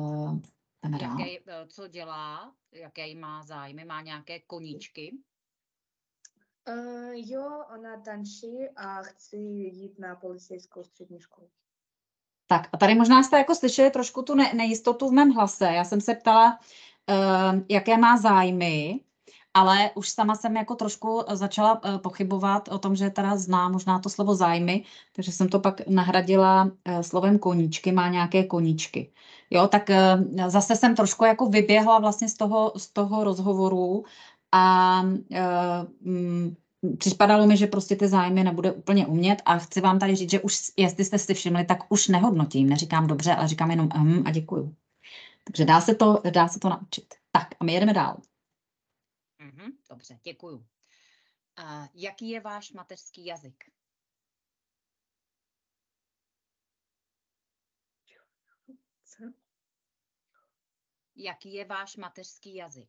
co dělá? Jaké má zájmy? Má nějaké koníčky? Jo, ona tančí a chce jít na policejskou střední školu. Tak a tady možná jste jako slyšeli trošku tu nejistotu v mém hlase. Já jsem se ptala, jaké má zájmy, ale už sama jsem jako trošku začala pochybovat o tom, že teda zná možná to slovo zájmy, takže jsem to pak nahradila slovem koníčky, má nějaké koníčky. Jo, tak zase jsem trošku jako vyběhla vlastně z toho rozhovoru a připadalo mi, že prostě ty zájmy nebude úplně umět a chci vám tady říct, že už, jestli jste si všimli, tak už nehodnotím, neříkám dobře, ale říkám jenom a děkuju. Takže dá se to naučit. Tak a my jedeme dál. Dobře, děkuju. Jaký je váš mateřský jazyk? Co? Jaký je váš mateřský jazyk?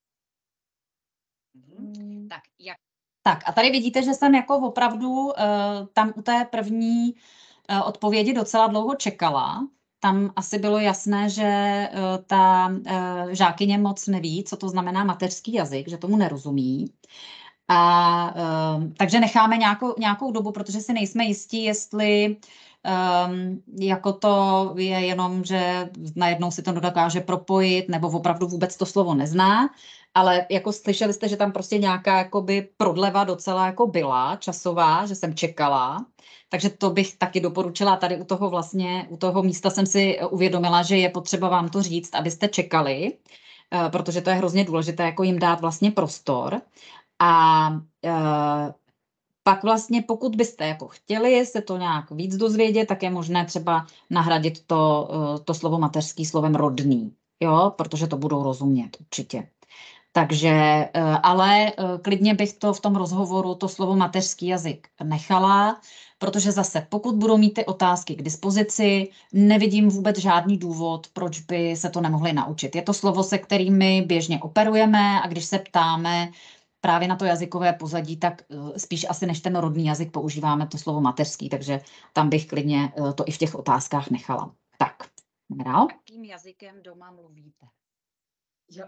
Tak a tady vidíte, že jsem jako opravdu tam u té první odpovědi docela dlouho čekala. Tam asi bylo jasné, že ta žákyně moc neví, co to znamená mateřský jazyk, že tomu nerozumí. A takže necháme nějakou dobu, protože si nejsme jistí, jestli jako to je jenom, že najednou si to dokáže propojit, nebo opravdu vůbec to slovo nezná, ale jako slyšeli jste, že tam prostě nějaká jakoby prodleva docela jako byla časová, že jsem čekala, takže to bych taky doporučila tady u toho místa jsem si uvědomila, že je potřeba vám to říct, abyste čekali, protože to je hrozně důležité, jako jim dát vlastně prostor. A pak vlastně, pokud byste jako chtěli se to nějak víc dozvědět, tak je možné třeba nahradit to slovo mateřský slovem rodný, jo, protože to budou rozumět určitě. Takže, ale klidně bych to v tom rozhovoru, to slovo mateřský jazyk nechala, protože zase, pokud budou mít ty otázky k dispozici, nevidím vůbec žádný důvod, proč by se to nemohli naučit. Je to slovo, se kterým my běžně operujeme a když se ptáme právě na to jazykové pozadí, tak spíš asi než ten rodný jazyk používáme to slovo mateřský, takže tam bych klidně to i v těch otázkách nechala. Tak, dál. Jakým jazykem doma mluvíte? Jo.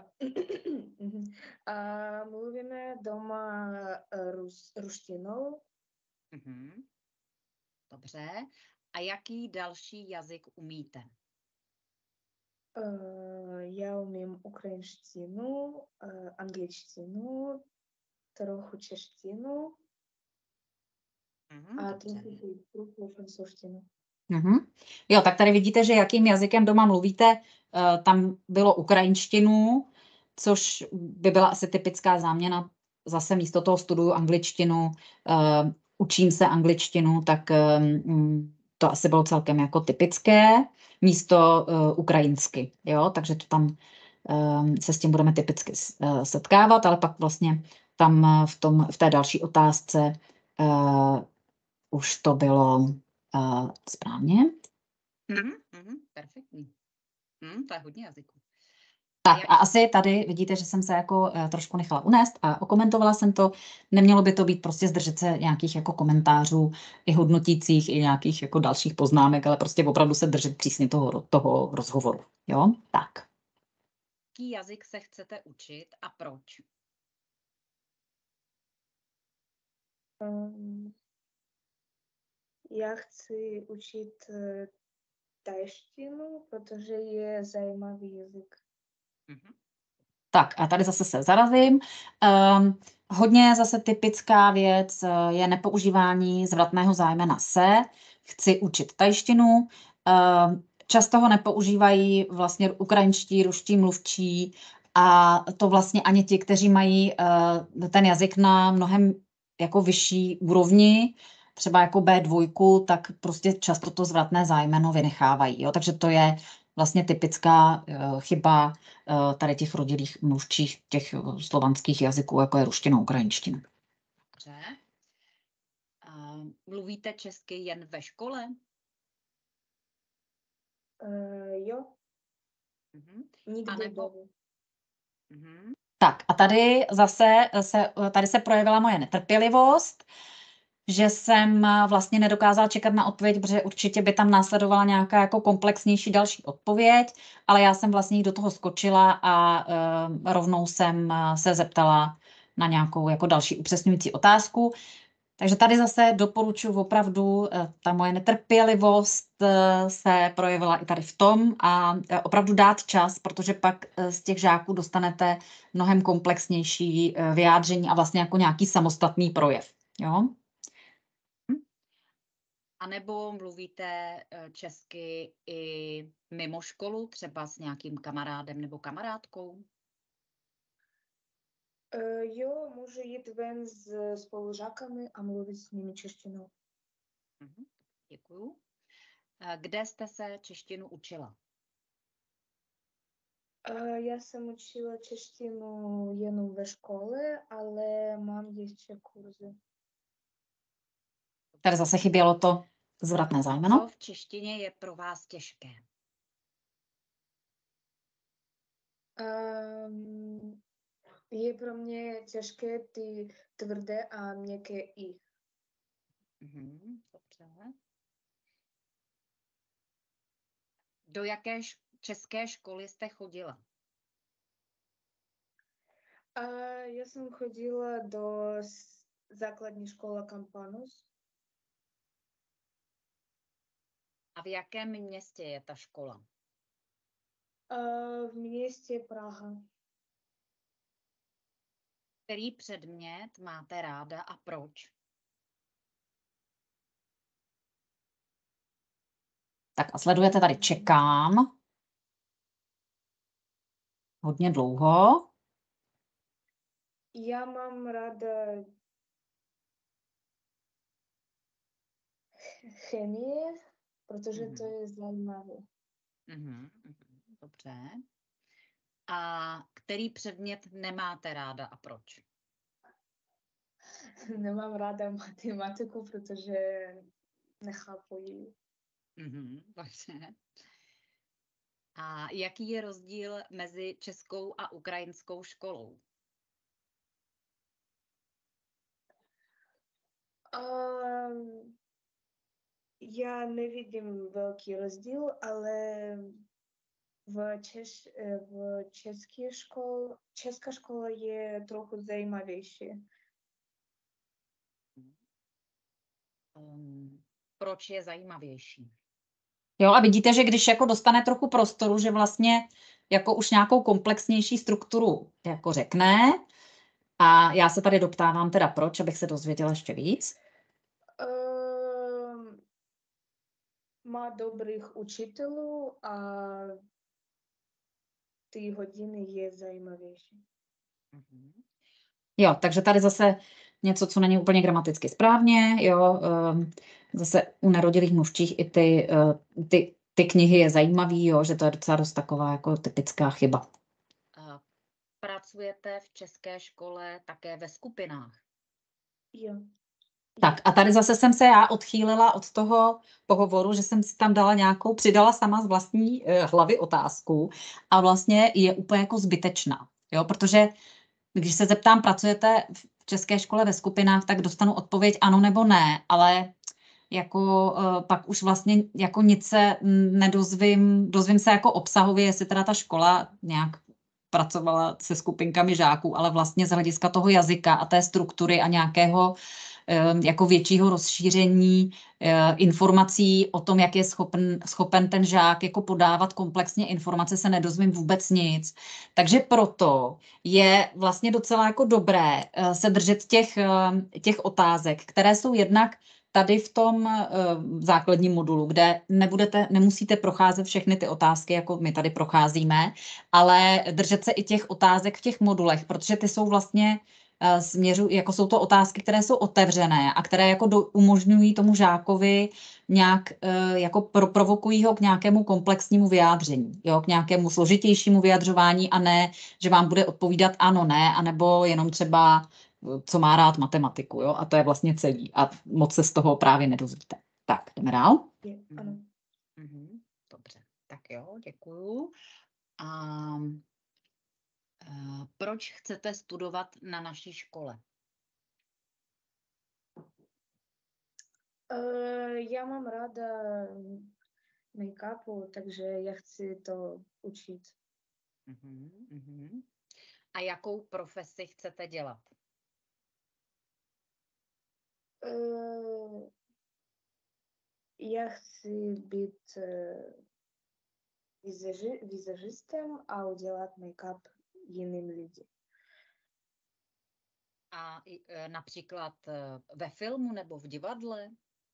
Mluvíme doma ruštinou. Dobře. A jaký další jazyk umíte? Я умею украинštину, англичтину, трохи чеštину a trochu francouzštinu. Jo, tak tady vidíte, že jakým jazykem doma mluvíte. Tam bylo ukrajinštinu, což by byla asi typická záměna. Zase místo toho studuju angličtinu, učím se angličtinu, tak to asi bylo celkem jako typické místo ukrajinsky. Jo? Takže to tam se s tím budeme typicky setkávat, ale pak vlastně tam v té další otázce už to bylo správně. Perfektní. To je hodně jazyků. Tak a asi tady vidíte, že jsem se jako trošku nechala unést a okomentovala jsem to. Nemělo by to být prostě zdržet se nějakých jako komentářů i hodnotících, i nějakých jako dalších poznámek, ale prostě opravdu se držet přísně toho rozhovoru. Jo? Tak. Jaký jazyk se chcete učit a proč? Já chci učit tajštinu, protože je zajímavý jazyk. Tak a tady zase se zarazím. Hodně zase typická věc je nepoužívání zvratného zájmena se. Chci učit tajštinu. Často ho nepoužívají vlastně ukrajinští, ruští mluvčí a to vlastně ani ti, kteří mají ten jazyk na mnohem jako vyšší úrovni, třeba jako B2, tak prostě často to zvratné zájmeno vynechávají. Jo? Takže to je vlastně typická chyba tady těch rodilých mluvčích těch slovanských jazyků, jako je ruština, ukrajinština. Dobře. Mluvíte česky jen ve škole? Jo. Nikdy nebo... Tak a tady zase tady se projevila moje netrpělivost, že jsem vlastně nedokázala čekat na odpověď, protože určitě by tam následovala nějaká jako komplexnější další odpověď, ale já jsem vlastně do toho skočila a rovnou jsem se zeptala na nějakou jako další upřesňující otázku. Takže tady zase doporučuji opravdu, ta moje netrpělivost se projevila i tady v tom a opravdu dát čas, protože pak z těch žáků dostanete mnohem komplexnější vyjádření a vlastně jako nějaký samostatný projev. Jo? A nebo mluvíte česky i mimo školu, třeba s nějakým kamarádem nebo kamarádkou? Jo, můžu jít ven s spolužákami a mluvit s nimi češtinou. Děkuju. Kde jste se češtinu učila? Já jsem učila češtinu jenom ve škole, ale mám ještě kurzy. Tady zase chybělo to zvratné zájmeno. Co v češtině je pro vás těžké? Je pro mě těžké ty tvrdé a měkké i. Dobře. Do jaké české školy jste chodila? Já jsem chodila do základní školy Kampanus. A v jakém městě je ta škola? V městě Praha. Který předmět máte ráda a proč? Tak a sledujete tady čekám. Hodně dlouho. Já mám ráda chemie, protože to je zajímavé. Dobře. A který předmět nemáte ráda a proč? Nemám ráda matematiku, protože nechápu ji. Dobře. A jaký je rozdíl mezi českou a ukrajinskou školou? Já nevidím velký rozdíl, ale česká škola je trochu zajímavější. Proč je zajímavější? Jo, a vidíte, že když jako dostane trochu prostoru, že vlastně jako už nějakou komplexnější strukturu jako řekne, a já se tady doptávám teda proč, abych se dozvěděla ještě víc. Má dobrých učitelů a ty hodiny je zajímavější. Jo, takže tady zase něco, co není úplně gramaticky správně, jo, zase u nerodilých mluvčích i ty knihy je zajímavý, jo, že to je docela dost taková jako typická chyba. Pracujete v české škole také ve skupinách? Jo. Tak a tady zase jsem se já odchýlila od toho pohovoru, že jsem si tam přidala sama z vlastní hlavy otázku a vlastně je úplně jako zbytečná, jo, protože když se zeptám, pracujete v české škole ve skupinách, tak dostanu odpověď ano nebo ne, ale jako pak už vlastně jako nic se dozvím se jako obsahově, jestli teda ta škola nějak pracovala se skupinkami žáků, ale vlastně z hlediska toho jazyka a té struktury a nějakého jako většího rozšíření informací o tom, jak je schopen ten žák jako podávat komplexně informace, se nedozvím vůbec nic. Takže proto je vlastně docela jako dobré se držet těch otázek, které jsou jednak tady v tom základním modulu, kde nemusíte procházet všechny ty otázky, jako my tady procházíme, ale držet se i těch otázek v těch modulech, protože ty jsou vlastně jako jsou to otázky, které jsou otevřené a které jako umožňují tomu žákovi nějak jako provokují ho k nějakému komplexnímu vyjádření, jo, k nějakému složitějšímu vyjadřování a ne, že vám bude odpovídat ano, ne, anebo jenom třeba co má rád matematiku, jo, a to je vlastně celý a moc se z toho právě nedozvíte. Tak, jdeme dál? Ano. Dobře, tak jo, děkuju. Proč chcete studovat na naší škole? Já mám ráda make-upu, takže já chci to učit. A jakou profesi chcete dělat? Já chci být vizažistem a udělat make-up jiným lidem. A například ve filmu nebo v divadle?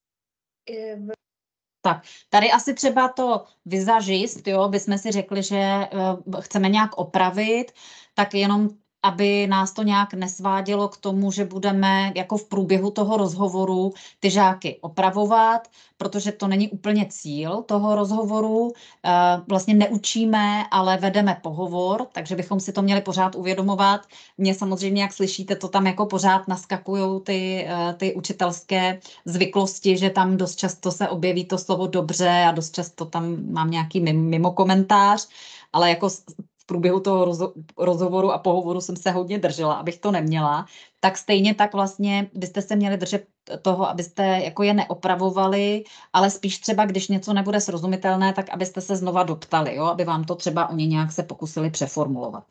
Tak, tady asi třeba to vizažist, jo, bychom si řekli, že chceme nějak opravit, tak jenom aby nás to nějak nesvádělo k tomu, že budeme jako v průběhu toho rozhovoru ty žáky opravovat, protože to není úplně cíl toho rozhovoru. Vlastně neučíme, ale vedeme pohovor, takže bychom si to měli pořád uvědomovat. Mně samozřejmě, jak slyšíte, to tam jako pořád naskakují ty učitelské zvyklosti, že tam dost často se objeví to slovo dobře a dost často tam mám nějaký mimo komentář, ale jako v průběhu toho rozhovoru a pohovoru jsem se hodně držela, abych to neměla, tak stejně tak vlastně byste se měli držet toho, abyste jako je neopravovali, ale spíš třeba, když něco nebude srozumitelné, tak abyste se znova doptali, jo? Aby vám to třeba oni nějak se pokusili přeformulovat.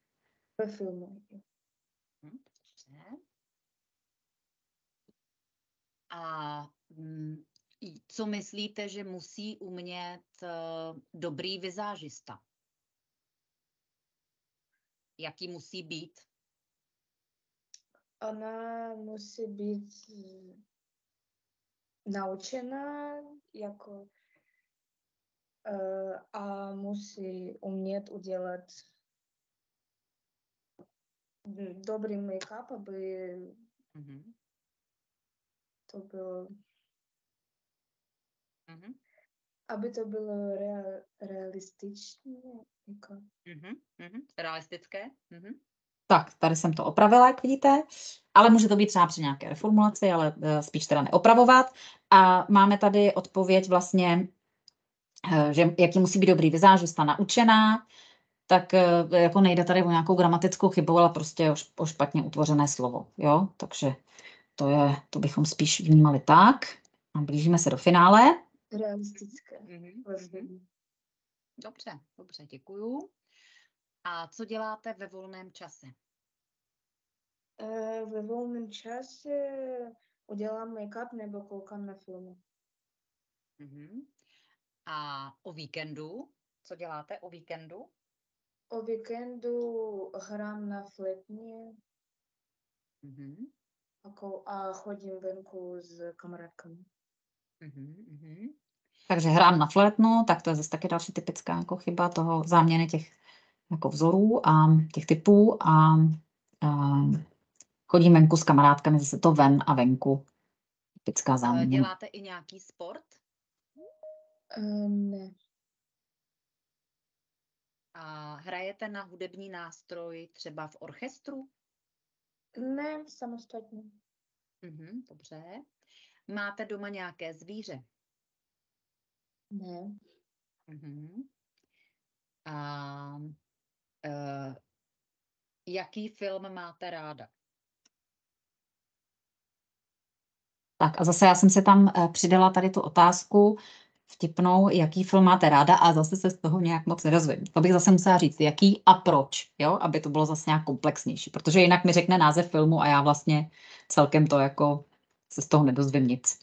A co myslíte, že musí umět dobrý vizážista? Jaký musí být? Ona musí být naučená jako a musí umět udělat dobrý make-up, aby to bylo aby to bylo realističné. Jako. Realistické? Tak, tady jsem to opravila, jak vidíte, ale může to být třeba při nějaké reformulaci, ale spíš teda neopravovat. A máme tady odpověď vlastně, že jaký musí být dobrý vizážista, naučená, tak jako nejde tady o nějakou gramatickou chybu, ale prostě o špatně utvořené slovo, jo, takže to bychom spíš vnímali tak. A blížíme se do finále. Realistické. Dobře, děkuju. A co děláte ve volném čase? Ve volném čase udělám make-up nebo koukám na filmy. A o víkendu? Co děláte o víkendu? O víkendu hrám na flétně Mhm, a chodím venku s kamarádkami. mhm. Takže hrám na flétnu, tak to je zase taky další typická jako chyba toho záměny těch jako vzorů a těch typů a chodím venku s kamarádkami, zase to ven a venku. Typická záměna. Děláte i nějaký sport? Ne. A hrajete na hudební nástroj třeba v orchestru? Ne, samostatně. Dobře. Máte doma nějaké zvíře? Ne. A jaký film máte ráda? Tak a zase já jsem se tam přidala tady tu otázku vtipnou, jaký film máte ráda a zase se z toho nějak moc nerozvím. To bych zase musela říct, jaký a proč, jo? Aby to bylo zase nějak komplexnější, protože jinak mi řekne název filmu a já vlastně celkem to jako se z toho nedozvím nic.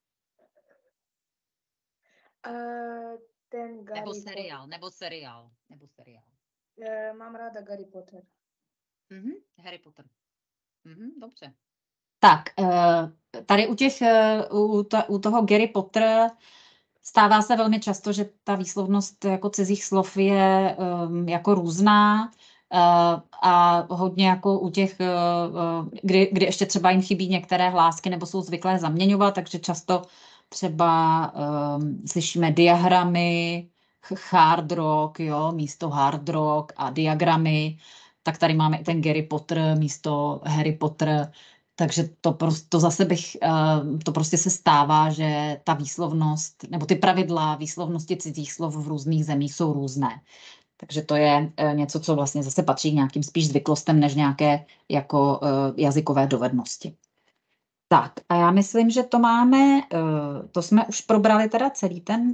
Ten Harry Nebo seriál. Mám ráda Harry Potter. Harry Potter. Dobře. Tak, tady u toho Harry Potter stává se velmi často, že ta výslovnost jako cizích slov je jako různá a hodně jako u těch, kdy ještě třeba jim chybí některé hlásky nebo jsou zvyklé zaměňovat, takže často třeba slyšíme diagramy, hard rock, jo, místo hard rock a diagramy, tak tady máme i ten Harry Potter místo Harry Potter. Takže to zase to prostě se stává, že ta výslovnost, nebo ty pravidla výslovnosti cizích slov v různých zemích jsou různé. Takže to je něco, co vlastně zase patří k nějakým spíš zvyklostem, než nějaké jako jazykové dovednosti. Tak a já myslím, že to máme, to jsme už probrali teda celý ten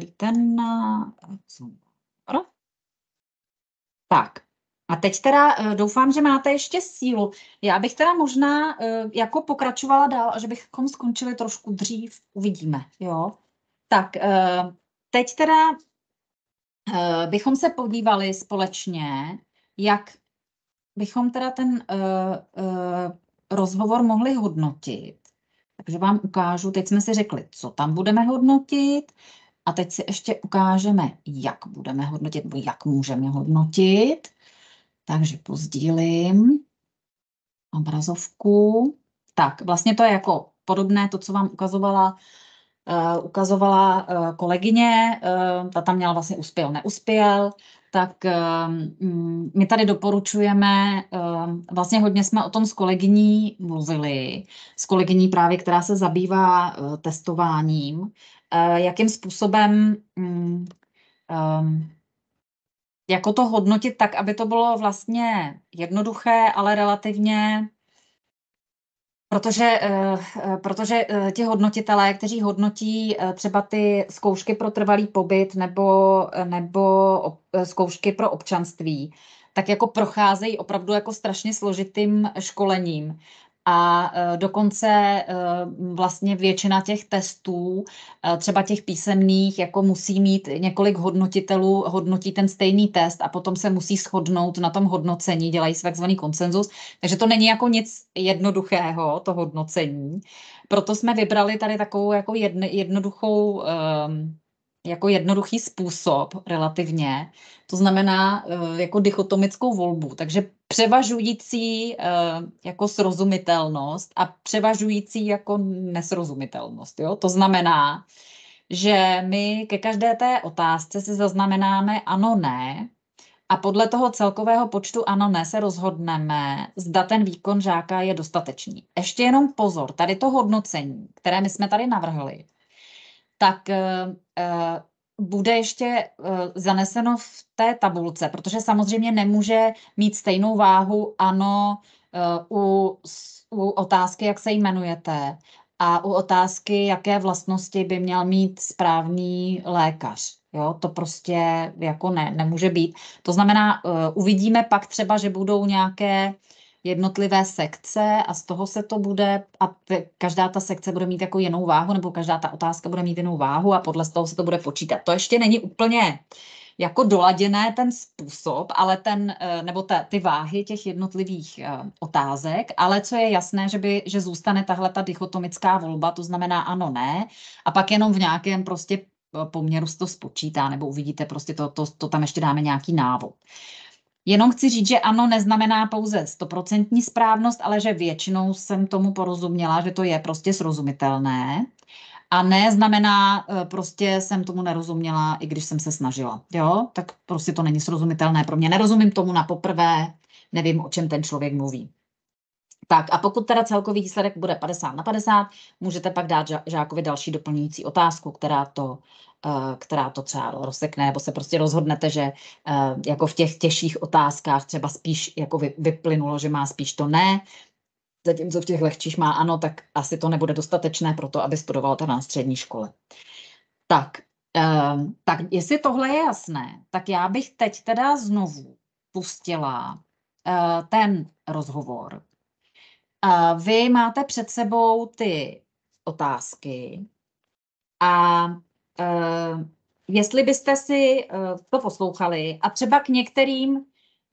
tak. A teď teda doufám, že máte ještě sílu. Já bych teda možná jako pokračovala dál a že bychom skončili trošku dřív, uvidíme, jo. Tak teď teda bychom se podívali společně, jak bychom teda ten rozhovor mohli hodnotit. Takže vám ukážu, teď jsme si řekli, co tam budeme hodnotit a teď si ještě ukážeme, jak budeme hodnotit, nebo jak můžeme hodnotit. Takže pozdílím obrazovku. Tak, vlastně to je jako podobné to, co vám ukazovala kolegyně. Ta tam měla vlastně uspěl, neuspěl. Tak my tady doporučujeme, vlastně hodně jsme o tom s kolegyní mluvili, s kolegyní právě, která se zabývá testováním, jakým způsobem jako to hodnotit tak, aby to bylo vlastně jednoduché, ale relativně, protože ti hodnotitelé, kteří hodnotí třeba ty zkoušky pro trvalý pobyt nebo zkoušky pro občanství, tak jako procházejí opravdu jako strašně složitým školením. A dokonce vlastně většina těch testů, třeba těch písemných, jako musí mít několik hodnotitelů, hodnotí ten stejný test a potom se musí shodnout na tom hodnocení, dělají si takzvaný konsenzus. Takže to není jako nic jednoduchého, to hodnocení. Proto jsme vybrali tady takovou jako jednoduchý způsob relativně. To znamená jako dichotomickou volbu. Takže převažující jako srozumitelnost a převažující jako nesrozumitelnost. Jo? To znamená, že my ke každé té otázce si zaznamenáme ano, ne a podle toho celkového počtu ano, ne se rozhodneme, zda ten výkon žáka je dostatečný. Ještě jenom pozor, tady to hodnocení, které my jsme tady navrhli, tak bude ještě zaneseno v té tabulce, protože samozřejmě nemůže mít stejnou váhu ano u otázky, jak se jmenujete, a u otázky, jaké vlastnosti by měl mít správný lékař. Jo, to prostě jako nemůže být. To znamená, uvidíme pak třeba, že budou nějaké jednotlivé sekce a z toho se to bude, a každá ta sekce bude mít jako jinou váhu, nebo každá ta otázka bude mít jinou váhu a podle toho se to bude počítat. To ještě není úplně jako doladěné ten způsob, ale nebo ty váhy těch jednotlivých otázek, ale co je jasné, že zůstane tahle ta dichotomická volba, to znamená ano, ne, a pak jenom v nějakém prostě poměru se to spočítá, nebo uvidíte, prostě to tam ještě dáme nějaký návod. Jenom chci říct, že ano neznamená pouze 100% správnost, ale že většinou jsem tomu porozuměla, že to je prostě srozumitelné. A ne znamená, prostě jsem tomu nerozuměla, i když jsem se snažila. Jo? Tak prostě to není srozumitelné pro mě. Nerozumím tomu na poprvé, nevím, o čem ten člověk mluví. Tak a pokud teda celkový výsledek bude 50/50, můžete pak dát žákovi další doplňující otázku, která to třeba rozsekne, nebo se prostě rozhodnete, že jako v těch těžších otázkách třeba spíš jako vyplynulo, že má spíš to ne, zatímco v těch lehčích má ano, tak asi to nebude dostatečné pro to, aby studoval teda na střední škole. Tak jestli tohle je jasné, tak já bych teď teda znovu pustila ten rozhovor. Vy máte před sebou ty otázky a jestli byste si to poslouchali a třeba k některým,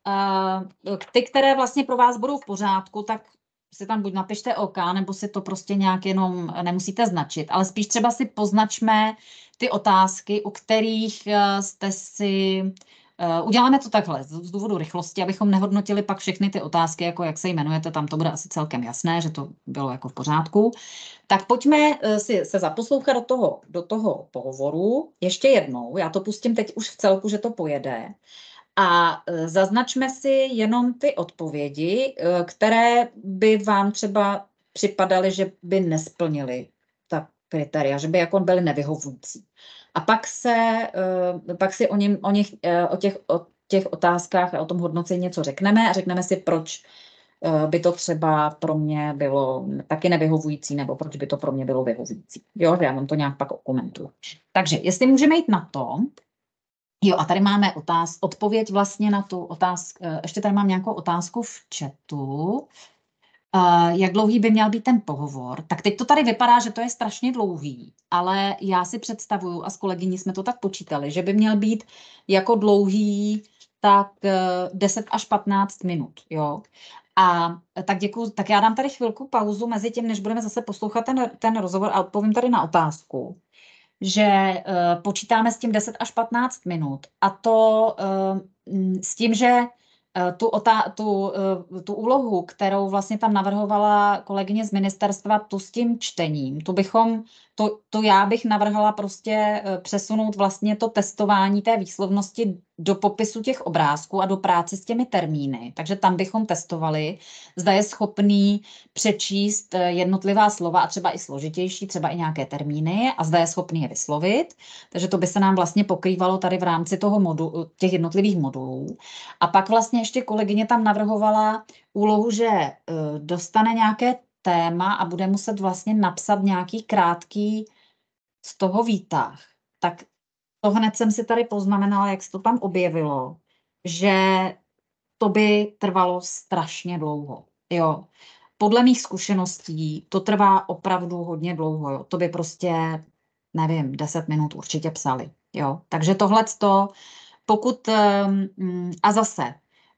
ty, které vlastně pro vás budou v pořádku, tak si tam buď napište OK, nebo si to prostě nějak jenom nemusíte značit, ale spíš třeba si poznačme ty otázky, u kterých jste si... Uděláme to takhle, z důvodu rychlosti, abychom nehodnotili pak všechny ty otázky, jako jak se jmenujete, tam to bude asi celkem jasné, že to bylo jako v pořádku. Tak pojďme si se zaposlouchat do toho pohovoru. Ještě jednou, já to pustím teď už v celku, že to pojede. A zaznačme si jenom ty odpovědi, které by vám třeba připadaly, že by nesplnily ta kritéria, že by jako byly nevyhovující. A pak si o těch otázkách a o tom hodnocení něco řekneme a řekneme si, proč by to třeba pro mě bylo taky nevyhovující, nebo proč by to pro mě bylo vyhovující. Jo, já vám to nějak pak okomentuju. Takže jestli můžeme jít na to, jo, a tady máme odpověď vlastně na tu otázku, ještě tady mám nějakou otázku v chatu. Jak dlouhý by měl být ten pohovor. Tak teď to tady vypadá, že to je strašně dlouhý, ale já si představuju, a s kolegyní jsme to tak počítali, že by měl být jako dlouhý tak 10 až 15 minut. Jo? A tak děkuju, tak já dám tady chvilku pauzu mezi tím, než budeme zase poslouchat ten rozhovor a odpovím tady na otázku, že počítáme s tím 10 až 15 minut a to s tím, že tu úlohu, kterou vlastně tam navrhovala kolegyně z ministerstva, tu s tím čtením, já bych navrhla prostě přesunout vlastně to testování té výslovnosti do popisu těch obrázků a do práce s těmi termíny. Takže tam bychom testovali, zda je schopný přečíst jednotlivá slova a třeba i složitější, třeba i nějaké termíny a zda je schopný je vyslovit. Takže to by se nám vlastně pokrývalo tady v rámci těch jednotlivých modulů. A pak vlastně ještě kolegyně tam navrhovala úlohu, že dostane nějaké téma a bude muset vlastně napsat nějaký krátký z toho výtah. Tak to hned jsem si tady poznamenala, jak se to tam objevilo, že to by trvalo strašně dlouho. Jo. Podle mých zkušeností to trvá opravdu hodně dlouho. Jo. To by prostě, nevím, 10 minut určitě psali. Jo. Takže tohleto, pokud, a zase,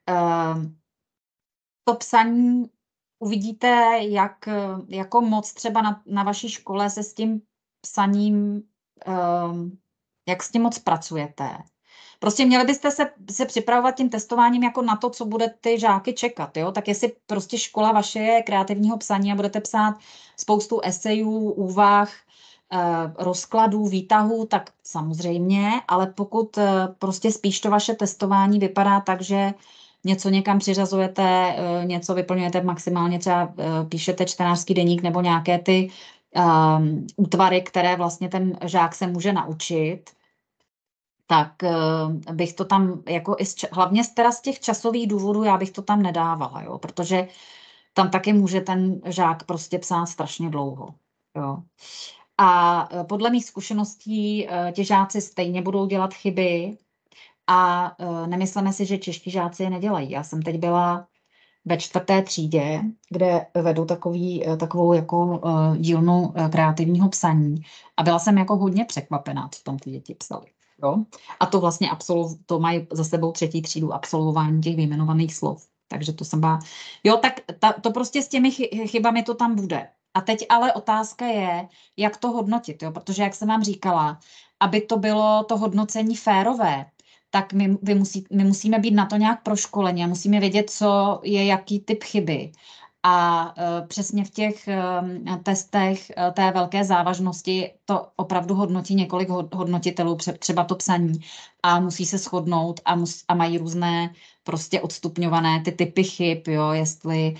to psaní uvidíte, jako moc třeba na vaší škole se s tím psaním, jak s tím moc pracujete. Prostě měli byste se připravovat tím testováním jako na to, co bude ty žáky čekat. Jo? Tak jestli prostě škola vaše je kreativního psaní a budete psát spoustu esejů, úvah, rozkladů, výtahů, tak samozřejmě, ale pokud prostě spíš to vaše testování vypadá tak, že něco někam přiřazujete, něco vyplňujete maximálně, třeba píšete čtenářský deník nebo nějaké ty útvary, které vlastně ten žák se může naučit, tak bych to tam, jako hlavně teda z těch časových důvodů, já bych to tam nedávala, jo, protože tam taky může ten žák prostě psát strašně dlouho. Jo. A podle mých zkušeností ti žáci stejně budou dělat chyby a nemyslíme si, že čeští žáci je nedělají. Já jsem teď byla ve 4. třídě, kde vedu takovou jako dílnu kreativního psaní a byla jsem jako hodně překvapená, co tam ty děti psaly. Jo? A to vlastně to mají za sebou 3. třídu absolvování těch vyjmenovaných slov. Takže to jsem byla... Jo, tak to prostě s těmi chybami to tam bude. A teď ale otázka je, jak to hodnotit, jo? Protože jak jsem vám říkala, aby to bylo to hodnocení férové, tak my musíme být na to nějak proškoleni a musíme vědět, co je jaký typ chyby. A přesně v těch testech té velké závažnosti to opravdu hodnotí několik hodnotitelů, třeba to psaní, a musí se shodnout a mají různé prostě odstupňované ty typy chyb, jo, jestli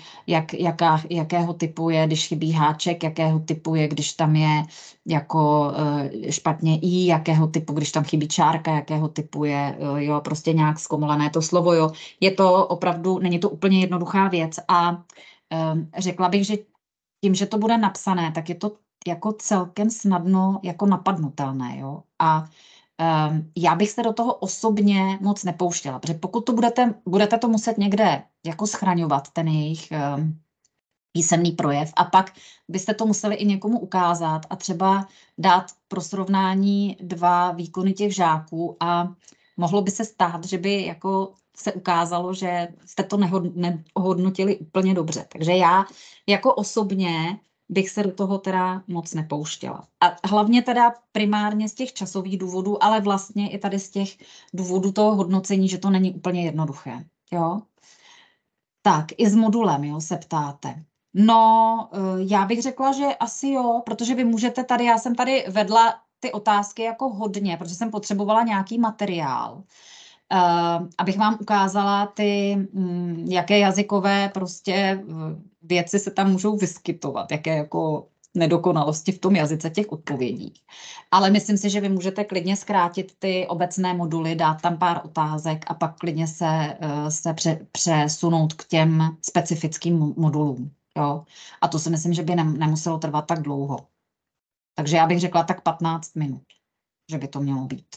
jakého typu je, když chybí háček, jakého typu je, když tam je jako špatně i, jakého typu, když tam chybí čárka, jakého typu je, jo, prostě nějak zkomolané to slovo, jo. Je to opravdu, není to úplně jednoduchá věc a řekla bych, že tím, že to bude napsané, tak je to jako celkem snadno jako napadnutelné, jo. A já bych se do toho osobně moc nepouštěla, protože pokud to budete to muset někde jako schraňovat, ten jejich písemný projev, a pak byste to museli i někomu ukázat a třeba dát pro srovnání 2 výkony těch žáků a mohlo by se stát, že by jako se ukázalo, že jste to nehodnotili úplně dobře. Takže já jako osobně bych se do toho teda moc nepouštěla. A hlavně teda primárně z těch časových důvodů, ale vlastně i tady z těch důvodů toho hodnocení, že to není úplně jednoduché. Jo? Tak, i s modulem, jo, se ptáte. No, já bych řekla, že asi jo, protože vy můžete tady, já jsem tady vedla ty otázky jako hodně, protože jsem potřebovala nějaký materiál, abych vám ukázala ty, jaké jazykové prostě věci se tam můžou vyskytovat, jaké jako nedokonalosti v tom jazyce těch odpovědí. Ale myslím si, že vy můžete klidně zkrátit ty obecné moduly, dát tam pár otázek a pak klidně se přesunout k těm specifickým modulům. Jo? A to si myslím, že by nemuselo trvat tak dlouho. Takže já bych řekla tak 15 minut, že by to mělo být.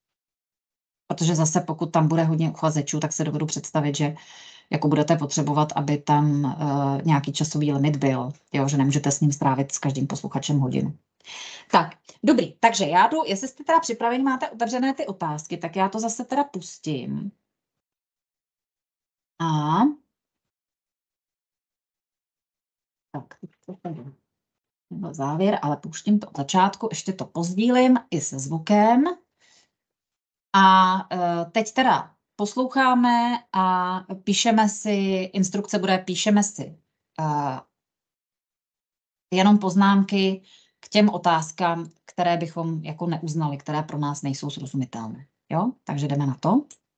Protože zase pokud tam bude hodně uchazečů, tak se dovedu představit, že jako budete potřebovat, aby tam nějaký časový limit byl, jo, že nemůžete s ním strávit s každým posluchačem hodinu. Tak, dobrý, takže já jdu, jestli jste teda připraveni, máte otevřené ty otázky, tak já to zase teda pustím. A tak, to byl závěr, ale pouštím to od začátku, ještě to pozdílím i se zvukem. A teď teda posloucháme a píšeme si, instrukce bude, píšeme si jenom poznámky k těm otázkám, které bychom jako neuznali, které pro nás nejsou srozumitelné. Jo? Takže jdeme na to.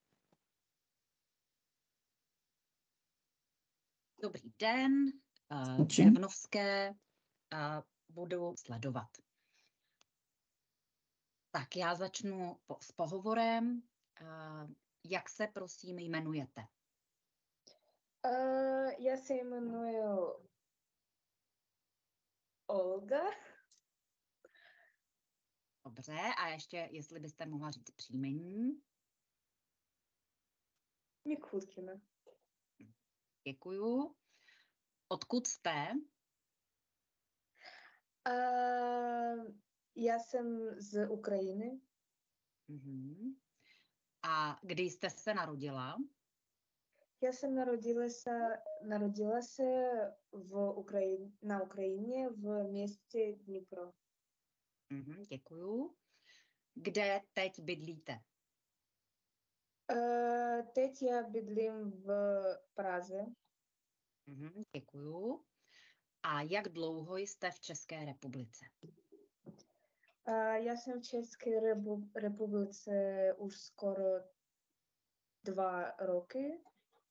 Dobrý den, Červnovské budu sledovat. Tak já začnu s pohovorem. Jak se prosím jmenujete? Já se jmenuji Olga. Dobře, a ještě, jestli byste mohla říct příjmení. Mikutkina. Děkuju. Odkud jste? Já jsem z Ukrajiny. A kdy jste se narodila? Já jsem narodila se na Ukrajině v městě Dnipro. Děkuju. Kde teď bydlíte? Teď já bydlím v Praze. Děkuju. A jak dlouho jste v České republice? Já jsem v České republice už skoro 2 roky.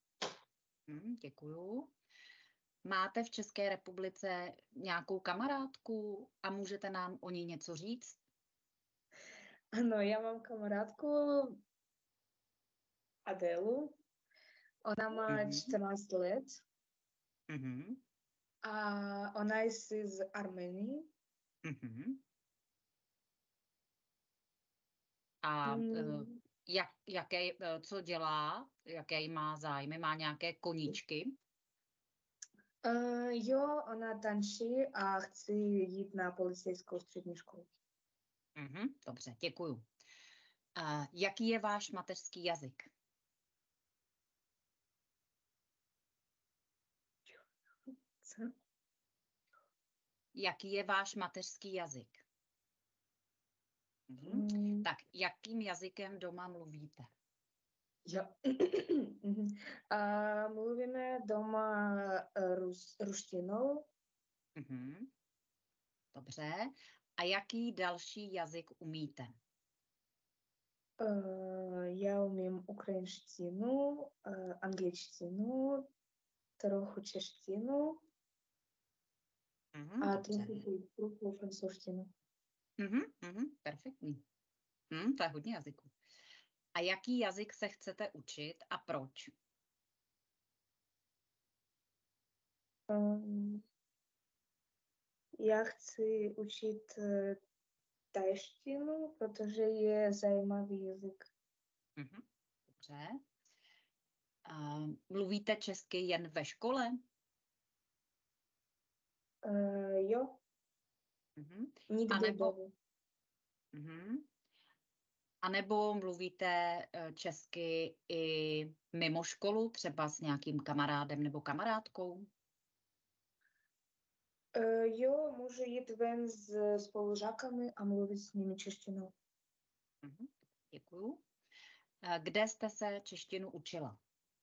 Děkuju. Máte v České republice nějakou kamarádku a můžete nám o ní něco říct? Ano, já mám kamarádku Adelu. Ona má 14 let. A ona je z Armenii. A co dělá? Jaké má zájmy? Má nějaké koníčky? Jo, ona tančí a chci jít na policejskou střední školu. Dobře, děkuju. Jaký je váš mateřský jazyk? Co? Jaký je váš mateřský jazyk? Tak, jakým jazykem doma mluvíte? Jo. Mluvíme doma ruštinou. Dobře. A jaký další jazyk umíte? Já umím ukrajinštinu, angličtinu, trochu češtinu a trochu francouzštinu. Perfektní. To je hodně jazyků. A jaký jazyk se chcete učit a proč? Já chci učit tajštinu, protože je zajímavý jazyk. Dobře. Mluvíte česky jen ve škole? Jo. Nikdy A nebo mluvíte česky i mimo školu, třeba s nějakým kamarádem nebo kamarádkou? Jo, můžu jít ven s spolužákami a mluvit s nimi češtinou. Děkuju. Kde jste se češtinu učila?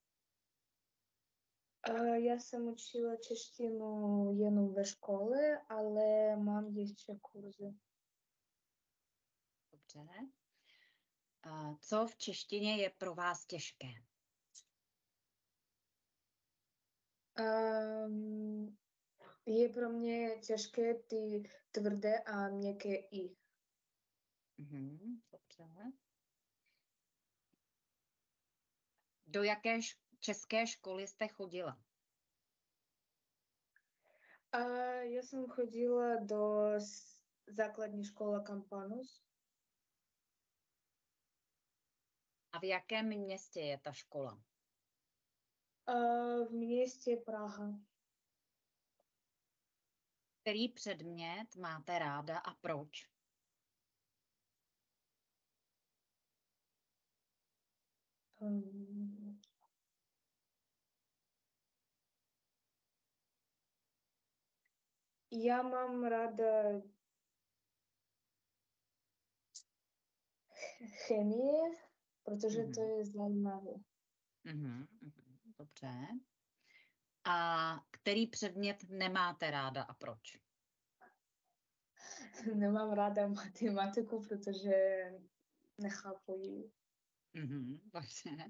Já jsem učila češtinu jenom ve škole, ale mám ještě kurzy. Dobře. Co v češtině je pro vás těžké? Je pro mě těžké ty tvrdé a měkké i. Dobře. Do jaké české školy jste chodila? Já jsem chodila do základní školy Kampanus. A v jakém městě je ta škola? V městě Praha. Který předmět máte ráda a proč? Já mám ráda chemii, protože to je zajímavé. Dobře. A který předmět nemáte ráda a proč? Nemám ráda matematiku, protože nechápu ji. Dobře.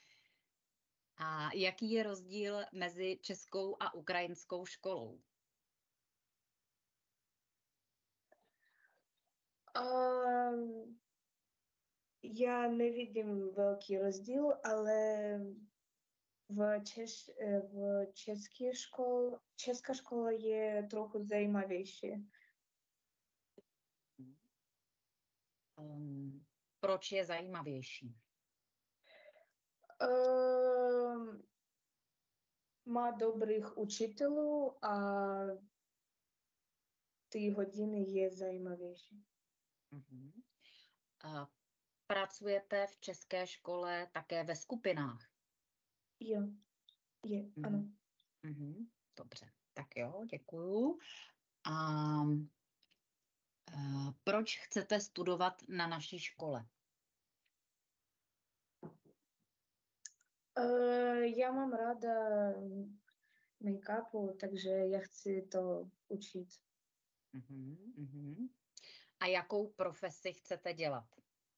A jaký je rozdíl mezi českou a ukrajinskou školou? Já nevidím velký rozdíl, ale v česká škola je trochu zajímavější. Proč je zajímavější? Má dobrých učitelů a ty hodiny je zajímavější. Pracujete v české škole také ve skupinách? Jo, ano. Dobře, tak jo, děkuju. A proč chcete studovat na naší škole? Já mám ráda make-upu, takže já chci to učit. A jakou profesi chcete dělat?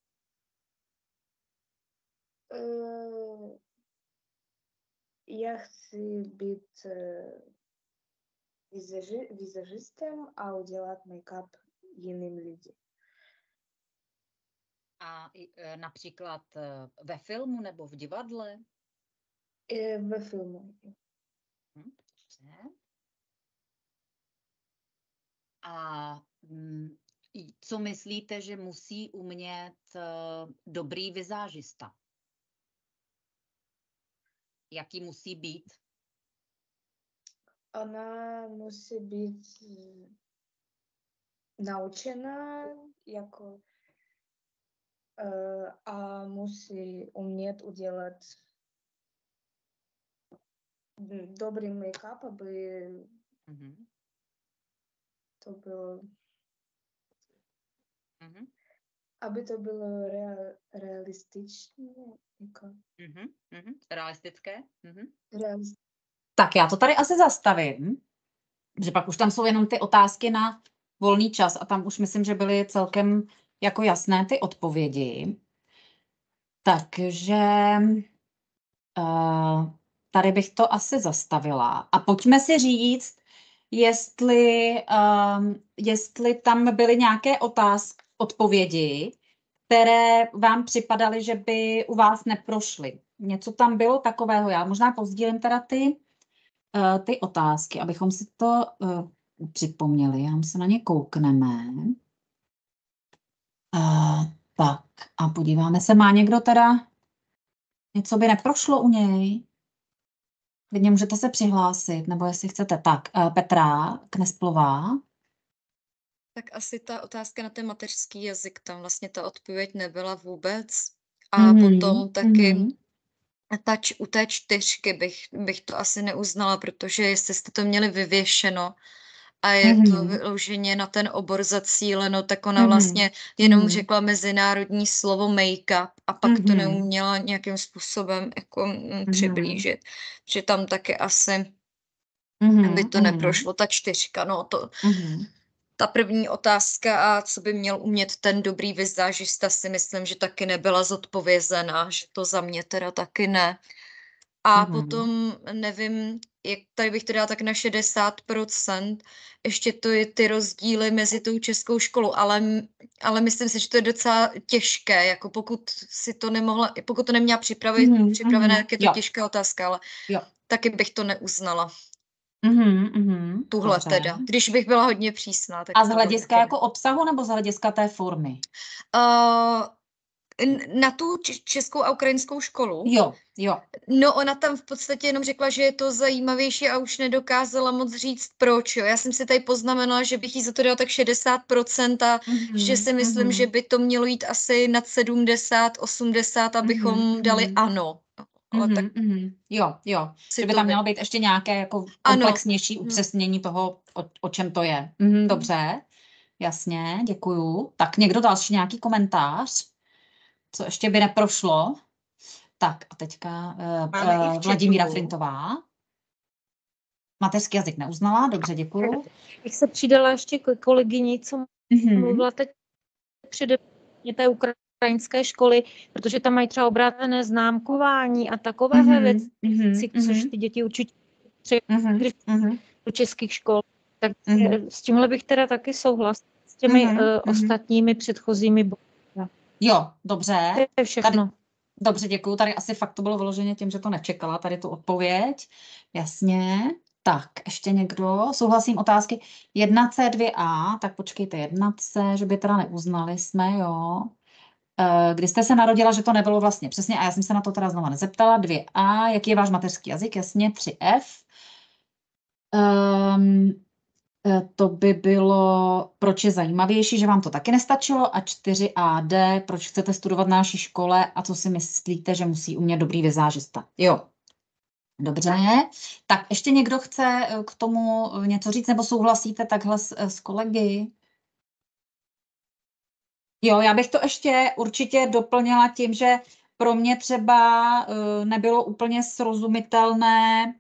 Já chci být vizažistem a udělat make-up jiným lidem. A například ve filmu nebo v divadle? Ve filmu. Dobře. A co myslíte, že musí umět dobrý vizážista? Jaký musí být? Ona musí být naučena jako a musí umět udělat dobrý make-up, aby to bylo aby to bylo realističné. Jako. Realistické? Realistické. Tak já to tady asi zastavím, že pak už tam jsou jenom ty otázky na volný čas a tam už myslím, že byly celkem jako jasné ty odpovědi. Takže tady bych to asi zastavila. A pojďme si říct, jestli tam byly nějaké odpovědi, které vám připadaly, že by u vás neprošly. Něco tam bylo takového. Já možná pozdílím teda ty otázky, abychom si to připomněli. Já se na ně koukneme. Tak a podíváme se, má někdo teda něco by neprošlo u něj? Klidně můžete se přihlásit, nebo jestli chcete. Tak, Petra Knesplová. Tak asi ta otázka na ten mateřský jazyk, tam vlastně ta odpověď nebyla vůbec. A potom taky u té 4 bych to asi neuznala, protože jestli jste to měli vyvěšeno a je to vyloženě na ten obor zacíleno, tak ona vlastně jenom řekla mezinárodní slovo make-up a pak to neuměla nějakým způsobem jako přiblížit. Že tam taky asi by to neprošlo. Ta 4, no to... Ta první otázka, a co by měl umět ten dobrý vizážista, si myslím, že taky nebyla zodpovězená, že to za mě teda taky ne. A potom nevím, jak tady bych to dala tak na 60%, ještě to je ty rozdíly mezi tou českou školou, ale myslím si, že to je docela těžké, jako pokud to neměla připravené, jak je to těžká otázka, ale taky bych to neuznala. Tuhle teda, když bych byla hodně přísná. Tak a z hlediska jako obsahu nebo z hlediska té formy? Na tu českou a ukrajinskou školu? Jo. No ona tam v podstatě jenom řekla, že je to zajímavější a už nedokázala moc říct proč. Jo. Já jsem si tady poznamenala, že bych jí za to dala tak 60% a že si myslím, že by to mělo jít asi nad 70, 80, abychom dali ano. Ale tak jo. Že by tam mělo být ještě nějaké jako komplexnější upřesnění toho, o čem to je. Dobře, jasně, děkuju. Tak někdo další nějaký komentář? Co ještě by neprošlo? Tak a teďka Vladimíra Frintová. Mateřský jazyk neuznala, dobře, děkuju. Bych se přidala ještě k kolegyni, co mluvila teď přede té ukrajinské školy, protože tam mají třeba obrácené známkování a takovéhle věci, což ty děti určitě do českých škol. Tak s tímhle bych teda taky souhlasil s těmi ostatními předchozími body. Jo, dobře. To je všechno. Dobře, děkuju. Tady asi fakt to bylo vyloženě tím, že to nečekala, tady tu odpověď. Jasně. Tak, ještě někdo? Souhlasím, otázky 1C, 2A, tak počkejte, 1C, že by teda neuznali jsme, jo. Kdy jste se narodila, že to nebylo vlastně přesně, a já jsem se na to teda znova nezeptala. 2A, jaký je váš mateřský jazyk? Jasně, 3F. To by bylo, proč je zajímavější, že vám to taky nestačilo. A 4AD, proč chcete studovat na naší škole a co si myslíte, že musí umět dobrý vizážista. Jo. Dobře, tak ještě někdo chce k tomu něco říct, nebo souhlasíte takhle s kolegy? Jo, já bych to ještě určitě doplnila tím, že pro mě třeba nebylo úplně srozumitelné,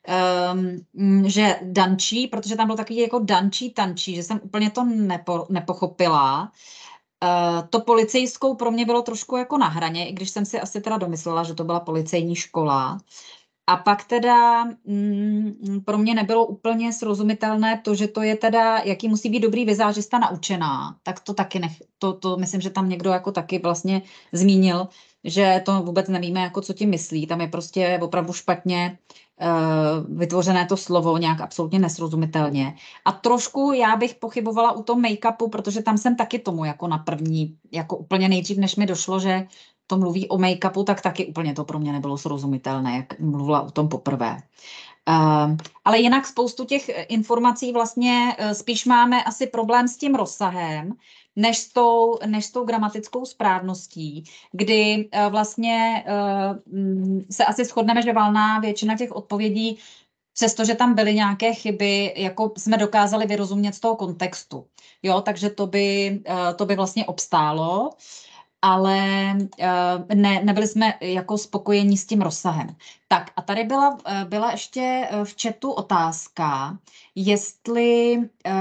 že dančí, protože tam byl takový jako dančí, tančí, že jsem úplně to nepochopila. To policejskou pro mě bylo trošku jako na hraně, i když jsem si asi teda domyslela, že to byla policejní škola. A pak teda pro mě nebylo úplně srozumitelné to, že to je teda, jaký musí být dobrý vizážista naučená. Tak to taky to myslím, že tam někdo jako taky vlastně zmínil, že to vůbec nevíme, jako co tím myslí. Tam je prostě opravdu špatně vytvořené to slovo, nějak absolutně nesrozumitelně. A trošku já bych pochybovala u toho make-upu, protože tam jsem taky tomu jako na první, jako úplně nejdřív, než mi došlo, že to mluví o make-upu, tak taky úplně to pro mě nebylo srozumitelné, jak mluvila o tom poprvé. Ale jinak spoustu těch informací vlastně spíš máme asi problém s tím rozsahem, než s tou gramatickou správností, kdy vlastně se asi shodneme, že valná většina těch odpovědí, přestože tam byly nějaké chyby, jako jsme dokázali vyrozumět z toho kontextu. Jo, takže to by vlastně obstálo, ale nebyli jsme jako spokojení s tím rozsahem. Tak a tady byla ještě v chatu otázka, jestli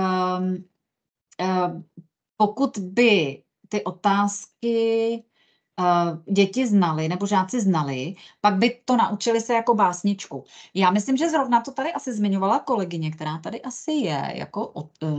pokud by ty otázky děti znali, nebo žáci znali, pak by to naučili se jako básničku. Já myslím, že zrovna to tady asi zmiňovala kolegyně, která tady asi je, jako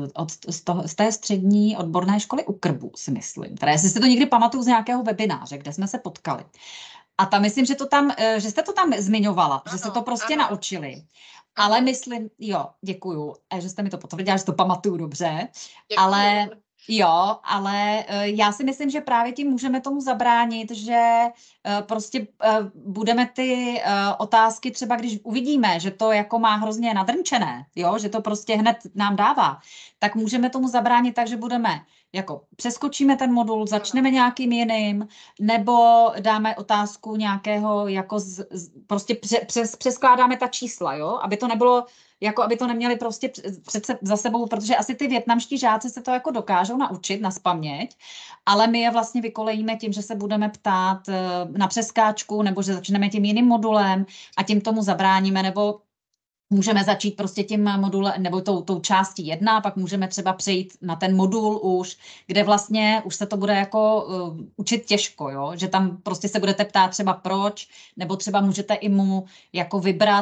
z té střední odborné školy u Krbu, si myslím. Teda jestli si to někdy pamatuju z nějakého webináře, kde jsme se potkali. A tam myslím, že jste to tam zmiňovala, ano, že se to prostě naučili. Ale myslím, jo, děkuju, že jste mi to potvrdila, že to pamatuju dobře, děkuju. Ale já si myslím, že právě tím můžeme tomu zabránit, že prostě budeme ty otázky třeba, když uvidíme, že to jako má hrozně nadrnčené, jo, že to prostě hned nám dává, tak můžeme tomu zabránit tak, že budeme jako přeskočíme ten modul, začneme nějakým jiným, nebo dáme otázku nějakého, jako prostě přeskládáme ta čísla, jo, aby to nebylo, jako aby to neměli prostě přece za sebou, protože asi ty vietnamští žáci se to jako dokážou naučit nazpaměť, ale my je vlastně vykolejíme tím, že se budeme ptát na přeskáčku, nebo že začneme tím jiným modulem a tím tomu zabráníme, nebo můžeme začít prostě tím modulem nebo tou částí 1, pak můžeme třeba přejít na ten modul už, kde vlastně už se to bude jako učit těžko, jo? Že tam prostě se budete ptát třeba proč, nebo třeba můžete i mu jako vybrat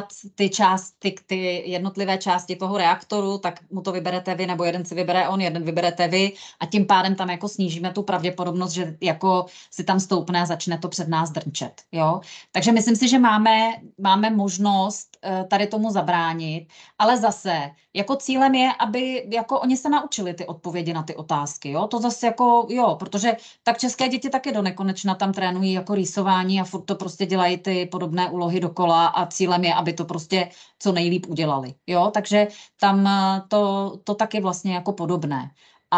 ty jednotlivé části toho reaktoru, tak mu to vyberete vy, nebo jeden si vybere on, jeden vyberete vy a tím pádem tam jako snížíme tu pravděpodobnost, že jako si tam stoupne a začne to před nás drnčet, jo? Takže myslím si, že máme možnost tady tomu zabránit, ale zase jako cílem je, aby jako oni se naučili ty odpovědi na ty otázky, jo, to zase jako, jo, protože tak české děti taky do nekonečna tam trénují jako rýsování a furt to prostě dělají ty podobné úlohy dokola a cílem je, aby to prostě co nejlíp udělali, jo, takže tam to taky vlastně jako podobné.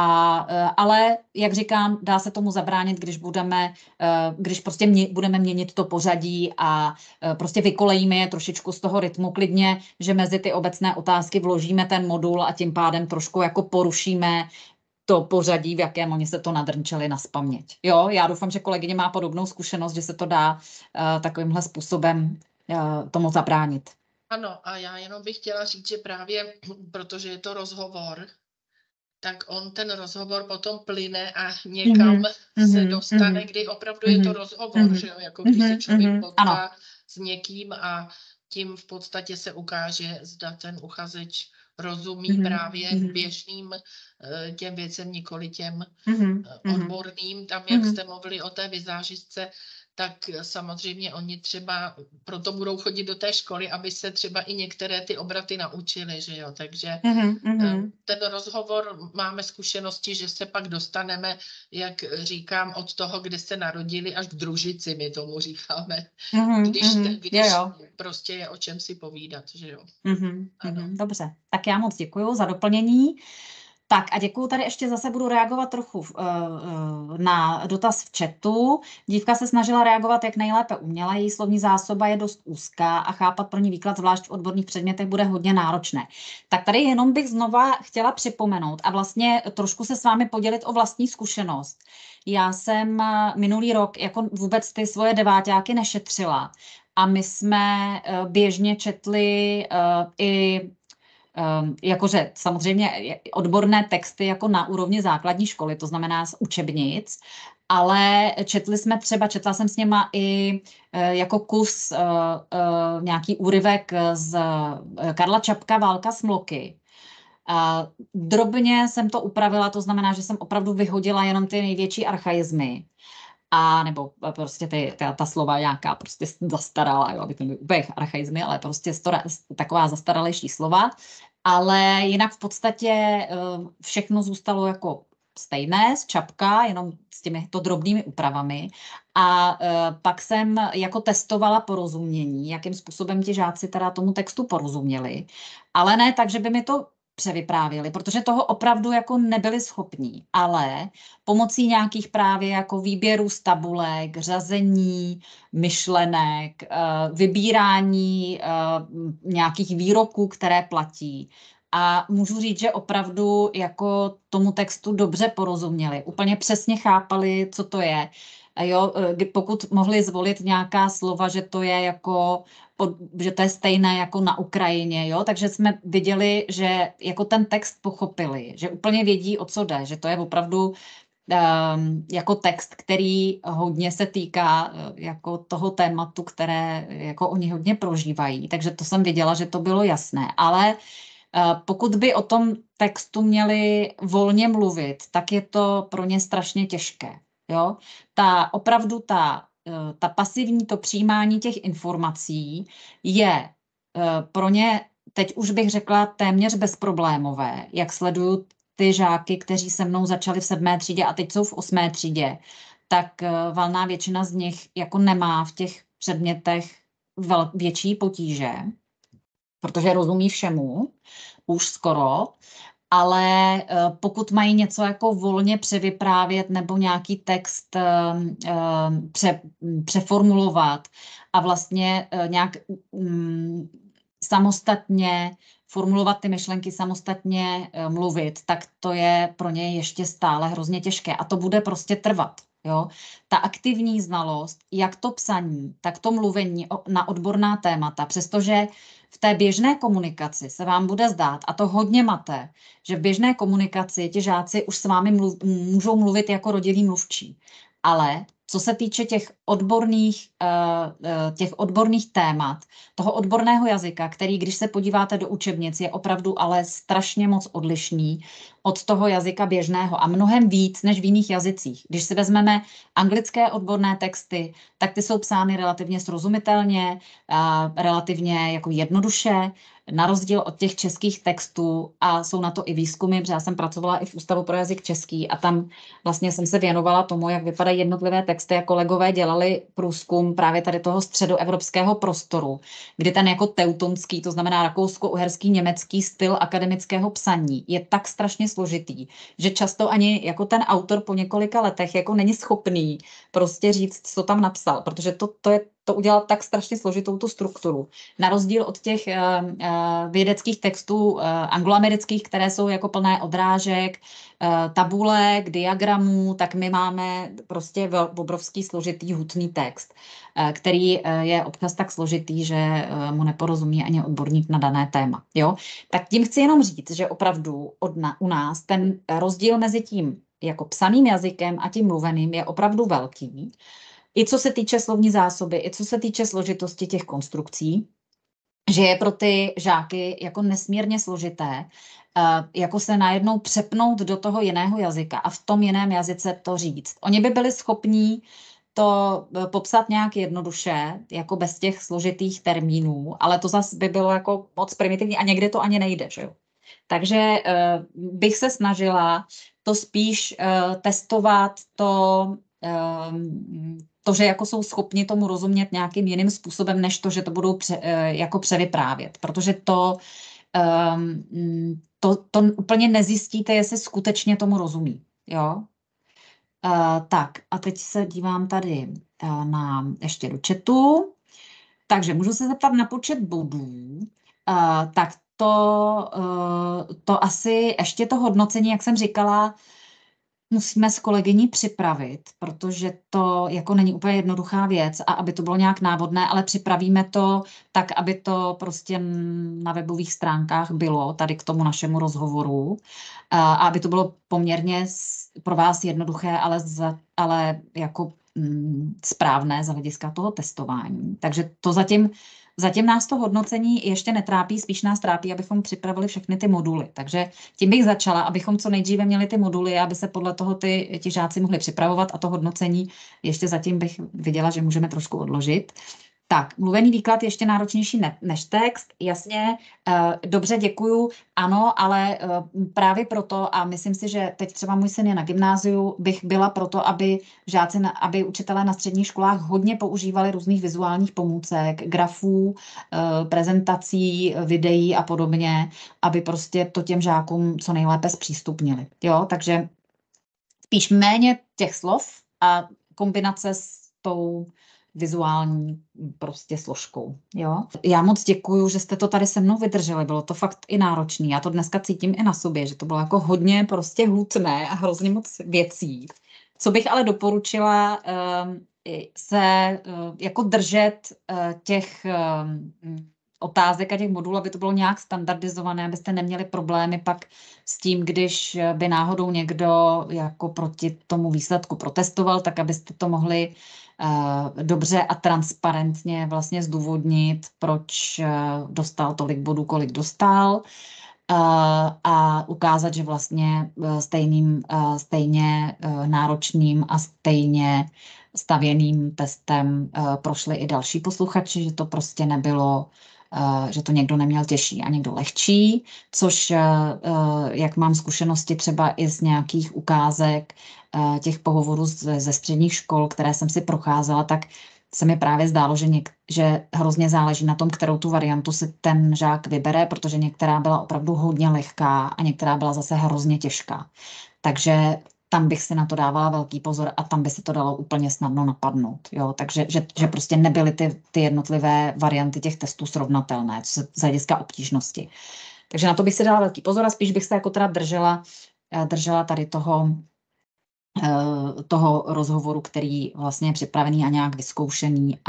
Ale, jak říkám, dá se tomu zabránit, když prostě budeme měnit to pořadí a prostě vykolejíme je trošičku z toho rytmu klidně, že mezi ty obecné otázky vložíme ten modul a tím pádem trošku jako porušíme to pořadí, v jakém oni se to nadrnčeli nazpaměť. Jo, já doufám, že kolegyně má podobnou zkušenost, že se to dá takovýmhle způsobem tomu zabránit. Ano, a já jenom bych chtěla říct, že právě protože je to rozhovor, tak on ten rozhovor potom plyne a někam se dostane, kdy opravdu je to rozhovor, že jo? Jako když se člověk potká s někým a tím v podstatě se ukáže, zda ten uchazeč rozumí právě běžným těm věcem, nikoli těm odborným. Tam, jak jste mluvili o té vizážistce, tak samozřejmě oni třeba proto budou chodit do té školy, aby se třeba i některé ty obraty naučili, že jo, takže ten rozhovor máme zkušenosti, že se pak dostaneme, jak říkám, od toho, kde se narodili, až k družici, my tomu říkáme, když prostě je o čem si povídat, že jo. Dobře, tak já moc děkuju za doplnění. Tak a děkuju, tady ještě zase budu reagovat trochu na dotaz v chatu. Dívka se snažila reagovat, jak nejlépe uměla, její slovní zásoba je dost úzká a chápat pro ní výklad, zvlášť v odborných předmětech, bude hodně náročné. Tak tady jenom bych znova chtěla připomenout a vlastně trošku se s vámi podělit o vlastní zkušenost. Já jsem minulý rok jako vůbec ty svoje deváťáky nešetřila a my jsme běžně četli i jakože samozřejmě odborné texty jako na úrovni základní školy, to znamená z učebnic, ale četla jsem s něma i jako kus nějaký úryvek z Karla Čapka Válka Smloky. Drobně jsem to upravila, to znamená, že jsem opravdu vyhodila jenom ty největší archaizmy. A nebo prostě ta slova nějaká prostě zastarala, jo, aby to byly úplně archaizmy, ale prostě taková zastaralejší slova. Ale jinak v podstatě všechno zůstalo jako stejné z Čapka, jenom s těmito drobnými úpravami. A pak jsem jako testovala porozumění, jakým způsobem ti žáci teda tomu textu porozuměli, ale ne tak, že by mi to převyprávěli, protože toho opravdu jako nebyli schopní, ale pomocí nějakých právě jako výběrů z tabulek, řazení myšlenek, vybírání nějakých výroků, které platí. A můžu říct, že opravdu jako tomu textu dobře porozuměli, úplně přesně chápali, co to je. Jo, pokud mohli zvolit nějaká slova, že to je jako, že to je stejné jako na Ukrajině, jo, takže jsme viděli, že jako ten text pochopili, že úplně vědí, o co jde, že to je opravdu jako text, který hodně se týká jako toho tématu, které jako oni hodně prožívají, takže to jsem věděla, že to bylo jasné, ale pokud by o tom textu měli volně mluvit, tak je to pro ně strašně těžké. Jo? Opravdu ta pasivní, to přijímání těch informací je pro ně, teď už bych řekla, téměř bezproblémové, jak sleduju ty žáky, kteří se mnou začali v 7. třídě a teď jsou v 8. třídě, tak valná většina z nich jako nemá v těch předmětech větší potíže, protože rozumí všemu, už skoro, ale pokud mají něco jako volně převyprávět nebo nějaký text přeformulovat a vlastně nějak samostatně formulovat ty myšlenky, samostatně mluvit, tak to je pro ně ještě stále hrozně těžké a to bude prostě trvat. Jo? Ta aktivní znalost, jak to psaní, tak to mluvení na odborná témata, přestože v té běžné komunikaci se vám bude zdát, a to hodně mate, že v běžné komunikaci ti žáci už s vámi můžou mluvit jako rodilí mluvčí. Ale co se týče těch odborných témat, toho odborného jazyka, který, když se podíváte do učebnic, je opravdu ale strašně moc odlišný od toho jazyka běžného a mnohem víc než v jiných jazycích. Když si vezmeme anglické odborné texty, tak ty jsou psány relativně srozumitelně, relativně jako jednoduše, na rozdíl od těch českých textů a jsou na to i výzkumy, protože já jsem pracovala i v Ústavu pro jazyk český a tam vlastně jsem se věnovala tomu, jak vypadají jednotlivé texty a kolegové dělali průzkum právě tady toho středoevropského prostoru, kdy ten jako teutonský, to znamená rakousko-uherský, německý styl akademického psaní je tak strašně složitý, že často ani jako ten autor po několika letech jako není schopný prostě říct, co tam napsal, protože to udělat tak strašně složitou tu strukturu. Na rozdíl od těch vědeckých textů angloamerických, které jsou jako plné odrážek, tabulek, diagramů, tak my máme prostě obrovský složitý hutný text, který je občas tak složitý, že mu neporozumí ani odborník na dané téma. Jo? Tak tím chci jenom říct, že opravdu u nás ten rozdíl mezi tím jako psaným jazykem a tím mluveným je opravdu velký. I co se týče slovní zásoby, i co se týče složitosti těch konstrukcí, že je pro ty žáky jako nesmírně složité, jako se najednou přepnout do toho jiného jazyka a v tom jiném jazyce to říct. Oni by byli schopní to popsat nějak jednoduše, jako bez těch složitých termínů, ale to zase by bylo jako moc primitivní a někdy to ani nejde, že jo. Takže bych se snažila to spíš testovat to, že jako jsou schopni tomu rozumět nějakým jiným způsobem, než to, že to budou jako převyprávět, protože to úplně nezjistíte, jestli skutečně tomu rozumí. Jo? Tak a teď se dívám tady ještě do chatu. Takže můžu se zeptat na počet bodů. Tak to asi ještě to hodnocení, jak jsem říkala, musíme s kolegyní připravit, protože to jako není úplně jednoduchá věc a aby to bylo nějak návodné, ale připravíme to tak, aby to prostě na webových stránkách bylo tady k tomu našemu rozhovoru a aby to bylo poměrně pro vás jednoduché, ale jako správné z hlediska toho testování. Takže to zatím nás to hodnocení ještě netrápí, spíš nás trápí, abychom připravili všechny ty moduly. Takže tím bych začala, abychom co nejdříve měli ty moduly, aby se podle toho ti žáci mohli připravovat a to hodnocení ještě zatím bych viděla, že můžeme trošku odložit. Tak, mluvený výklad je ještě náročnější než text, jasně, dobře, děkuju, ano, ale právě proto, a myslím si, že teď třeba můj syn je na gymnáziu, bych byla proto, aby žáci, aby učitelé na středních školách hodně používali různých vizuálních pomůcek, grafů, prezentací, videí a podobně, aby prostě to těm žákům co nejlépe zpřístupnili, jo, takže spíš méně těch slov a kombinace s tou vizuální prostě složkou, jo. Já moc děkuju, že jste to tady se mnou vydrželi, bylo to fakt i náročný, já to dneska cítím i na sobě, že to bylo jako hodně prostě hutné a hrozně moc věcí. Co bych ale doporučila, se jako držet těch otázek a těch modulů, aby to bylo nějak standardizované, abyste neměli problémy pak s tím, když by náhodou někdo jako proti tomu výsledku protestoval, tak abyste to mohli dobře a transparentně vlastně zdůvodnit, proč dostal tolik bodů, kolik dostal, a ukázat, že vlastně stejně náročným a stejně stavěným testem prošli i další posluchači, že to prostě nebylo, že to někdo neměl těžší a někdo lehčí, což, jak mám zkušenosti třeba i z nějakých ukázek těch pohovorů ze středních škol, které jsem si procházela, tak se mi právě zdálo, že hrozně záleží na tom, kterou tu variantu si ten žák vybere, protože některá byla opravdu hodně lehká a některá byla zase hrozně těžká. Takže tam bych si na to dávala velký pozor a tam by se to dalo úplně snadno napadnout. Jo? Takže že prostě nebyly ty jednotlivé varianty těch testů srovnatelné z hlediska obtížnosti. Takže na to bych si dala velký pozor a spíš bych se jako teda držela tady toho rozhovoru, který vlastně je připravený a nějak vyzkoušený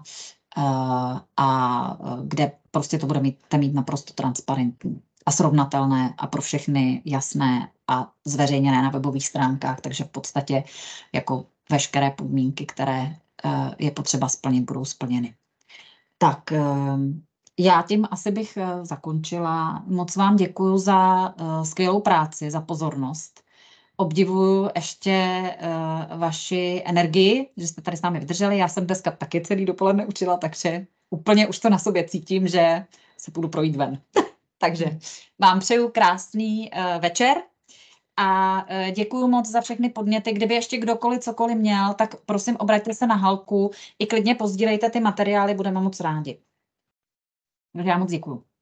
a kde prostě to budete mít naprosto transparentní a srovnatelné a pro všechny jasné a zveřejněné na webových stránkách, takže v podstatě jako veškeré podmínky, které je potřeba splnit, budou splněny. Tak já tím asi bych zakončila. Moc vám děkuju za skvělou práci, za pozornost. Obdivuju ještě vaši energii, že jste tady s námi vydrželi. Já jsem dneska taky celý dopoledne učila, takže úplně už to na sobě cítím, že se půjdu projít ven. Takže vám přeju krásný večer a děkuju moc za všechny podněty. Kdyby ještě kdokoliv cokoliv měl, tak prosím obraťte se na Halku i klidně pozdílejte ty materiály, budeme moc rádi. Takže já moc děkuju.